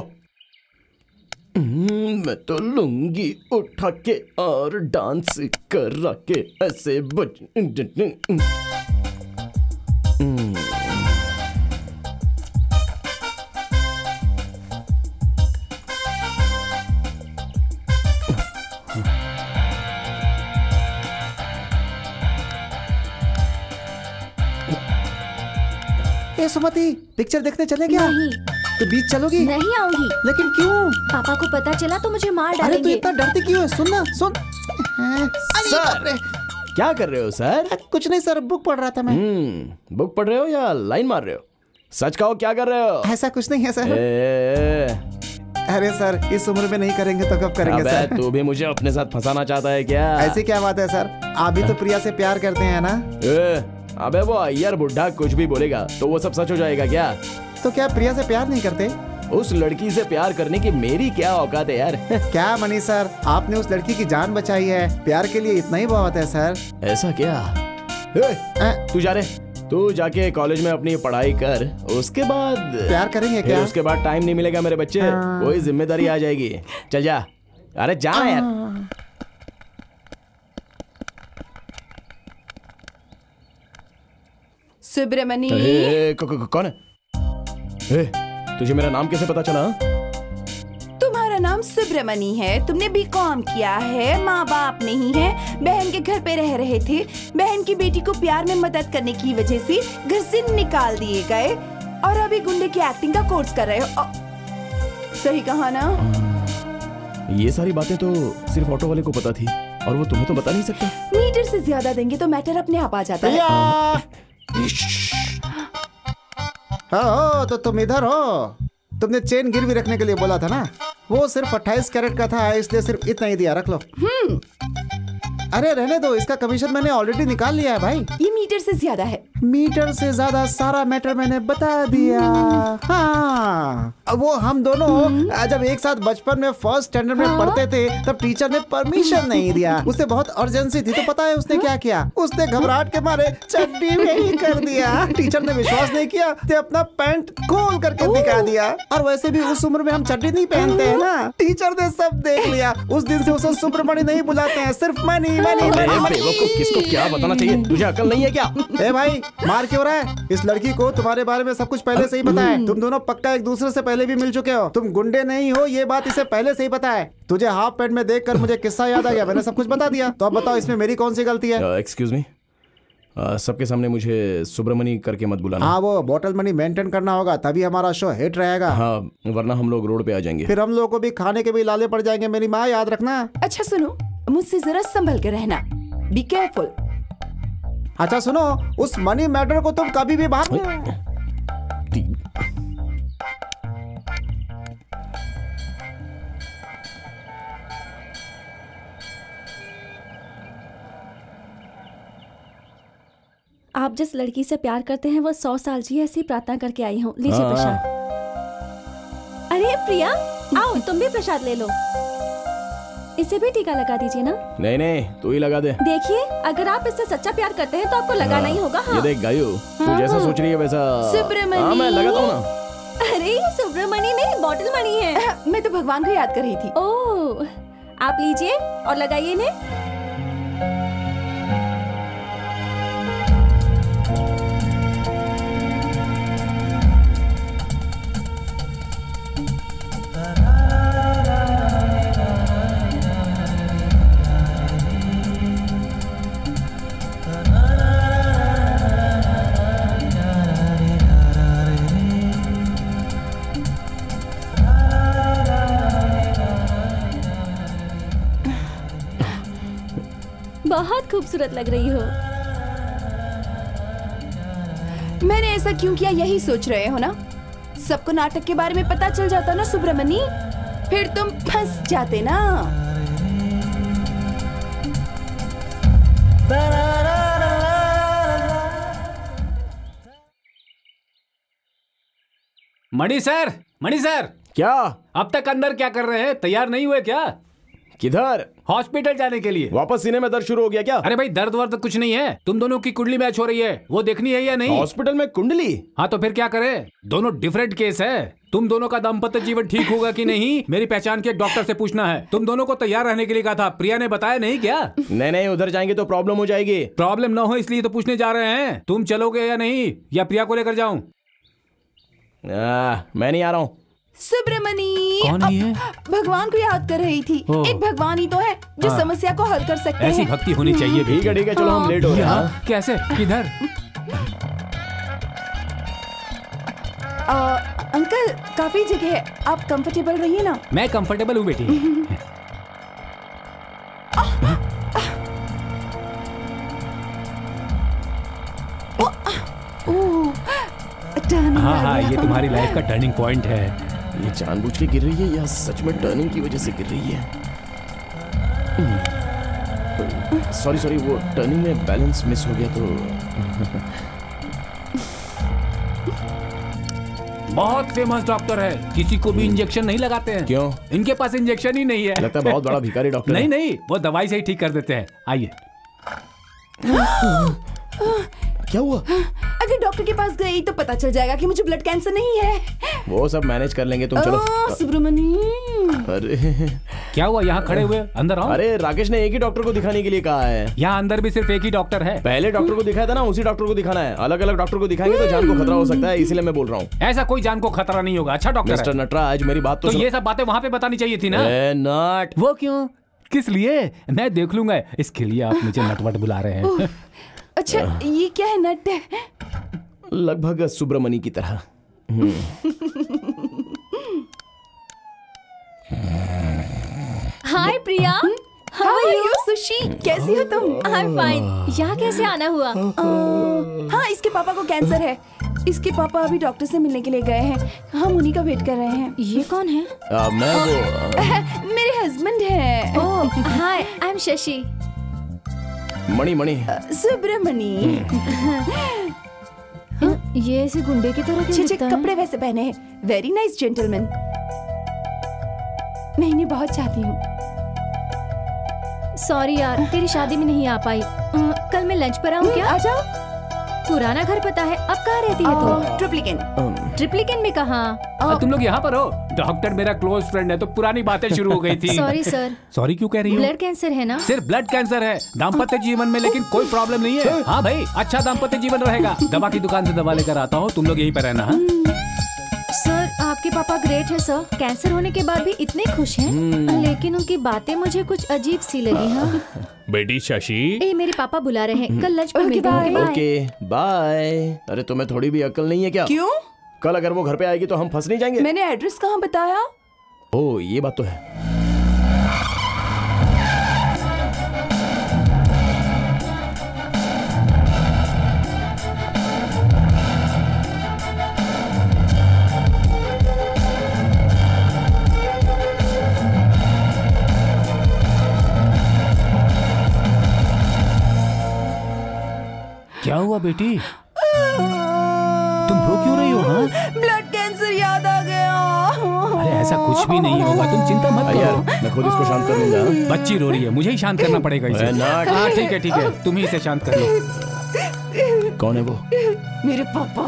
मैं तो लुंगी उठा के और डांस कर के ऐसे बच। ए सुमति, पिक्चर देखने चले क्या? नहीं। तो बीच चलोगी? नहीं आऊंगी। लेकिन क्यों? पापा को पता चला तो मुझे मार अरे तू डालेंगे। इतना डरती क्यों है? सुन ना, सुन। सर, क्या कर रहे हो सर? कुछ नहीं सर, बुक पढ़ रहा था मैं। हम्म, बुक पढ़ रहे हो या लाइन मार रहे हो? सच कहो, क्या कर रहे हो? ऐसा कुछ नहीं है सर। ए, अरे सर, इस उम्र में नहीं करेंगे तो कब करेंगे अबे, सर? तू भी मुझे अपने साथ फंसाना चाहता है क्या? ऐसी क्या बात है सर? आप भी तो प्रिया से प्यार करते हैं ना? ए, अबे वो अय्यर बुढ़ा कुछ भी बोलेगा तो वो सब सच हो जाएगा क्या? तो क्या प्रिया से प्यार नहीं करते? उस लड़की से प्यार करने की मेरी क्या औकात है यार। क्या मनी सर, आपने उस लड़की की जान बचाई है, प्यार के लिए इतना ही बहुत है सर। ऐसा क्या? ए, तू जा रे, तू जाके कॉलेज में अपनी पढ़ाई कर, उसके बाद प्यार करेंगे क्या? उसके बाद टाइम नहीं मिलेगा मेरे बच्चे, कोई जिम्मेदारी आ जाएगी। चल जा, अरे जा यार। सुब्रमणी, कौन है? ए, तुझे मेरा नाम कैसे पता चला? तुम्हारा नाम सुब्रमणी है, तुमने बी कॉम किया है, माँ बाप नहीं है, बहन के घर पे रह रहे थे, बहन की बेटी को प्यार में मदद करने की वजह से घर से निकाल दिए गए और अभी गुंडे की एक्टिंग का कोर्स कर रहे हो। सही कहा ना? ये सारी बातें तो सिर्फ ऑटो वाले को पता थी और वो तुम्हें तो बता नहीं सकता। मीटर से ज्यादा देंगे तो मैटर अपने आप आ जाता है। हाँ, तो तुम इधर हो। तुमने चेन गिरवी रखने के लिए बोला था ना, वो सिर्फ अट्ठाईस कैरेट का था, इसलिए सिर्फ इतना ही दिया, रख लो। हम्म। अरे रहने दो, इसका कमीशन मैंने ऑलरेडी निकाल लिया है भाई। ये मीटर से ज्यादा है। मीटर से ज्यादा सारा मैटर मैंने बता दिया। हाँ, वो हम दोनों जब एक साथ बचपन में फर्स्ट स्टैंडर्ड में पढ़ते थे तब टीचर ने परमिशन नहीं दिया। उसे बहुत अर्जेंसी थी, तो पता है उसने क्या किया? उसने घबराहट के मारे चड्डी में ही कर दिया। टीचर ने विश्वास नहीं किया तो अपना पैंट खोल करके दिखा दिया। और वैसे भी उस उम्र में हम चड्डी नहीं पहनते हैं ना। टीचर ने सब देख लिया। उस दिन से उसे सुब्रमणी नहीं बुलाते हैं, सिर्फ मनी मनी मनी। किसको क्या बताना चाहिए? तुझे अकल नहीं है क्या? ए भाई, मार क्यों रहा है? इस लड़की को तुम्हारे बारे में सब कुछ पहले से ही पता है। तुम दोनों पक्का एक दूसरे से पहले भी मिल चुके हो। तुम गुंडे नहीं हो, ये बात इसे पहले से ही पता है। तुझे हाफ पैंट में देखकर मुझे किस्सा याद आ गया, मैंने सब कुछ बता दिया। तो अब बताओ, इसमें मेरी कौन सी गलती है? एक्सक्यूज मी, सबके सामने मुझे सुब्रमणी करके मत बुलाना। हाँ, वो बॉटल मनी मेंटेन करना होगा, तभी हमारा शो हिट रहेगा। हाँ, वरना हम लोग रोड पे आ जाएंगे। फिर हम लोगों को भी खाने के भी लाले पड़ जाएंगे, मेरी माँ याद रखना। अच्छा सुनो, मुझसे जरा संभल के रहना, बी केयरफुल। अच्छा सुनो, उस मनी मैटर को तुम कभी भी बाहर आप जिस लड़की से प्यार करते हैं वो सौ साल जी, ऐसी प्रार्थना करके आई हूँ। लीजिए प्रसाद। अरे प्रिया, आओ तुम भी प्रसाद ले लो। इसे भी टीका लगा दीजिए ना। नहीं नहीं, तू ही लगा दे। देखिए, अगर आप इससे सच्चा प्यार करते हैं तो आपको लगाना ही होगा। हाँ। ये देख गायू, तू जैसा सोच रही है वैसा। सुब्रमणी। हाँ, मैं लगाता हूँ ना। अरे ये सुब्रमणी नहीं, बॉटल मणि है। मैं तो भगवान को याद कर रही थी। ओह, आप लीजिए और लगाइए इन्हें। बहुत खूबसूरत लग रही हो। मैंने ऐसा क्यों किया, यही सोच रहे हो ना? सबको नाटक के बारे में पता चल जाता ना सुब्रमणी, फिर तुम फंस जाते ना। मणि सर, मणि सर, क्या अब तक अंदर क्या कर रहे हैं? तैयार नहीं हुए क्या? किधर? हॉस्पिटल जाने के लिए। वापस सीने में दर्द शुरू हो गया क्या? अरे भाई, दर्द वर्द कुछ नहीं है। तुम दोनों की कुंडली मैच हो रही है, वो देखनी है या नहीं? हॉस्पिटल में कुंडली? हाँ तो फिर क्या करें, दोनों डिफरेंट केस है। तुम दोनों का दाम्पत्य जीवन ठीक होगा कि नहीं, मेरी पहचान के एक डॉक्टर से पूछना है। तुम दोनों को तैयार रहने के लिए कहा था, प्रिया ने बताया नहीं क्या? नहीं नहीं, उधर जाएंगे तो प्रॉब्लम हो जाएगी। प्रॉब्लम ना हो इसलिए तो पूछने जा रहे हैं। तुम चलोगे या नहीं, या प्रिया को लेकर जाऊं? मैं नहीं आ रहा हूँ। सुब्रमणी कौन है? भगवान को याद कर रही थी। एक भगवान ही तो है जो हाँ। समस्या को हल कर सकते ऐसी हैं। भक्ति होनी चाहिए। ठीक है ठीक है, चलो हम लेट हो रहे हैं। कैसे, किधर? आ, अंकल काफी जगह है, आप कंफर्टेबल रहिए ना। मैं कंफर्टेबल हूँ बेटी। हाँ हाँ, ये तुम्हारी लाइफ का टर्निंग पॉइंट है। ये जानबूझ के गिर रही है या सच में टर्निंग की वजह से गिर रही है? सॉरी सॉरी, वो टर्निंग में बैलेंस मिस हो गया तो। बहुत फेमस डॉक्टर है, किसी को भी इंजेक्शन नहीं लगाते हैं। क्यों? इनके पास इंजेक्शन ही नहीं है। लगता है बहुत बड़ा भिखारी डॉक्टर नहीं है। नहीं, वो दवाई से ही ठीक कर देते हैं। आइए। क्या हुआ? अगर डॉक्टर के पास गई तो पता चल जाएगा कि मुझे ब्लड कैंसर नहीं है। वो सब मैनेज कर लेंगे, तुम चलो। सुब्रमण्यम, अरे क्या हुआ? यहाँ खड़े हुए, अंदर आओ। अरे राकेश ने एक ही डॉक्टर को दिखाने के लिए कहा है। यहाँ अंदर भी सिर्फ एक ही डॉक्टर है। पहले डॉक्टर को दिखाया था ना, उसी डॉक्टर को दिखाना है। अलग अलग डॉक्टर को दिखाएंगे तो जान को खतरा हो सकता है, इसीलिए मैं बोल रहा हूँ। ऐसा कोई जान को खतरा नहीं होगा। अच्छा डॉक्टर मिस्टर नटराज, मेरी बात तो तो सुनो। ये सब बातें वहाँ पे बतानी चाहिए थी ना। ए, नट। वो क्यों? किस लिए? मैं देख लूंगा। इसके लिए आप मुझे नटवट बुला रहे हैं। अच्छा ये क्या है? नट? लगभग सुब्रमणि की तरह। Hi Priya, how are you? Sushi, कैसी हो तुम? I am fine. यहाँ कैसे आना हुआ? हाँ, इसके पापा को कैंसर है। इसके पापा अभी डॉक्टर से मिलने के लिए गए हैं। हम उन्हीं का वेट कर रहे हैं। ये कौन है? आ, मैं वो मेरे हस्बैंड है। Oh hi, I am Shashi. Mani Mani Subramani. ये ऐसे गुंडे की तरह क्यों छे दिखता है? कपड़े वैसे पहने हैं। Very nice gentleman. मैं इन्हें बहुत चाहती हूँ। सॉरी यार, तेरी शादी में नहीं आ पाई। अ, कल मैं लंच पर आऊँ क्या? आ जाओ। पुराना घर पता है। अब कहाँ रहती है तुम? ट्रिप्लिकेन। ट्रिप्लिकेन में कहाँ? तुम लोग यहाँ पर हो? डॉक्टर मेरा क्लोज फ्रेंड है, तो पुरानी बातें शुरू हो गई थी। Sorry sir. सॉरी क्यों कह रही हो? ब्लड कैंसर है ना? सिर्फ ब्लड कैंसर है, दाम्पत्य जीवन में लेकिन कोई प्रॉब्लम नहीं है। हाँ भाई, अच्छा दाम्पत्य जीवन रहेगा। दवा की दुकान से दवा लेकर आता हूँ, तुम लोग यहीं पर रहना। हाँ? सर आपके पापा ग्रेट है सर, कैंसर होने के बाद भी इतने खुश हैं। लेकिन उनकी बातें मुझे कुछ अजीब सी लगी। हाँ बेटी शशि। ए मेरे पापा बुला रहे हैं, कल लंच पर मिलते हैं। Okay bye. अरे तुम्हें थोड़ी भी अक्ल नहीं है क्या? क्यों? कल अगर वो घर पे आएगी तो हम फंस नहीं जाएंगे? मैंने एड्रेस कहाँ बताया? ओ ये बात तो है। क्या हुआ बेटी? तुम रो क्यों रही हो? हाँ ब्लड कैंसर याद आ गया। अरे ऐसा कुछ भी नहीं होगा, तुम चिंता मत यार, करो। मैं खुद इसको शांत कर लूंगा। बच्ची रो रही है, मुझे ही शांत करना पड़ेगा इसे। हाँ ठीक है ठीक है, तुम ही इसे शांत कर लो। कौन है वो? मेरे पापा।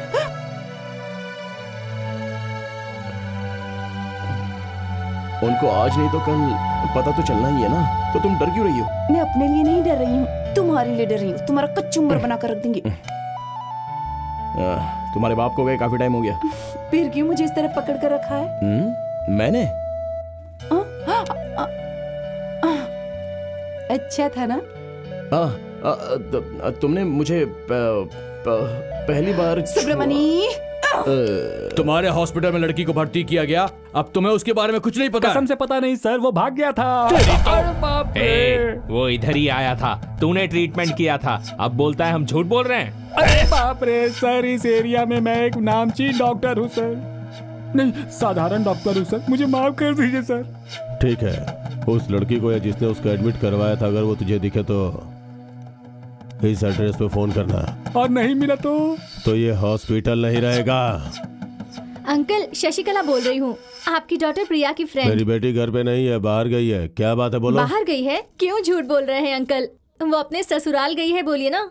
उनको आज नहीं तो कल पता तो चलना ही है ना, तो तुम डर क्यों रही हो? मैं अपने लिए नहीं डर रही हूँ, तुम्हारे लिए डर रही हूँ। तुम्हारा कचुम्बर बना कर रख देंगे। आ, तुम्हारे बाप को गए काफी टाइम हो गया। फिर क्यों मुझे इस तरह पकड़ कर रखा है? हुँ? मैंने? आ, आ, आ, आ, अच्छा था ना? आ, आ, आ, तुमने मुझे प, प, पहली बार सुब्रमणि, तुम्हारे हॉस्पिटल में लड़की को भर्ती किया गया, अब तुम्हें उसके बारे में कुछ नहीं पता? कसम से पता नहीं सर, वो भाग गया था। अरे बाप रे, वो इधर ही आया था, तूने ट्रीटमेंट किया था, अब बोलता है हम झूठ बोल रहे हैं। अरे बाप रे सर, इस एरिया में मैं एक नामचीन डॉक्टर हूँ सर, नहीं साधारण डॉक्टर हूँ सर, मुझे माफ कर दीजिए सर। ठीक है, उस लड़की को या जिसने उसको एडमिट करवाया था, अगर वो तुझे दिखे तो इस एड्रेस पे फोन करना, और नहीं मिला तो तो ये हॉस्पिटल नहीं रहेगा। अंकल शशिकला बोल रही हूँ, आपकी डॉटर प्रिया की मेरी फ्रेंड। बेटी घर पे नहीं है, बाहर गई है। क्या बात है, बोलो। बाहर गई है? क्यों झूठ बोल रहे हैं अंकल? वो अपने ससुराल गई है, बोलिए ना।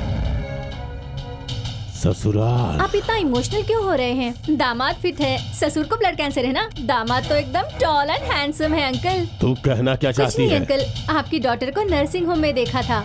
ससुराल? आप इतना इमोशनल क्यों हो रहे हैं? दामाद फिट है, ससुर को ब्लड कैंसर है ना, दामाद तो एकदम टॉल एंड हैंडसम है अंकल। तू कहना क्या कुछ चाहती नहीं है? अंकल, आपकी डॉटर को नर्सिंग होम में देखा था।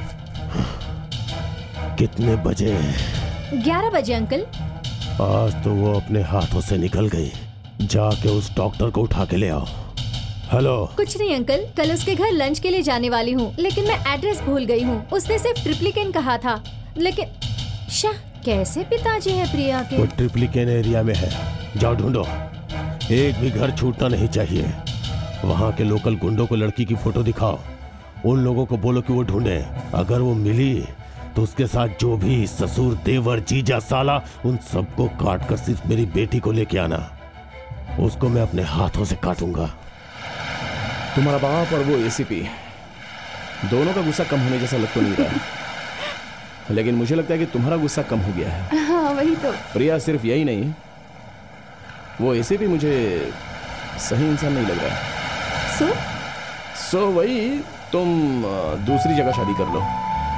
कितने बजे? ग्यारह बजे अंकल। आज तो वो अपने हाथों से निकल गई, जाके उस डॉक्टर को उठा के ले आओ। हेलो। कुछ नहीं अंकल, कल उसके घर लंच के लिए जाने वाली हूँ, लेकिन मैं एड्रेस भूल गई हूँ। उसने सिर्फ ट्रिप्लिकेन कहा था, लेकिन शाह कैसे पिताजी है प्रिया के? वो ट्रिप्लिकेन एरिया में है, जाओ ढूंढो, एक भी घर छूटना नहीं चाहिए। वहाँ के लोकल गुंडों को लड़की की फोटो दिखाओ, उन लोगों को बोलो कि वो ढूंढे, अगर वो मिली तो उसके साथ जो भी ससुर, देवर, जीजा, साला, उन सबको काट कर सिर्फ मेरी बेटी को लेके आना, उसको मैं अपने हाथों से काटूंगा। तुम्हारा बाप और वो एसीपी दोनों का गुस्सा कम होने जैसा लग तो नहीं रहा, लेकिन मुझे लगता है कि तुम्हारा गुस्सा कम हो गया है। हाँ वही तो। प्रिया सिर्फ यही नहीं, वो ऐसे भी मुझे सही इंसान नहीं लग रहा है। सो सो वही, तुम अ, दूसरी जगह शादी कर लो।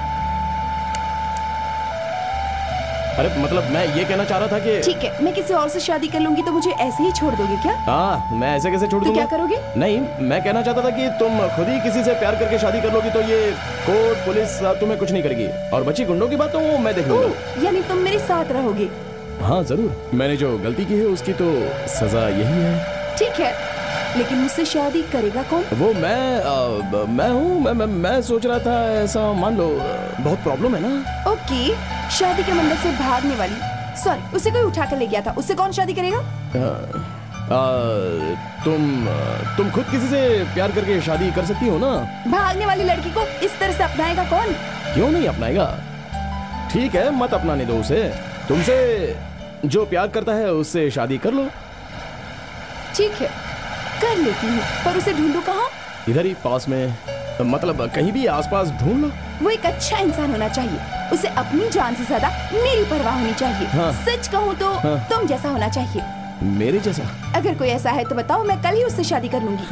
अरे मतलब मैं ये कहना चाह रहा था कि ठीक है, मैं किसी और से शादी कर लूंगी तो मुझे ऐसे ही छोड़ दोगे क्या? हाँ, मैं ऐसे कैसे छोड़ तो दूंगा? क्या करोगे? नहीं, मैं कहना चाहता था कि तुम खुद ही किसी से प्यार करके शादी कर लोगी तो ये कोर्ट पुलिस तुम्हें कुछ नहीं करेगी, और बची गुंडों की बात तो वो मैं देख लूंगा। ओह, यानी तुम मेरे साथ रहोगे? हाँ जरूर, मैंने जो गलती की है उसकी तो सजा यही है। ठीक है, लेकिन मुझसे शादी करेगा कौन? वो मैं आ, मैं हूँ। मैं, मैं मैं सोच रहा था, ऐसा मान लो बहुत प्रॉब्लम है ना। ओके, शादी के मंडप से भागने वाली, सॉरी, उसे कोई उठा कर ले गया था, उससे कौन शादी करेगा? आ, आ, तुम तुम खुद किसी से प्यार करके शादी कर सकती हो ना। भागने वाली लड़की को इस तरह से अपनाएगा कौन? क्यों नहीं अपनाएगा? ठीक है, मत अपनाने दो उसे। तुमसे जो प्यार करता है उससे शादी कर लो। ठीक है, कर लेती हूँ, पर उसे ढूंढूं कहाँ? इधर ही पास में, मतलब कहीं भी आसपास ढूंढ लो। वो एक अच्छा इंसान होना चाहिए, उसे अपनी जान से ज्यादा मेरी परवाह होनी चाहिए। हाँ। सच कहूँ तो हाँ। तुम जैसा होना चाहिए। मेरे जैसा? अगर कोई ऐसा है तो बताओ, मैं कल ही उससे शादी कर लूंगी।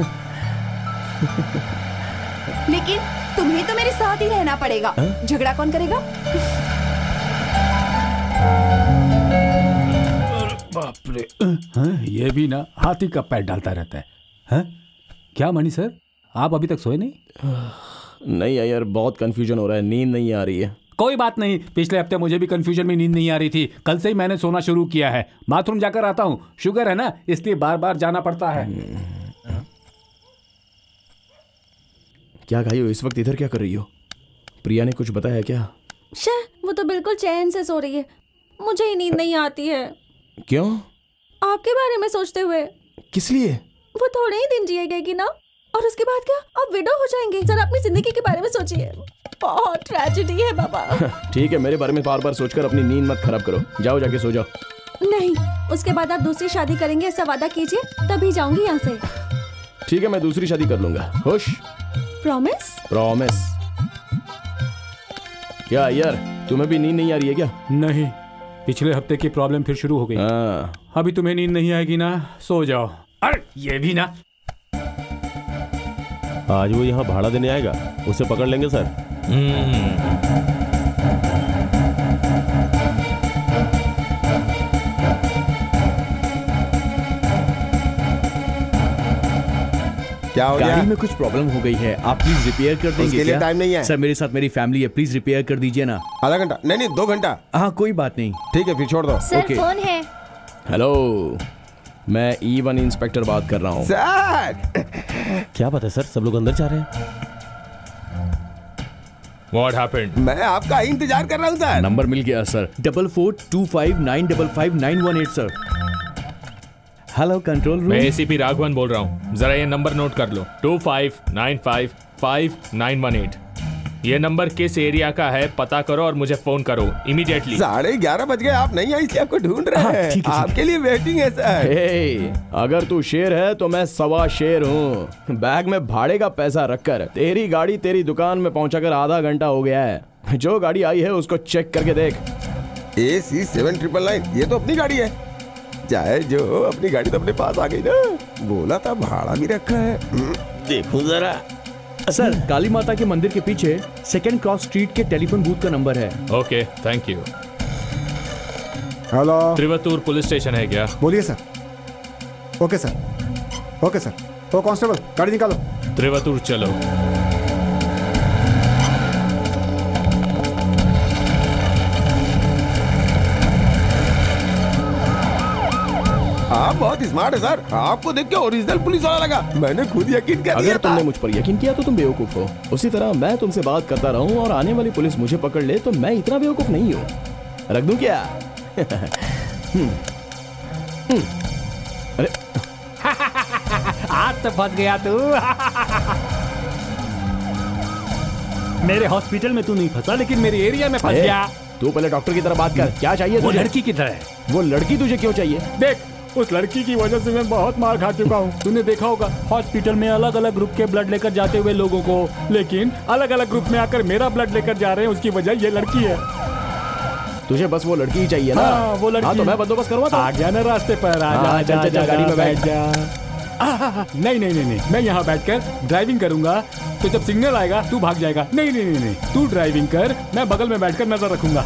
लेकिन तुम्हें तो मेरे साथ ही रहना पड़ेगा। झगड़ा कौन करेगा? बाप रे, हाँ, ये भी ना हाथी का पैर डालता रहता है। हाँ? क्या मणि सर, आप अभी तक सोए नहीं? नहीं यार, बहुत कंफ्यूजन हो रहा है, नींद नहीं आ रही है। कोई बात नहीं, पिछले हफ्ते मुझे भी कंफ्यूजन में नींद नहीं आ रही थी, कल से ही मैंने सोना शुरू किया है। बाथरूम जाकर आता हूँ, शुगर है ना, इसलिए बार बार जाना पड़ता है। क्या भाई हो, इस वक्त इधर क्या कर रही हो? प्रिया ने कुछ बताया क्या? शे, वो तो बिल्कुल चैन से सो रही है, मुझे ही नींद नहीं आती है। क्यों? आपके बारे में सोचते हुए। किस लिए? वो थोड़े ही दिन जिएगी ना, और उसके बाद क्या, आप विडो हो जाएंगे। जरा अपनी जिंदगी के बारे में सोचिए, बहुत ट्रेजेडी है बाबा। ठीक है, मेरे बारे में बार बार सोचकर अपनी नींद मत खराब करो, जाओ जाके सो जाओ। नहीं, उसके बाद आप दूसरी शादी करेंगे ऐसा वादा कीजिए, तभी जाऊंगी यहाँ से। ठीक है, मैं दूसरी शादी कर लूंगा। खुश? प्रॉमिस? प्रॉमिस। क्या यार, तुम्हें भी नींद नहीं आ रही है क्या? नहीं, पिछले हफ्ते की प्रॉब्लम फिर शुरू हो गई। अभी तुम्हें नींद नहीं आएगी ना, सो जाओ। अरे ये भी ना, आज वो यहाँ भाड़ा देने आएगा, उसे पकड़ लेंगे सर। क्या हो गया? गाड़ी में कुछ प्रॉब्लम हो गई है, आप प्लीज रिपेयर कर देंगे उसके लिए क्या? टाइम नहीं है। सर, मेरे साथ मेरी फैमिली है, प्लीज रिपेयर कर दीजिए ना। आधा घंटा? नहीं नहीं, दो घंटा। हाँ, कोई बात नहीं। ठीक है, फिर छोड़ दो। सर, फोन है। हेलो, मैं ई वन इंस्पेक्टर बात कर रहा हूँ। सर क्या बात है सर, सब लोग अंदर जा रहे हैं। What happened? मैं आपका इंतजार कर रहा हूँ सर। नंबर मिल गया sir, double four two five nine double five nine one eight sir. Hello control room. मैं एसीपी राघवन बोल रहा हूँ, जरा ये नंबर नोट कर लो, two five nine five five nine one eight. ये नंबर किस एरिया का है पता करो और मुझे फोन करो इमीडिएटली। साढ़े ग्यारह बज गए, आप नहीं आए इसलिए आपको ढूंढ रहे हैं। ठीक है, आपके लिए वेटिंग है सर। हे, अगर तू शेर है तो मैं सवा शेर हूँ। बैग में भाड़े का पैसा रखकर तेरी गाड़ी तेरी दुकान में पहुंचाकर आधा घंटा हो गया है। जो गाड़ी आई है उसको चेक करके देख। A C seven triple nine, ये तो अपनी गाड़ी है। चाहे जो हो, अपनी गाड़ी तो अपने पास आ गई ना। बोला था भाड़ा भी रखा है। देखो जरा। सर, काली माता के मंदिर के पीछे सेकेंड क्रॉस स्ट्रीट के टेलीफोन बूथ का नंबर है। Okay, thank you. Hello, Thiruvottiyur police station है क्या? बोलिए sir. Okay sir, okay sir. Oh constable, गाड़ी निकालो। त्रिवतूर चलो। आप बहुत स्मार्ट है सर, आपको देख के ओरिजिनल पुलिस वाला लगा। मैंने खुद यकीन कर लिया अगर तुमने मुझ पर यकीन किया तो तुम बेवकूफ हो। उसी तरह मैं तुमसे बात करता रहूं और आने वाली पुलिस मुझे पकड़ ले तो मैं इतना बेवकूफ नहीं हूँ। रख दूं क्या? अरे आज तो फंस गया तू। मेरे हॉस्पिटल में तू नहीं फंसा, लेकिन मेरे एरिया में फंस गया। तू पहले डॉक्टर की तरह बात कर, क्या चाहिए वो तुझे? लड़की की तरह है। वो लड़की तुझे क्यों चाहिए? देख, उस लड़की की वजह से मैं बहुत मार खा चुका हूँ। तूने देखा होगा हॉस्पिटल में अलग अलग ग्रुप के ब्लड लेकर जाते हुए लोगों को, लेकिन अलग अलग ग्रुप में आकर मेरा ब्लड लेकर जा रहे हैं, उसकी वजह ये लड़की है। तुझे बस वो लड़की ही चाहिए ना? हाँ, वो लड़की। हाँ, तो मैं बंदोबस्त करवाता हूँ। आ गया ना रास्ते पर, आ हाँ, जा, चल, चल, चल, गाड़ी में बैठ जा। आहा, नहीं नहीं नहीं नहीं मैं यहाँ बैठकर ड्राइविंग करूंगा, तो जब सिग्नल आएगा तू भाग जाएगा। नहीं नहीं नहीं नहीं तू ड्राइविंग कर, मैं बगल में बैठकर नजर रखूंगा।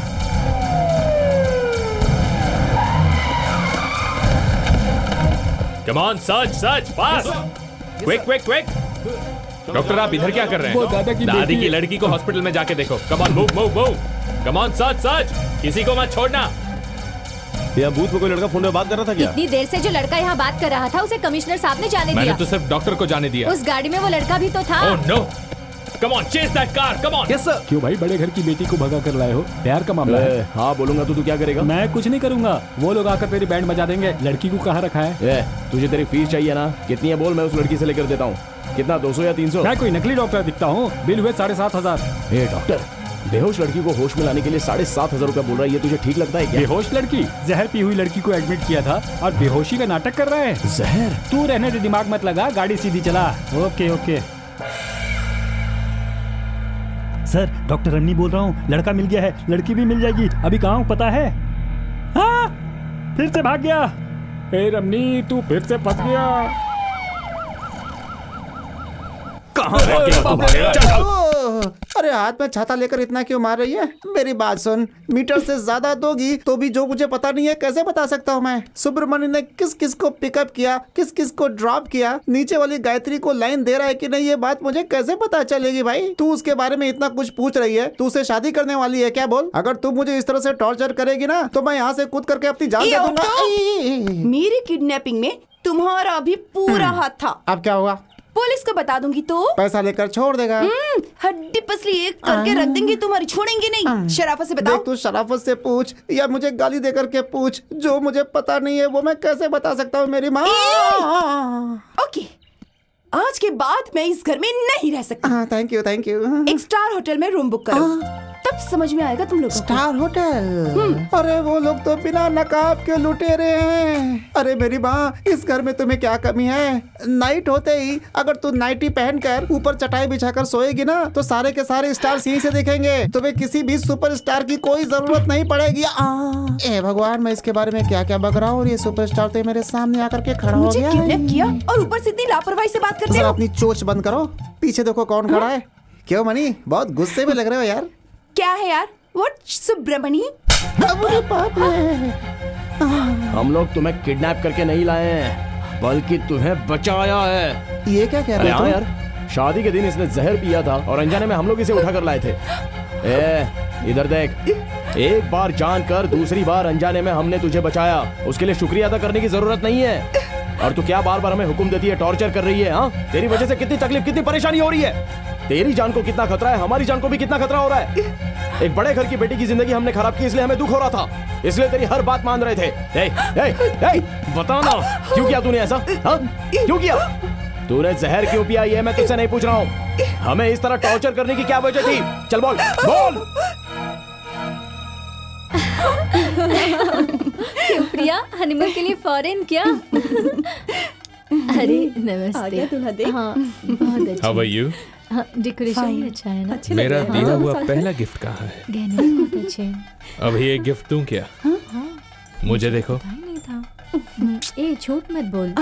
Come on, search search fast, quick quick quick. Doctor आप इधर क्या कर रहे हैं? वो दादा की दादी बेटी की है। लड़की को हॉस्पिटल में जाके देखो। Come on, move move move, come on, search search, किसी को मत छोड़ना। यहाँ बूथ में कोई लड़का फोन में बात कर रहा था क्या? इतनी देर से जो लड़का यहाँ बात कर रहा था उसे कमिश्नर साहब ने जाने मैंने दिया। तो सिर्फ डॉक्टर को जाने दिया। उस गाड़ी में वो लड़का भी तो था। Oh no, come on, chase that car, come on. Yes sir. क्यों भाई, बड़े घर की बेटी को भगा कर लाए हो? प्यार का मामला है। हाँ बोलूंगा तो तू क्या करेगा? मैं कुछ नहीं करूंगा, वो लोग आकर तेरी बैंड बजा देंगे। लड़की को कहाँ रखा है? ए, तुझे तेरी फीस चाहिए ना? कितनी है बोल, मैं उस लड़की से लेकर देता हूँ। कितना, दो सौ या तीन सौ? मैं कोई नकली डॉक्टर दिखता हूँ? बिल हुए साढ़े सात हजार। ए डॉक्टर, बेहोश लड़की को होश में लाने के लिए साढ़े सात हजार रुपया बोल रहा है, ये तुझे ठीक लगता है क्या? बेहोश लड़की? जहर पी हुई लड़की को एडमिट किया था और बेहोशी का नाटक कर रहा है। जहर? तू रहने दे, दिमाग मत लगा, गाड़ी सीधी चला। Okay okay. Sir, doctor Ranni बोल रहा हूँ, लड़का मिल गया है, लड़की भी मिल जाएगी। अभी कहाँ हूँ पता है? हाँ, फिर से भाग गया। ए रमनी, तू फिर से फंस गया। कहाँ भागेगा? अरे हाथ में छाता लेकर इतना क्यों मार रही है? मेरी बात सुन, मीटर से ज्यादा दोगी तो भी जो मुझे पता नहीं है कैसे बता सकता हूँ मैं? सुब्रमण्य ने किस किस को पिकअप किया, किस किस को ड्रॉप किया, नीचे वाली गायत्री को लाइन दे रहा है कि नहीं, ये बात मुझे कैसे पता चलेगी भाई? तू उसके बारे में इतना कुछ पूछ रही है, तू उसे शादी करने वाली है क्या? बोल, अगर तू मुझे इस तरह से टॉर्चर करेगी ना तो मैं यहाँ से कूद करके अपनी जान दे दूंगा। मेरी किडनैपिंग में तुम्हारा भी पूरा हाथ था। अब क्या हुआ? पुलिस को बता दूंगी तो पैसा लेकर छोड़ देगा। हड्डी पसली एक करके रख देंगे, तुम्हारी छोड़ेंगे नहीं। शराफत से बताओ। देख, तू शराफत से पूछ या मुझे गाली दे करके पूछ, जो मुझे पता नहीं है वो मैं कैसे बता सकता हूँ मेरी माँ? ओके, आज के बाद मैं इस घर में नहीं रह सकती। Thank you thank you. एक स्टार होटल में रूम बुक करो, तब समझ में आएगा तुम लोग। Star hotel? अरे वो लोग तो बिना नकाब के लुटेरे हैं। अरे मेरी माँ, इस घर में तुम्हें क्या कमी है? नाइट होते ही अगर तू नाइटी पहनकर ऊपर चटाई बिछाकर सोएगी ना तो सारे के सारे स्टार यहीं से दिखेंगे। तुम्हें किसी भी सुपरस्टार की कोई जरूरत नहीं पड़ेगी। ए भगवान, मैं इसके बारे में क्या क्या बक रहा हूँ और ये सुपरस्टार तो मेरे सामने आकर के खड़ा हो गया। किडनैप किया और ऊपर से इतनी लापरवाही से बात करते हो। अपनी चोच बंद करो, पीछे देखो कौन खड़ा है। क्यों मनी, बहुत गुस्से में लग रहे हो यार? क्या है यार? व्हाट सुब्रमणी? हम लोग तुम्हें किडनैप करके नहीं लाए हैं, बल्कि तुम्हें बचाया है। ये क्या कह रहे हो? हाँ यार, शादी के दिन इसने जहर पिया था और अनजाने में हम लोग इसे उठा कर लाए थे। ए, इधर देख, एक बार जानकर दूसरी बार अनजाने में हमने तुझे बचाया, उसके लिए शुक्रिया अदा करने की जरूरत नहीं है। और तू क्या बार बार हमें हुक्म देती है, टॉर्चर कर रही है? हाँ, तेरी वजह से कितनी तकलीफ, कितनी परेशानी हो रही है। तेरी जान को कितना खतरा है, हमारी जान को भी कितना खतरा हो रहा है। एक बड़े घर की बेटी की जिंदगी हमने खराब की, इसलिए हमें दुख हो रहा था, इसलिए तेरी हर बात मान रहे थे। ए, ए, ए, बता ना, क्यों किया तूने ऐसा? हाँ, क्यों किया? तूने जहर क्यों पिया, ये मैं तुझसे नहीं पूछ रहा हूँ। हमें इस तरह टॉर्चर करने की क्या वजह थी? चल बोल, बोल। क्यों प्रिया, हनीमून के लिए फॉरेन क्या? अरे नमस्ते। आ गया दूल्हा, देख। हाँ, बहुत अच्छा। How are you? हाँ, डेकोरेशन भी अच्छा है ना? मेरा दिया हुआ पहला गिफ्ट कहाँ है? गहने बहुत अच्छे हैं। अभी एक गिफ्ट दूं क्या? हाँ, हाँ। मुझे देखो। पता ही नहीं था। ए, झूठ मत बोल।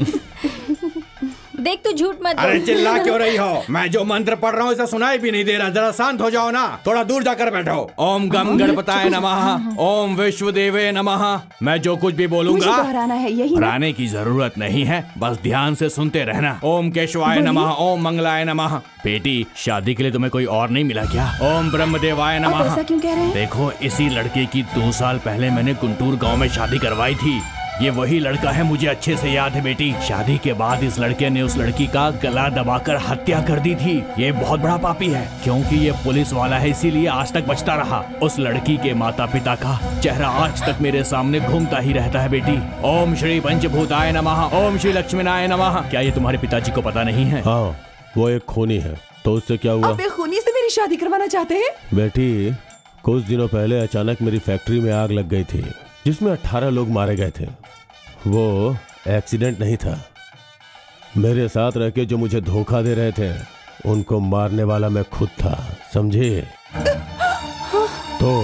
देख, तू झूठ मत बोल। अरे चिल्ला क्यों रही हो? मैं जो मंत्र पढ़ रहा हूँ इसे सुनाई भी नहीं दे रहा। जरा शांत हो जाओ ना, थोड़ा दूर जाकर बैठो। ओम गम गणपताय नमः, ओम विश्वदेवे नमः। मैं जो कुछ भी बोलूंगा दोहराना है, यही ना? दोहराने की जरूरत नहीं है, बस ध्यान से सुनते रहना। ओम केशवाय नमः, ओम मंगलाय नमः। बेटी, शादी के लिए तुम्हें कोई और नहीं मिला क्या? ओम ब्रह्मदेवाय नमः। ऐसा क्यों कह रहे हैं? देखो, इसी लड़के की दो साल पहले मैंने गुंटूर गांव में शादी करवाई थी। ये वही लड़का है, मुझे अच्छे से याद है बेटी। शादी के बाद इस लड़के ने उस लड़की का गला दबाकर हत्या कर दी थी। ये बहुत बड़ा पापी है, क्योंकि ये पुलिस वाला है, इसीलिए आज तक बचता रहा। उस लड़की के माता पिता का चेहरा आज तक मेरे सामने घूमता ही रहता है बेटी। ओम श्री पंचभूताय नमः, ओम श्री लक्ष्मीनाय नमः। क्या ये तुम्हारे पिताजी को पता नहीं है? हाँ, वो एक खूनी है। तो उससे क्या हुआ? आप एक खूनी से मेरी शादी करवाना चाहते हैं? बेटी, कुछ दिनों पहले अचानक मेरी फैक्ट्री में आग लग गई थी, जिसमें अठारह लोग मारे गए थे। वो एक्सीडेंट नहीं था। मेरे साथ रह के जो मुझे धोखा दे रहे थे, उनको मारने वाला मैं खुद था, समझे? तो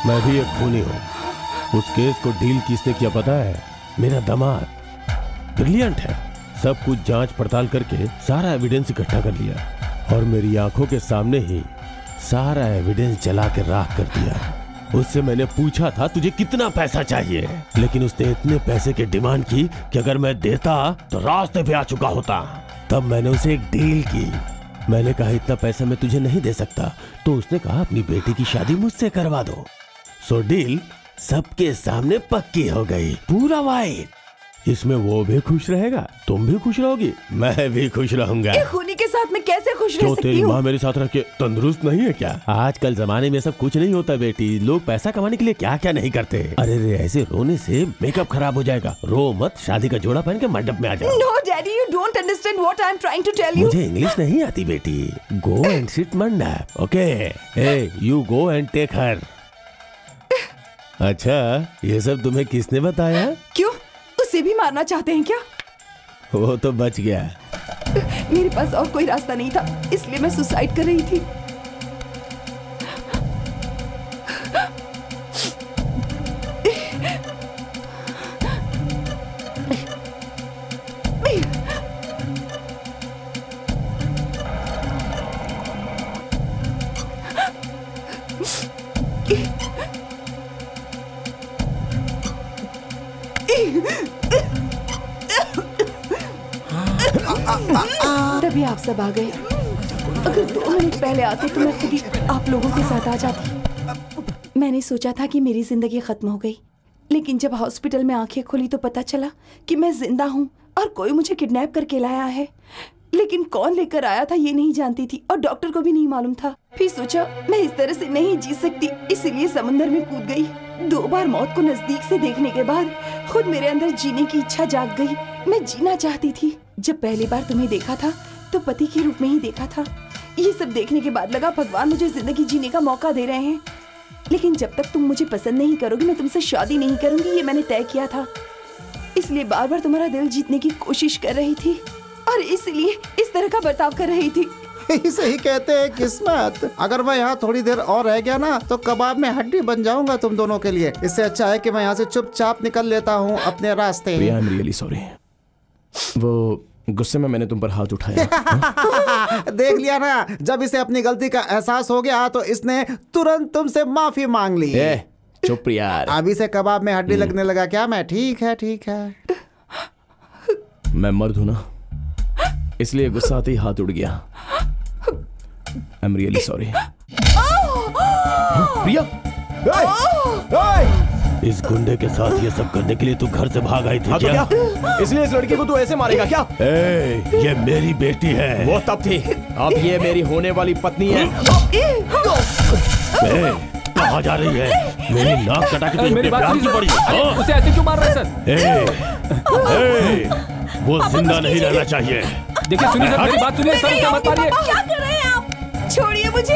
मैं भी एक खूनी हूँ। उस केस को डील किसने किया पता है? मेरा दामाद। ब्रिलियंट है। सब कुछ जांच पड़ताल करके सारा एविडेंस इकट्ठा कर लिया और मेरी आंखों के सामने ही सारा एविडेंस जला के राख कर दिया। उससे मैंने पूछा था तुझे कितना पैसा चाहिए, लेकिन उसने इतने पैसे की डिमांड की कि अगर मैं देता तो रास्ते पे आ चुका होता। तब मैंने उसे एक डील की। मैंने कहा इतना पैसा मैं तुझे नहीं दे सकता, तो उसने कहा अपनी बेटी की शादी मुझसे करवा दो। सो डील सबके सामने पक्की हो गई, पूरा वाइट। इसमें वो भी खुश रहेगा, तुम भी खुश रहोगी, मैं भी खुश रहूंगा। ये खूनी के साथ मैं कैसे खुश रह क्यों सकती तेरी हूँ? माँ मेरे साथ रह के तंदुरुस्त नहीं है क्या? आजकल जमाने में सब कुछ नहीं होता बेटी। लोग पैसा कमाने के लिए क्या क्या नहीं करते। अरे रे, ऐसे रोने से मेकअप खराब हो जाएगा। रो मत, शादी का जोड़ा पहन के मंडप में आ जाओ। No, Daddy, you don't understand what I'm trying to tell you. मुझे इंग्लिश नहीं आती बेटी। Go and sit mandap, okay? ए, you go and take her. अच्छा, ये सब तुम्हें किसने बताया? क्यों? उसे भी मारना चाहते हैं क्या? वो तो बच गया। मेरे पास और कोई रास्ता नहीं था, इसलिए मैं सुसाइड कर रही थी। तभी आप सब आ गए। अगर दो मिनट पहले आते तो मैं खुद ही आप लोगों के साथ आ जाती। मैंने सोचा था कि मेरी जिंदगी खत्म हो गई, लेकिन जब हॉस्पिटल में आंखें खुली तो पता चला कि मैं जिंदा हूँ और कोई मुझे किडनैप करके लाया है। लेकिन कौन लेकर आया था ये नहीं जानती थी और डॉक्टर को भी नहीं मालूम था। फिर सोचा मैं इस तरह से नहीं जी सकती, इसीलिए समंदर में कूद गई। दो बार मौत को नजदीक से देखने के बाद खुद मेरे अंदर जीने की इच्छा जाग गई। मैं जीना चाहती थी। जब पहली बार तुम्हें देखा था तो पति के रूप में ही देखा था। ये सब देखने के बाद लगा भगवान मुझे जिंदगी जीने का मौका दे रहे हैं। लेकिन जब तक तुम मुझे पसंद नहीं करोगी मैं तुमसे शादी नहीं करूंगी, ये मैंने तय किया था। इसलिए बार बार तुम्हारा दिल जीतने की कोशिश कर रही थी और इसलिए इस तरह का बर्ताव कर रही थी। इसे ही कहते हैं किस्मत। अगर मैं यहाँ थोड़ी देर और रह गया ना तो कबाब में हड्डी बन जाऊंगा तुम दोनों के लिए। इससे अच्छा है कि मैं यहाँ से चुपचाप निकल लेता हूँ अपने रास्ते। I am really sorry. वो गुस्से में मैंने तुम पर हाथ उठाया। देख लिया ना, जब इसे अपनी गलती का एहसास हो गया तो इसने तुरंत तुमसे माफी मांग ली। ए, चुप यार। अभी से कबाब में हड्डी लगने लगा क्या? मैं ठीक है ठीक है। मैं मर्द हूं ना, इसलिए गुस्सा आते ही हाथ उड़ गया। I am really sorry. Priya, इस गुंडे के साथ ये सब करने के लिए तू घर से भाग आई थी हाँ क्या? तो क्या? इसलिए इस लड़की को तू ऐसे मारेगा क्या? ए, ये मेरी बेटी है। वो तब थी, अब ये मेरी होने वाली पत्नी है। ए, कहाँ जा रही है? मेरी नाक कटा के मेरी बात सुनिए पड़ी। सर। उसे ऐसे क्यों मार रहे हैं सर? ए, ए, वो जिंदा नहीं रहना चाहिए। देखिए सुनिए सर, मेरी बात सुनिए सर, मत मारिए। क्या कर रहे हैं आप? छोड़िए मुझे।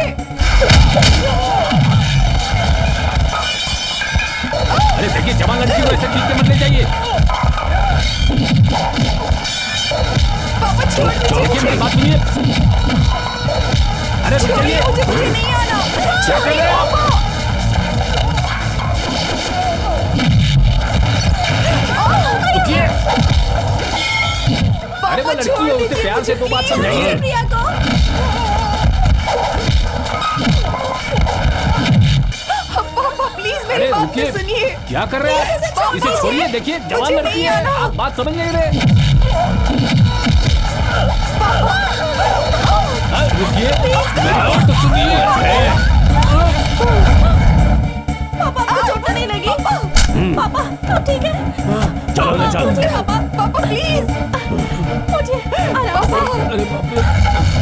अरे देखिए जवान लड़की को ऐसे खींच के मत ले जाइए। पापा छोड़ दीजिए। देखिए मेरी बात सुनिए। अरे रुक जाइए। मुझे मुझे नहीं आना। क्या कर रहे हो? रुकिए। अरे वो लड़की है, उसे प्यार से दो बात समझाइए। प्रिया को पापा प्लीज मेरी बात तो सुनिए। क्या कर रहे हैं? इसे छोड़िए। देखिए जवान लड़की है, आप बात समझ नहीं रहे। रुकिए, मेरी बात तो सुनिए। पापा आपको चोट नहीं लगी? पापा आप ठीक है? चलो ले चलो। पापा पापा प्लीज मुझे आराम से। अरे बाप रे।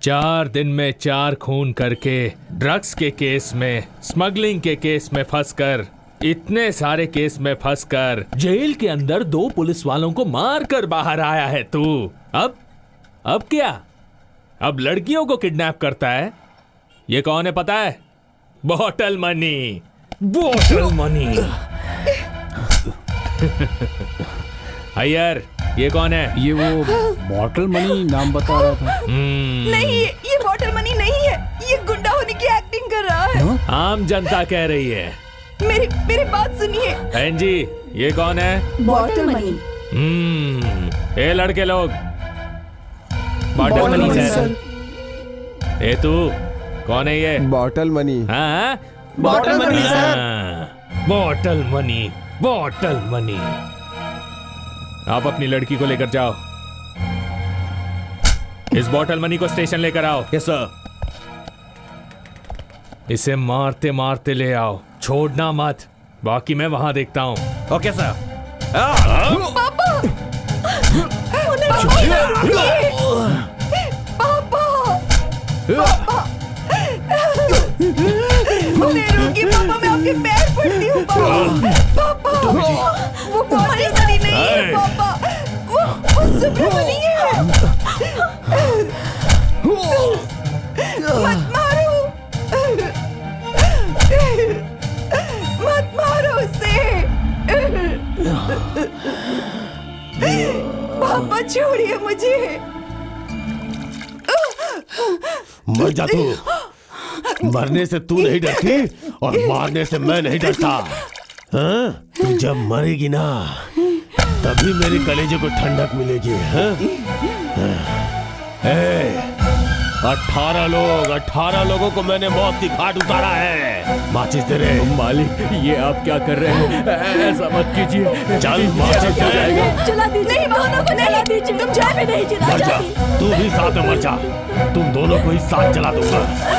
चार दिन में चार खून करके, ड्रग्स के केस में, स्मगलिंग के केस में फंसकर, इतने सारे केस में फंसकर जेल के अंदर दो पुलिस वालों को मार कर बाहर आया है तू। अब अब क्या? अब लड़कियों को किडनैप करता है। ये कौन है पता है? Bottle money, bottle Mani. Iyer, ये कौन है? ये वो बॉटल मनी नाम बता रहा था। नहीं, ये बॉटल मनी नहीं है, ये गुंडा होने की एक्टिंग कर रहा है। आम जनता कह रही है। मेरी मेरी बात सुनिए। बहन जी, ये कौन है? Bottle money. हम्म, ये लड़के लोग बॉटल मनी सर। ए तू कौन है ये? बॉटल मनी। हाँ, bottle Mani sir. Bottle money, bottle Mani. आप अपनी लड़की को लेकर जाओ, इस बॉटल मनी को स्टेशन लेकर आओ। Yes sir. इसे मारते मारते ले आओ, छोड़ना मत। बाकी मैं वहां देखता हूँ। Okay sir. पापा, पापा, मुझे रोकिए पापा, मैं आपके पैर पड़ती हूँ पापा। पापा, वो बॉटल मनी नहीं है पापा, वो वो सुब्रमणी है। मत मारो, मत मारो उसे। पापा छोड़िए मुझे। मर जा तू। मरने से तू नहीं डरती और मारने से मैं नहीं डरता। हाँ? तू जब मरेगी ना तभी मेरे कलेजे को ठंडक मिलेगी। हाँ? ए, अठारह लोग अठारह लोगों को मैंने मौत की घाट उतारा है। माचिस दे रहे। मालिक, ये आप क्या कर रहे हैं? ऐसा मत कीजिए। चल, माचिस दे रहे। जला दीजिए, नहीं दोनों को जला दीजिए। तुम चाय में नहीं जला मर जा, तू भी साथ में मर जा। तुम दोनों को ही साथ जला दूंगा।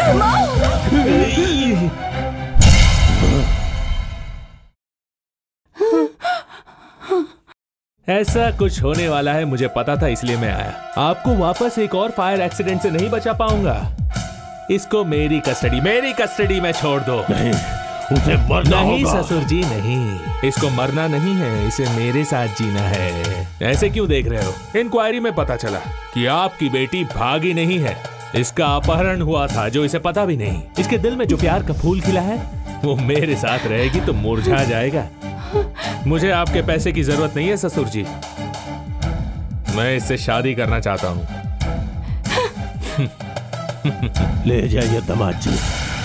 ऐसा कुछ होने वाला है मुझे पता था, इसलिए मैं आया। आपको वापस एक और फायर एक्सीडेंट से नहीं बचा पाऊंगा। इसको मेरी कस्टडी मेरी कस्टडी में छोड़ दो। नहीं, उसे मरना नहीं होगा। ससुर जी नहीं, इसको मरना नहीं है, इसे मेरे साथ जीना है। ऐसे क्यों देख रहे हो? इंक्वायरी में पता चला कि आपकी बेटी भागी नहीं है, इसका अपहरण हुआ था, जो इसे पता भी नहीं। इसके दिल में जो प्यार का फूल खिला है वो मेरे साथ रहेगी तो मुरझा जाएगा। मुझे आपके पैसे की जरूरत नहीं है ससुर जी, मैं इससे शादी करना चाहता हूँ। ले जाइए दामाद जी।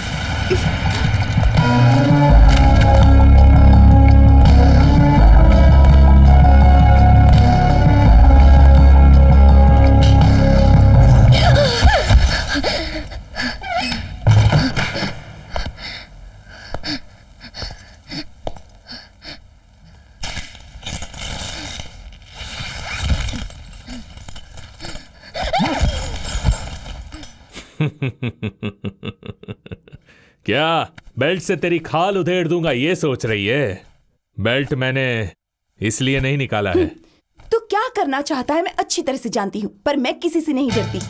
क्या बेल्ट से तेरी खाल उधेड़ दूंगा ये सोच रही है? बेल्ट मैंने इसलिए नहीं निकाला है। तू क्या करना चाहता है मैं अच्छी तरह से जानती हूँ, पर मैं किसी से नहीं डरती।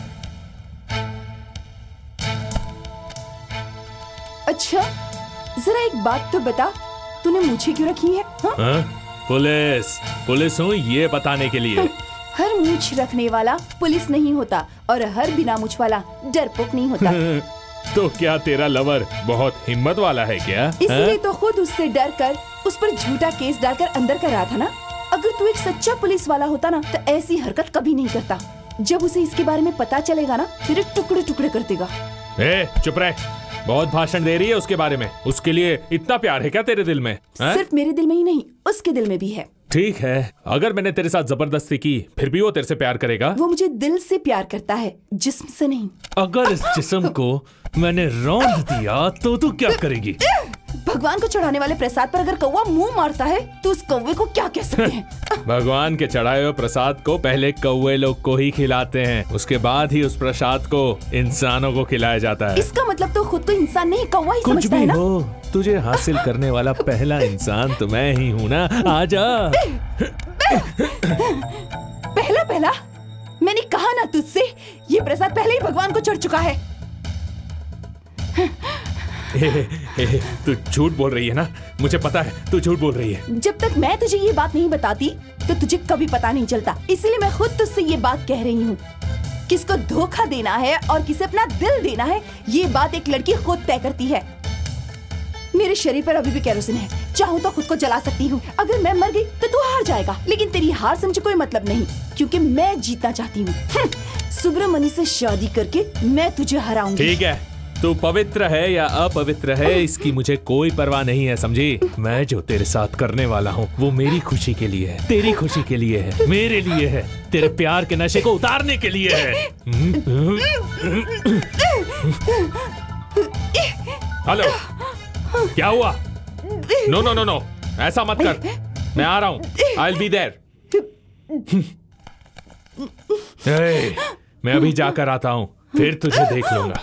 अच्छा, जरा एक बात तो बता, तूने मूछें क्यों रखी है? हाँ? हाँ? पुलिस पुलिस हूँ ये बताने के लिए। हर मूछ रखने वाला पुलिस नहीं होता और हर बिना मूछ वाला डरपोक नहीं होता। तो क्या तेरा लवर बहुत हिम्मत वाला है क्या? इसलिए तो खुद उससे डर कर उस पर झूठा केस डालकर अंदर कर रहा था ना। अगर तू एक सच्चा पुलिस वाला होता ना तो ऐसी हरकत कभी नहीं करता। जब उसे इसके बारे में पता चलेगा ना तेरे टुकड़े टुकड़े कर देगा। ए, चुप रह, बहुत भाषण दे रही है उसके बारे में। उसके लिए इतना प्यार है क्या तेरे दिल में? है? सिर्फ मेरे दिल में ही नहीं, उसके दिल में भी है। ठीक है, अगर मैंने तेरे साथ जबरदस्ती की फिर भी वो तेरे से प्यार करेगा? वो मुझे दिल से प्यार करता है, जिस्म से नहीं। अगर इस जिस्म को मैंने रौंद दिया तो तू क्या करेगी? भगवान को चढ़ाने वाले प्रसाद पर अगर कौवा मुंह मारता है तो उस कौवे को क्या कह सकते हैं? भगवान के चढ़ाए हुए प्रसाद को पहले कौवे लोग को ही खिलाते हैं, उसके बाद ही उस प्रसाद को इंसानों को खिलाया जाता है। इसका मतलब तो खुद को इंसान नहीं कौवा ही कुछ समझता भी है ना? हो, तुझे हासिल करने वाला पहला इंसान तो मैं ही हूँ ना। आजा। पहला पहला मैंने कहा ना तुझसे, ये प्रसाद पहले ही भगवान को चढ़ चुका है। ए, ए, तू झूठ बोल रही है ना, मुझे पता है तू झूठ बोल रही है। जब तक मैं तुझे ये बात नहीं बताती तो तुझे कभी पता नहीं चलता, इसलिए मैं खुद तुझसे ये बात कह रही हूँ। किसको धोखा देना है और किसे अपना दिल देना है, ये बात एक लड़की खुद तय करती है। मेरे शरीर पर अभी भी केरोसिन है, चाहूँ तो खुद को जला सकती हूँ। अगर मैं मर गई तो तू हार जाएगा, लेकिन तेरी हार से मुझे कोई मतलब नहीं, क्योंकि मैं जीतना चाहती हूँ। सुब्रमणि से शादी करके मैं तुझे हराऊंगी। ठीक है, तू पवित्र है या अपवित्र है इसकी मुझे कोई परवाह नहीं है, समझी? मैं जो तेरे साथ करने वाला हूँ वो मेरी खुशी के लिए है, तेरी खुशी के लिए है, मेरे लिए है, तेरे प्यार के नशे को उतारने के लिए है। हेलो, क्या हुआ? नो नो नो नो, ऐसा मत कर, मैं आ रहा हूँ, आई विल बी देयर। मैं अभी जाकर आता हूँ, फिर तुझे देख लूंगा।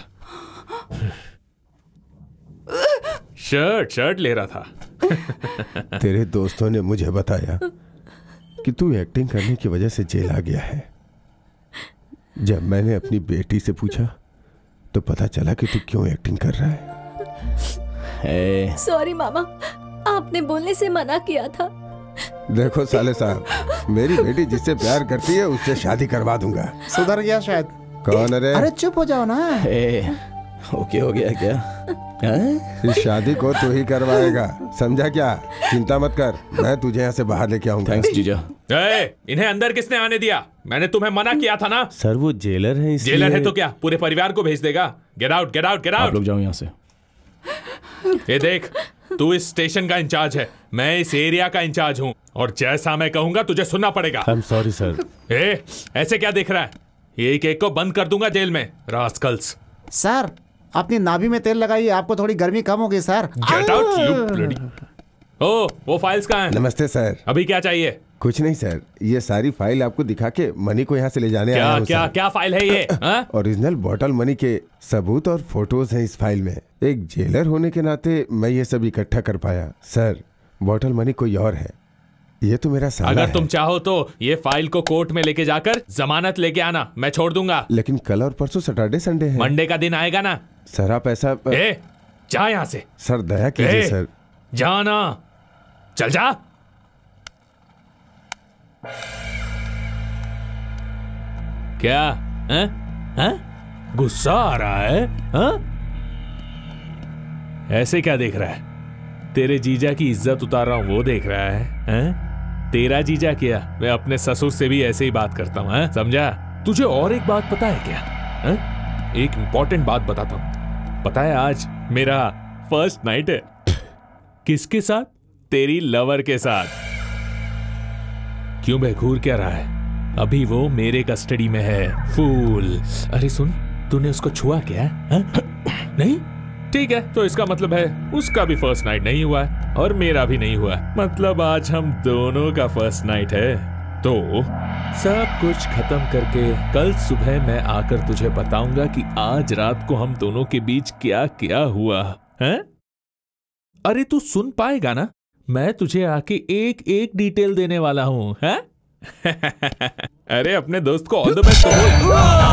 शर्ट शर्ट ले रहा था। तेरे दोस्तों ने मुझे बताया कि तू एक्टिंग करने की वजह से जेल आ गया है। जब मैंने अपनी बेटी से पूछा तो पता चला कि तू क्यों एक्टिंग कर रहा है। सॉरी मामा, आपने बोलने से मना किया था। देखो साले साहब, मेरी बेटी जिससे प्यार करती है उससे शादी करवा दूंगा। सुधर गया शायद। कौन? अरे अरे चुप हो जाओ ना। ओके हो गया क्या? इस शादी को तू ही करवाएगा, समझा क्या? चिंता मत कर, मैं तुझे यहाँ से बाहर लेके आऊंगा। थैंक्स जीजा। ए, इन्हें अंदर किसने आने दिया? मैंने तुम्हें मना किया था ना। सर वो जेलर है, इसलिए... जेलर है तो क्या पूरे परिवार को भेज देगा? Get out, get out, get out. आप लोग जाओ यहाँ से। ये देख, तू इस स्टेशन का इंचार्ज है, मैं इस एरिया का इंचार्ज हूँ, और जैसा मैं कहूंगा तुझे सुनना पड़ेगा। I am sorry sir. ए, ऐसे क्या देख रहा है? एक एक को बंद कर दूंगा जेल में, रास्कल्स। सर, अपनी नाभि में तेल लगाइए, आपको थोड़ी गर्मी कम होगी sir. Get out you bloody. ओ, वो फाइल्स कहाँ हैं? नमस्ते सर। अभी क्या चाहिए? कुछ नहीं सर, ये सारी फाइल आपको दिखा के मनी को यहाँ से ले जाने क्या आया हूँ। क्या क्या फाइल है ये? ओरिजिनल बॉटल मनी के सबूत और फोटोज हैं इस फाइल में। एक जेलर होने के नाते मैं ये सब इकट्ठा कर पाया। सर, बॉटल मनी कोई और है, ये तो मेरा साला अगर है। तुम चाहो तो ये फाइल को कोर्ट में लेके जाकर जमानत लेके आना, मैं छोड़ दूंगा। लेकिन कल और परसों सैटरडे संडे है। मंडे का दिन आएगा ना। सर आप ऐसा... ए, जा यहाँ से। सर दया कीजिए सर। जाना, चल जा। क्या हैं? हैं? गुस्सा आ रहा है? हैं? ऐसे क्या देख रहा है? तेरे जीजा की इज्जत उतार रहा हूं वो देख रहा है? हैं? तेरा जीजा क्या, मैं अपने ससुर से भी ऐसे ही बात करता हूं, हैं? समझा? तुझे और एक बात पता है क्या? हैं? एक इंपॉर्टेंट बात बताता हूं। पता है आज मेरा फर्स्ट नाइट है। किसके साथ? तेरी लवर के साथ। क्यों बे, घूर क्या रहा है? अभी वो मेरे कस्टडी में है, फूल। अरे सुन, तूने उसको छुआ क्या? है? नहीं? ठीक है, तो इसका मतलब है उसका भी फर्स्ट नाइट नहीं हुआ है और मेरा भी नहीं हुआ है। मतलब आज हम दोनों का फर्स्ट नाइट है। तो सब कुछ खत्म करके कल सुबह मैं आकर तुझे बताऊंगा कि आज रात को हम दोनों के बीच क्या क्या हुआ है। अरे तू सुन पाएगा ना? मैं तुझे आके एक एक डिटेल देने वाला हूं, हैं? अरे अपने दोस्त को ऑल द बेस्ट कहो।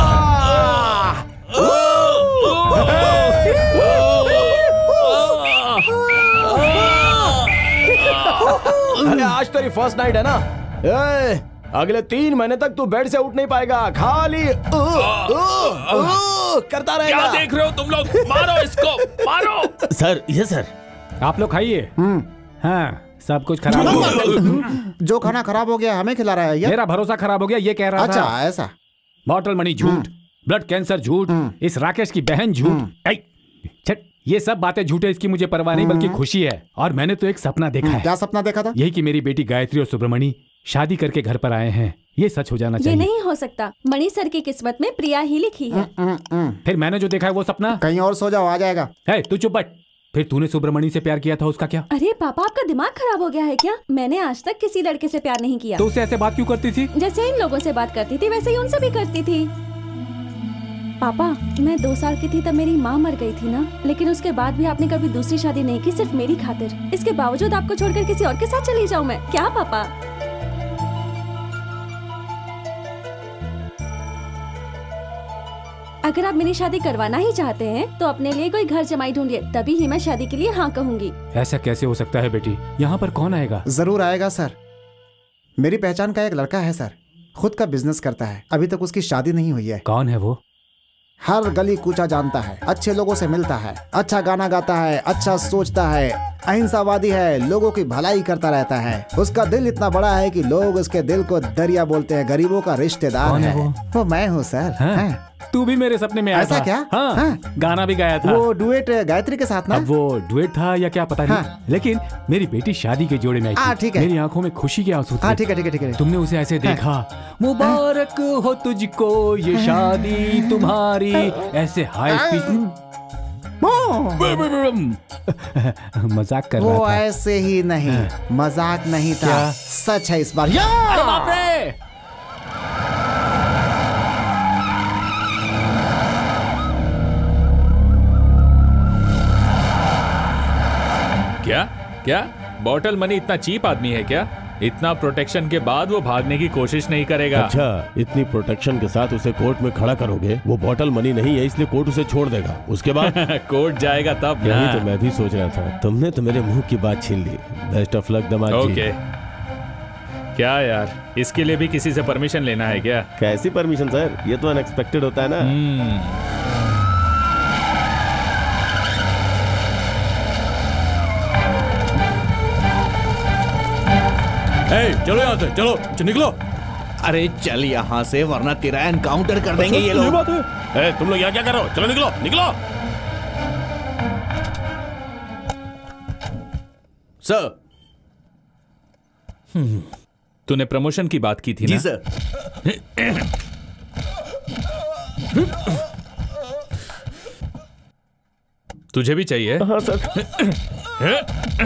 अरे आज तेरी फर्स्ट नाइट है ना? ए, अगले तीन महीने तक तू बेड से उठ नहीं पाएगा, खाली उ, उ, उ, करता रहेगा। क्या देख रहे हो तुम लोग? मारो इसको, मारो। सर, ये सर, आप लोग खाइए। हाँ, सब कुछ खराब हो गया। जो खाना खराब हो गया हमें खिला रहा है ये? मेरा भरोसा खराब हो गया, ये कह रहा अच्छा, था। ऐसा? बॉटल मनी झूठ, ब्लड कैंसर झूठ, इस राकेश की बहन झूठ, ये सब बातें झूठे, इसकी मुझे परवाह नहीं बल्कि खुशी है। और मैंने तो एक सपना देखा है। क्या सपना देखा था? यही कि मेरी बेटी गायत्री और सुब्रमणि शादी करके घर पर आए हैं। ये सच हो जाना ये चाहिए। नहीं हो सकता, मणि सर की किस्मत में प्रिया ही लिखी है। फिर मैंने जो देखा है वो सपना। कहीं और सो जाओ, आ जाएगा। है, तू चुप बैठ। फिर तूने सुब्रमणि से प्यार किया था, उसका क्या? अरे पापा, आपका दिमाग खराब हो गया है क्या? मैंने आज तक किसी लड़के से प्यार नहीं किया। तो उससे ऐसे बात क्यों करती थी? जैसे इन लोगों से बात करती थी वैसे ही उनसे भी करती थी। पापा, मैं दो साल की थी तब मेरी माँ मर गई थी ना, लेकिन उसके बाद भी आपने कभी दूसरी शादी नहीं की, सिर्फ मेरी खातिर। इसके बावजूद आपको छोड़कर किसी और के साथ चली जाऊँ मैं क्या पापा? अगर आप मेरी शादी करवाना ही चाहते हैं तो अपने लिए कोई घर जमाई ढूंढिए, तभी ही मैं शादी के लिए हाँ कहूँगी। ऐसा कैसे हो सकता है बेटी? यहाँ पर कौन आएगा? जरूर आएगा सर। मेरी पहचान का एक लड़का है सर, खुद का बिजनेस करता है, अभी तक उसकी शादी नहीं हुई है। कौन है वो? हर गली कूचा जानता है, अच्छे लोगों से मिलता है, अच्छा गाना गाता है, अच्छा सोचता है, अहिंसावादी है, लोगों की भलाई करता रहता है। उसका दिल इतना बड़ा है कि लोग उसके दिल को दरिया बोलते हैं। गरीबों का रिश्तेदार है वो? वो मैं हूँ सर। हाँ? हाँ? तू भी मेरे सपने में आया ऐसा था। क्या? हाँ, हाँ? गाना भी गाया था। वो डुएट गायत्री के साथ ना? अब वो डुएट था या क्या पता नहीं। हाँ। लेकिन मेरी बेटी शादी के जोड़े में आई हाँ, थी। ठीक है। मेरी आंखों में खुशी के आंसू थे। हाँ, ठीक है ठीक है ठीक है। तुमने उसे ऐसे देखा, मुबारक हो तुझको ये शादी तुम्हारी, ऐसे हाई स्पीच मजाक कर रहा वो था। ऐसे ही नहीं, मजाक नहीं था, क्या? सच है इस बार। अरे बाप रे! क्या क्या बॉटल मनी इतना चीप आदमी है क्या? इतना प्रोटेक्शन के बाद वो भागने की कोशिश नहीं करेगा। अच्छा, इतनी प्रोटेक्शन के साथ उसे कोर्ट में खड़ा करोगे? वो बॉटल मनी नहीं है, इसलिए कोर्ट उसे छोड़ देगा। उसके बाद कोर्ट जाएगा तब ना। यही तो मैं भी सोच रहा था। तुमने तो मेरे मुंह की बात छीन ली। बेस्ट ऑफ लक दमाद जी। ओके। क्या यार, इसके लिए भी किसी से परमिशन लेना है क्या? कैसी परमिशन सर? ये तो अनएक्सपेक्टेड होता है ना। ए, चलो यहाँ से, चलो च- निकलो। अरे चल यहाँ से, वरना तेरा एनकाउंटर कर देंगे ये लोग। ये बात है। ए, तुम लोग यहाँ क्या कर रहे हो? चलो निकलो निकलो। सर, तूने प्रमोशन की बात की थी जी ना? सर। तुझे भी चाहिए? हाँ सर।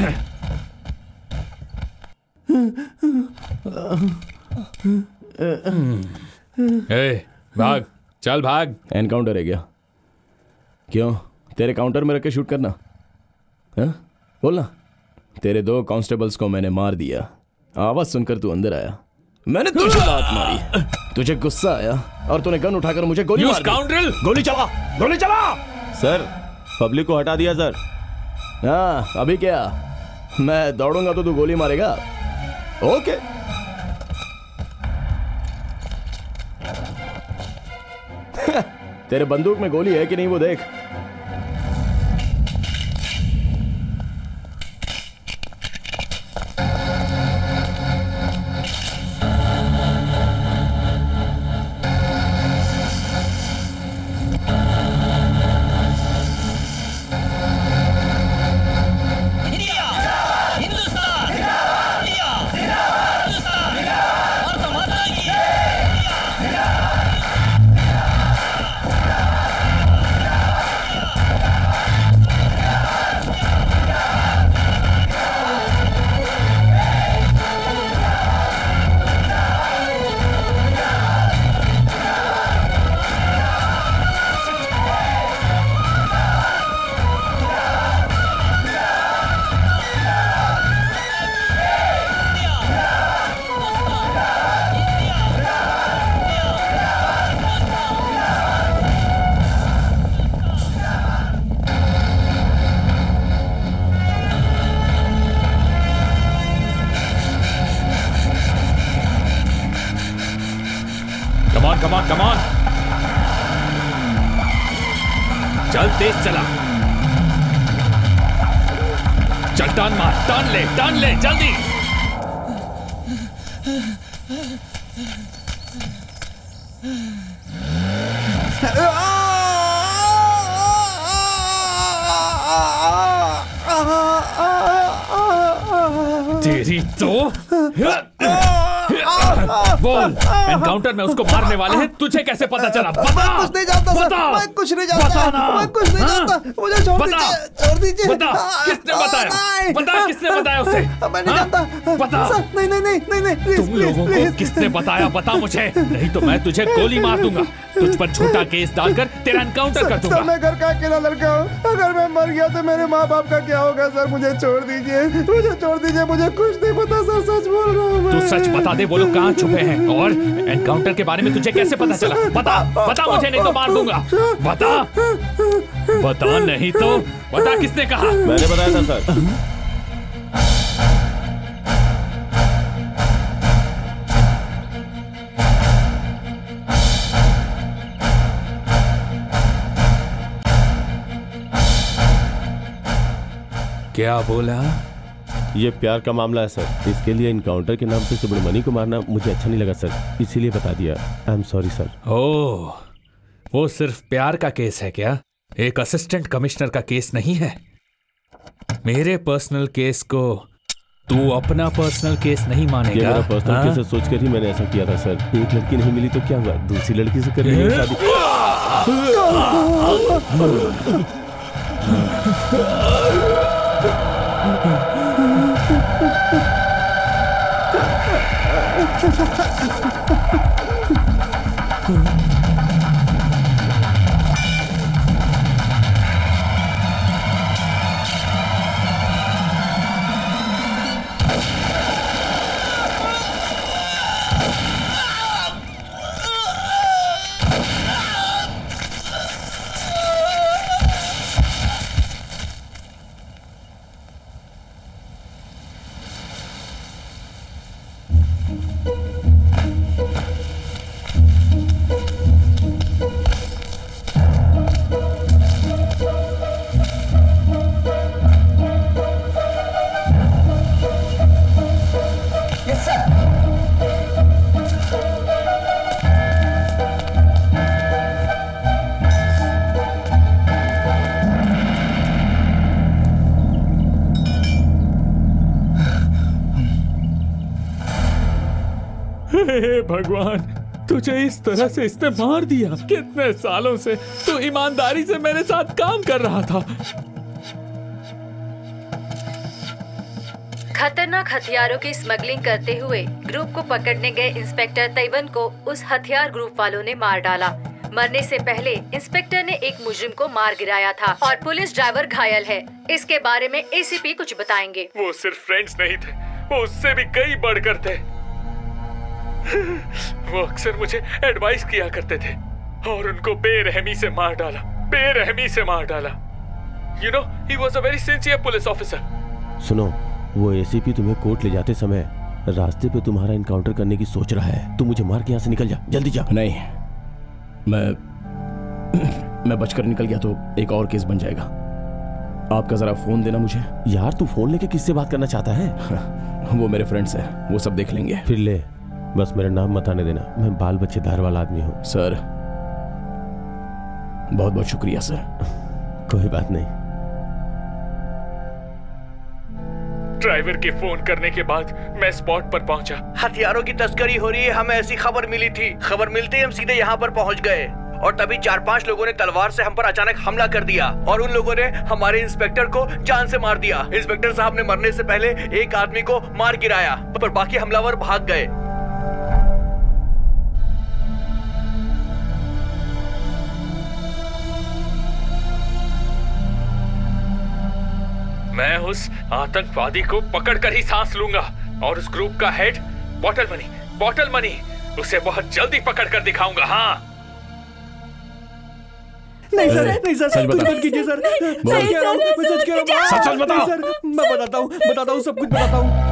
ए, भाग, चल भाग। एनकाउंटर है क्या? क्यों, तेरे काउंटर में रख के शूट करना? हाँ? बोलना। तेरे दो कांस्टेबल्स को मैंने मार दिया, आवाज सुनकर तू अंदर आया, मैंने तुझे लात मारी, तुझे गुस्सा आया और तूने गन उठाकर मुझे गोली मार दी। गोली चला, गोली चला। सर, पब्लिक को हटा दिया सर। हाँ, अभी क्या? मैं दौड़ूंगा तो तू गोली मारेगा? ओके। तेरे बंदूक में गोली है कि नहीं वो देख। Come on, come on. चल तेज चला, चल टर्न मार, टर्न ले, टर्न ले, जल्दी। तेरी तो बोल, एनकाउंटर में उसको मारने वाले हैं, तुझे कैसे पता चला? बता, मैं कुछ नहीं जानता सर, बता, मैं कुछ नहीं जानता, बता मैं कुछ नहीं जानता, मुझे छोड़ बता, दीजिए, छोड़ दीजिए। बता, किसने बताया? नहीं। बता, किसने बताया उसे? मैं नहीं जानता। बता। सर, नहीं नहीं नहीं नहीं नहीं प्लीज, तुम लोगों को प्लीज, किसने बताया? बता मुझे, नहीं तो मैं तुझे गोली मार दूंगा। तुझ पर झूठा केस डालकर तेरा एनकाउंटर कर दूंगा। सर, मैं घर का अकेला लड़का हूँ, अगर मैं मर गया तो मेरे माँ बाप का क्या होगा? सर मुझे छोड़ दीजिए, मुझे छोड़ दीजिए, मुझे कुछ नहीं पता सर, सच बोल रहा हूँ मैं। तू सच बता दे, वो लोग कहाँ छुपे हैं? हैं। और एनकाउंटर के बारे में तुझे कैसे पता चला? बता बता मुझे, नहीं तो मार दूंगा। बता बता, नहीं तो बता किसने कहा? मैंने बताया था सर। क्या बोला? ये प्यार का मामला है सर, इसके लिए इनकाउंटर के नाम पे सुब्रमणि को मारना मुझे अच्छा नहीं लगा सर, इसीलिए बता दिया। I am sorry sir. ओह, वो सिर्फ प्यार का केस है क्या? एक असिस्टेंट कमिश्नर का केस नहीं है? मेरे पर्सनल केस को तू अपना पर्सनल केस नहीं मानेगा? ये मेरा पर्सनल केस है, सोचकर ही मैंने ऐसा किया था सर। एक लड़की नहीं मिली तो क्या हुआ, दूसरी लड़की से कर लेंगे शादी। हे भगवान, तुझे इस तरह से इसने मार दिया। कितने सालों से तू ईमानदारी से मेरे साथ काम कर रहा था। खतरनाक हथियारों की स्मगलिंग करते हुए ग्रुप को पकड़ने गए इंस्पेक्टर तैवन को उस हथियार ग्रुप वालों ने मार डाला। मरने से पहले इंस्पेक्टर ने एक मुजरिम को मार गिराया था और पुलिस ड्राइवर घायल है। इसके बारे में एसीपी कुछ बताएंगे। वो सिर्फ फ्रेंड्स नहीं थे, वो उससे भी कई बढ़कर थे। वो अक्सर मुझे एडवाइस किया करते थे और उनको बेरहमी से मार डाला, बेरहमी से मार डाला। You know, he was a very sincere police officer. सुनो, वो एसीपी तुम्हें कोर्ट ले जाते समय रास्ते पे तुम्हारा इनकाउंटर करने की सोच रहा है। तू मुझे मार के यहाँ से निकल जा, जल्दी जा। नहीं, मैं मैं बचकर निकल गया तो एक और केस बन जाएगा। आपका जरा फोन देना मुझे। यार तू फोन लेके किससे बात करना चाहता है? वो मेरे फ्रेंड्स हैं, वो सब देख लेंगे। फिर ले, बस मेरा नाम मत आने देना, मैं बाल बच्चेदार वाला आदमी हूँ। सर बहुत बहुत शुक्रिया सर। कोई बात नहीं। ड्राइवर के फोन करने के बाद मैं स्पॉट पर पहुंचा। हथियारों की तस्करी हो रही है, हमें ऐसी खबर मिली थी। खबर मिलते ही हम सीधे यहाँ पर पहुँच गए और तभी चार पांच लोगों ने तलवार से हम पर अचानक हमला कर दिया और उन लोगों ने हमारे इंस्पेक्टर को जान से मार दिया। इंस्पेक्टर साहब ने मरने से पहले एक आदमी को मार गिराया, पर बाकी हमलावर भाग गए। मैं उस आतंकवादी को पकड़कर ही सांस लूंगा और उस ग्रुप का head bottle money, bottle money, उसे बहुत जल्दी पकड़कर दिखाऊंगा। हाँ नहीं सर, नहीं सर, कुछ मत कीजिए सर। सच कह रहा हूँ, मैं सच कह रहा हूँ। सच सच बताओ। सर, मैं बताता हूँ, बताता हूँ, सब कुछ बताता हूँ।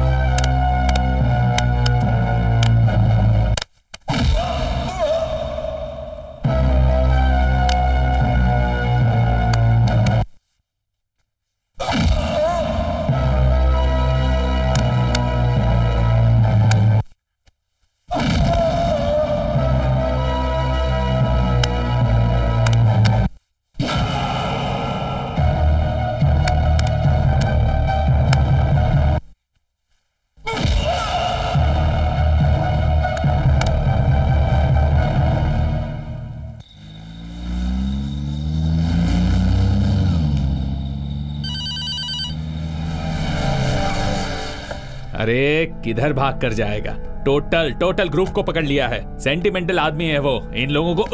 अरे किधर भाग कर जाएगा? टोटल टोटल ग्रुप को पकड़ लिया है। सेंटिमेंटल आदमी है वो। इन लोगों को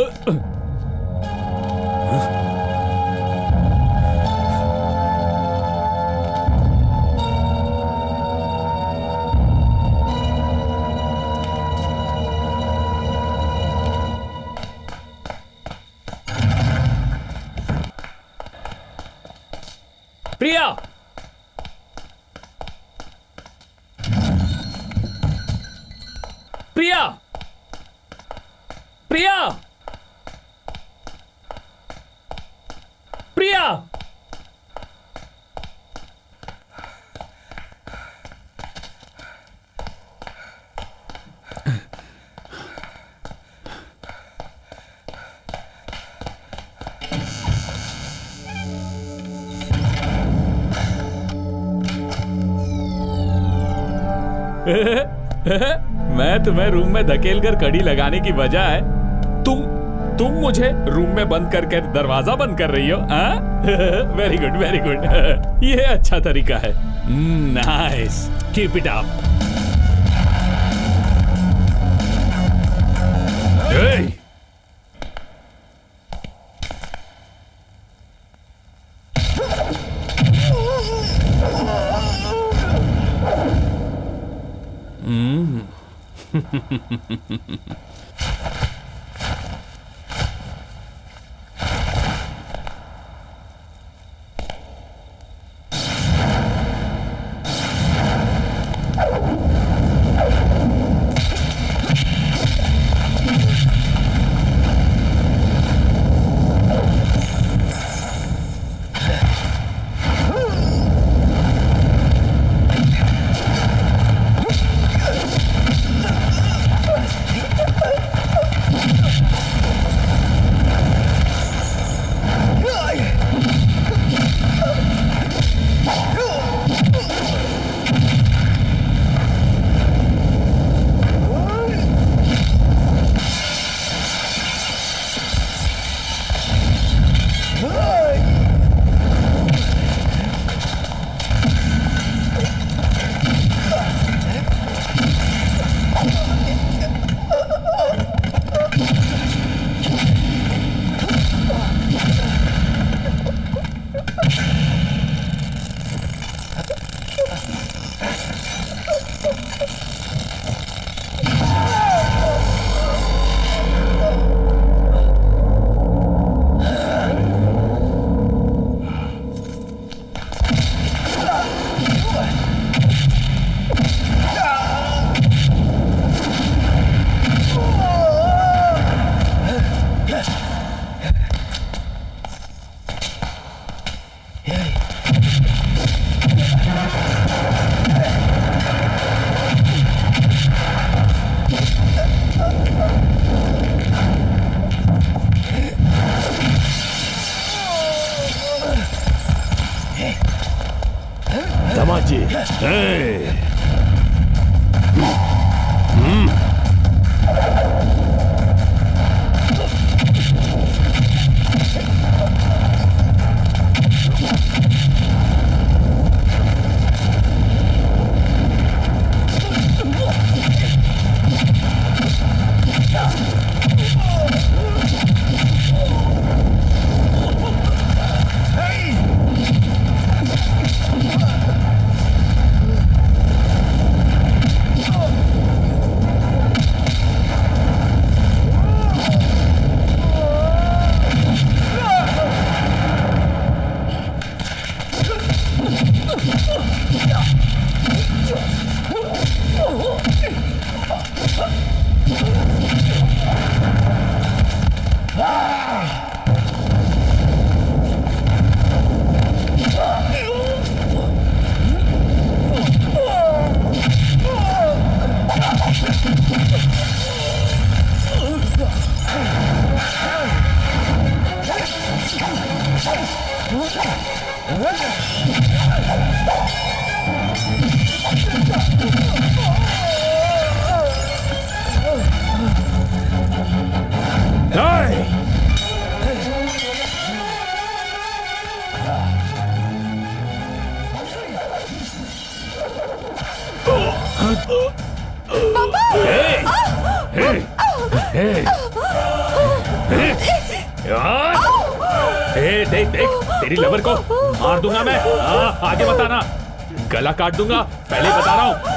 प्रिया, प्रिया, प्रिया। मैं तुम्हें रूम में धकेल कर कड़ी लगाने की बजाय तुम तुम मुझे रूम में बंद करके दरवाजा बंद कर रही हो। Very good, very good. ये अच्छा तरीका है। Nice, keep it up. दमाजी, देख देख तेरी लवर को मार दूंगा मैं। आ, आगे बताना, गला काट दूंगा, पहले ही बता रहा हूं।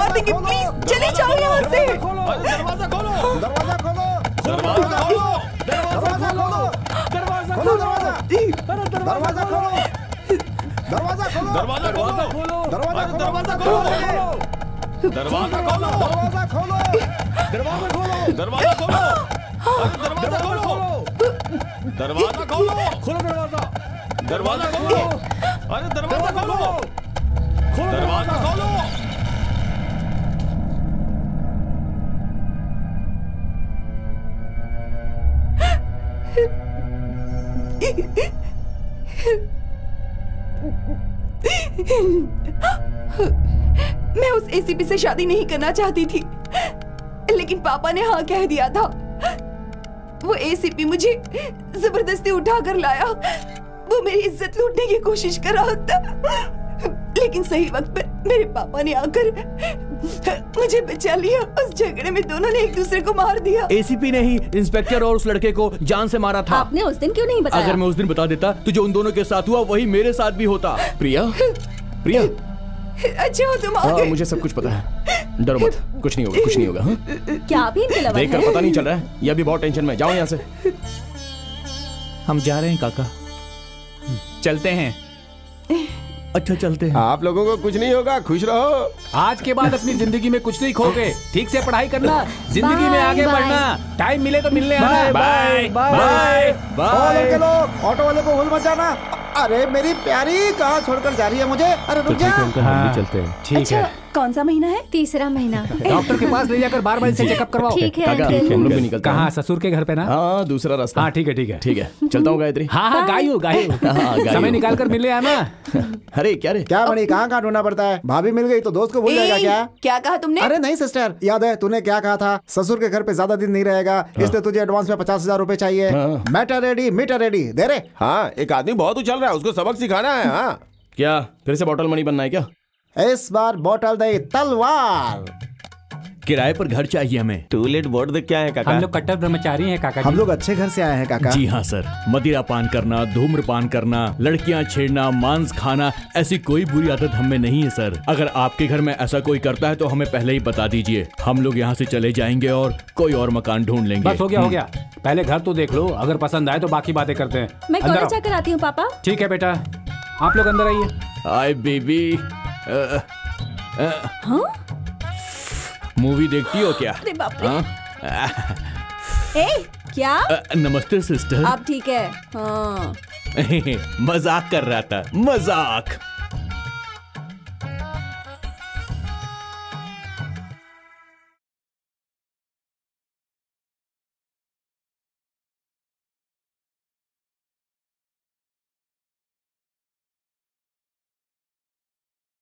मार देंगे। प्लीज चले जाओ यहाँ से। दरवाजा खोलो, दरवाजा खोलो, दरवाजा खोलो, दरवाजा खोलो, दरवाजा खोलो, दरवाजा खोलो, दरवाजा खोलो, दरवाजा खोलो, दरवाजा खोलो, दरवाजा खोलो, दरवाजा खोलो, दरवाजा खोलो, दरवाजा खोलो, दरवाजा खोलो, दरवाजा खोलो, दरवाजा खोलो, खोलो दरवाजा, दरवाजा खोलो, अरे दरवाजा खोलो, दरवाजा खोलो। मैं उस एसीपी से शादी नहीं करना चाहती थी, लेकिन पापा ने हाँ कह दिया था। वो एसीपी मुझे जबरदस्ती उठा कर लाया। वो मेरी इज्जत लूटने की कोशिश कर रहा था, लेकिन सही वक्त पर मेरे पापा ने आकर मुझे बचा लिया। उस झगड़े में दोनों ने एक दूसरे को मार दिया। एसीपी ने ही इंस्पेक्टर और उस लड़के को जान से मारा था। आपने उस दिन क्यों नहीं बताया? अगर मैं उस दिन बता देता तो जो उन दोनों के साथ हुआ वही मेरे साथ भी होता। प्रिया, प्रिया, अच्छा हो तुम आ हाँ गए। मुझे सब कुछ पता है, डरो मत, कुछ नहीं होगा, कुछ नहीं होगा। हाँ? क्या अभी इनके लवर देखकर है? पता नहीं चल रहा है, ये अभी बहुत टेंशन में। जाओ यहाँ से। हम जा रहे हैं काका, चलते हैं। अच्छा चलते हैं। आप लोगों को कुछ नहीं होगा, खुश रहो। आज के बाद अपनी जिंदगी में कुछ नहीं खोगे। ठीक से पढ़ाई करना, जिंदगी में आगे बढ़ना। टाइम मिले तो मिलने आना। Bye bye bye. लड़के लोग, ऑटो वाले को भूल मत जाना। अरे मेरी प्यारी, कहाँ छोड़कर जा रही है मुझे? अरे रुक जा। हम भी चलते हैं। ठीक अच्छा, है। कौन सा महीना है? तीसरा महीना। डॉक्टर के पास ले जाकर बार बार से चेकअप करवाओ। ठीक है काका, अंकल। हम लोग भी निकलते हैं। कहाँ? ससुर के घर पे ना? हाँ, दूसरा रास्ता। हाँ ठीक है ठीक है ठीक है, चलता हूँ गायत्री। हाँ हाँ गायू गायू हाँ, गायू। समय निकाल कर मिले आना। अरे क्या रे? क्या बनी, कहाँ कहाँ ढूंढना पड़ता है? भाभी मिल गई तो दोस्त को भूल जाएगा ए, क्या? क्या कहा तुमने? अरे नहीं सिस्टर, याद है तूने क्या कहा था? ससुर के घर पे ज्यादा दिन नहीं रहेगा, इसलिए तुझे एडवांस में पचास हजार रूपए चाहिए। मैटर रेडी, मीटर रेडी, दे रहे। हाँ, एक आदमी बहुत उछल रहा है, उसको सबक सिखाना है। हाँ, क्या फिर से बॉटल मनी बनना है क्या? इस बार बोतल दे तलवार। किराए पर घर चाहिए हमें। टू लेट बोर्ड दे क्या है काका? हम लोग कट्टर ब्रह्मचारी हैं काका जी। हम लोग अच्छे घर से आए हैं काका। जी हाँ सर, मदिरा पान करना, धूम्रपान करना, लड़कियां छेड़ना, मांस खाना, ऐसी कोई बुरी आदत हमें नहीं है सर। अगर आपके घर में ऐसा कोई करता है तो हमें पहले ही बता दीजिए, हम लोग यहाँ से चले जाएंगे और कोई और मकान ढूंढ लेंगे। बस हो गया हो गया, पहले घर तो देख लो, अगर पसंद आए तो बाकी बातें करते हैं। मैं अंदर कॉलेज आओ। जाकर आती हूँ पापा। ठीक है बेटा, आप लोग अंदर आइए। हाय बेबी, हाँ? मूवी देखती हो क्या? अरे बाप रे। हाँ? ए, क्या? अ, नमस्ते सिस्टर। अब ठीक है। हाँ। मजाक कर रहा था, मजाक।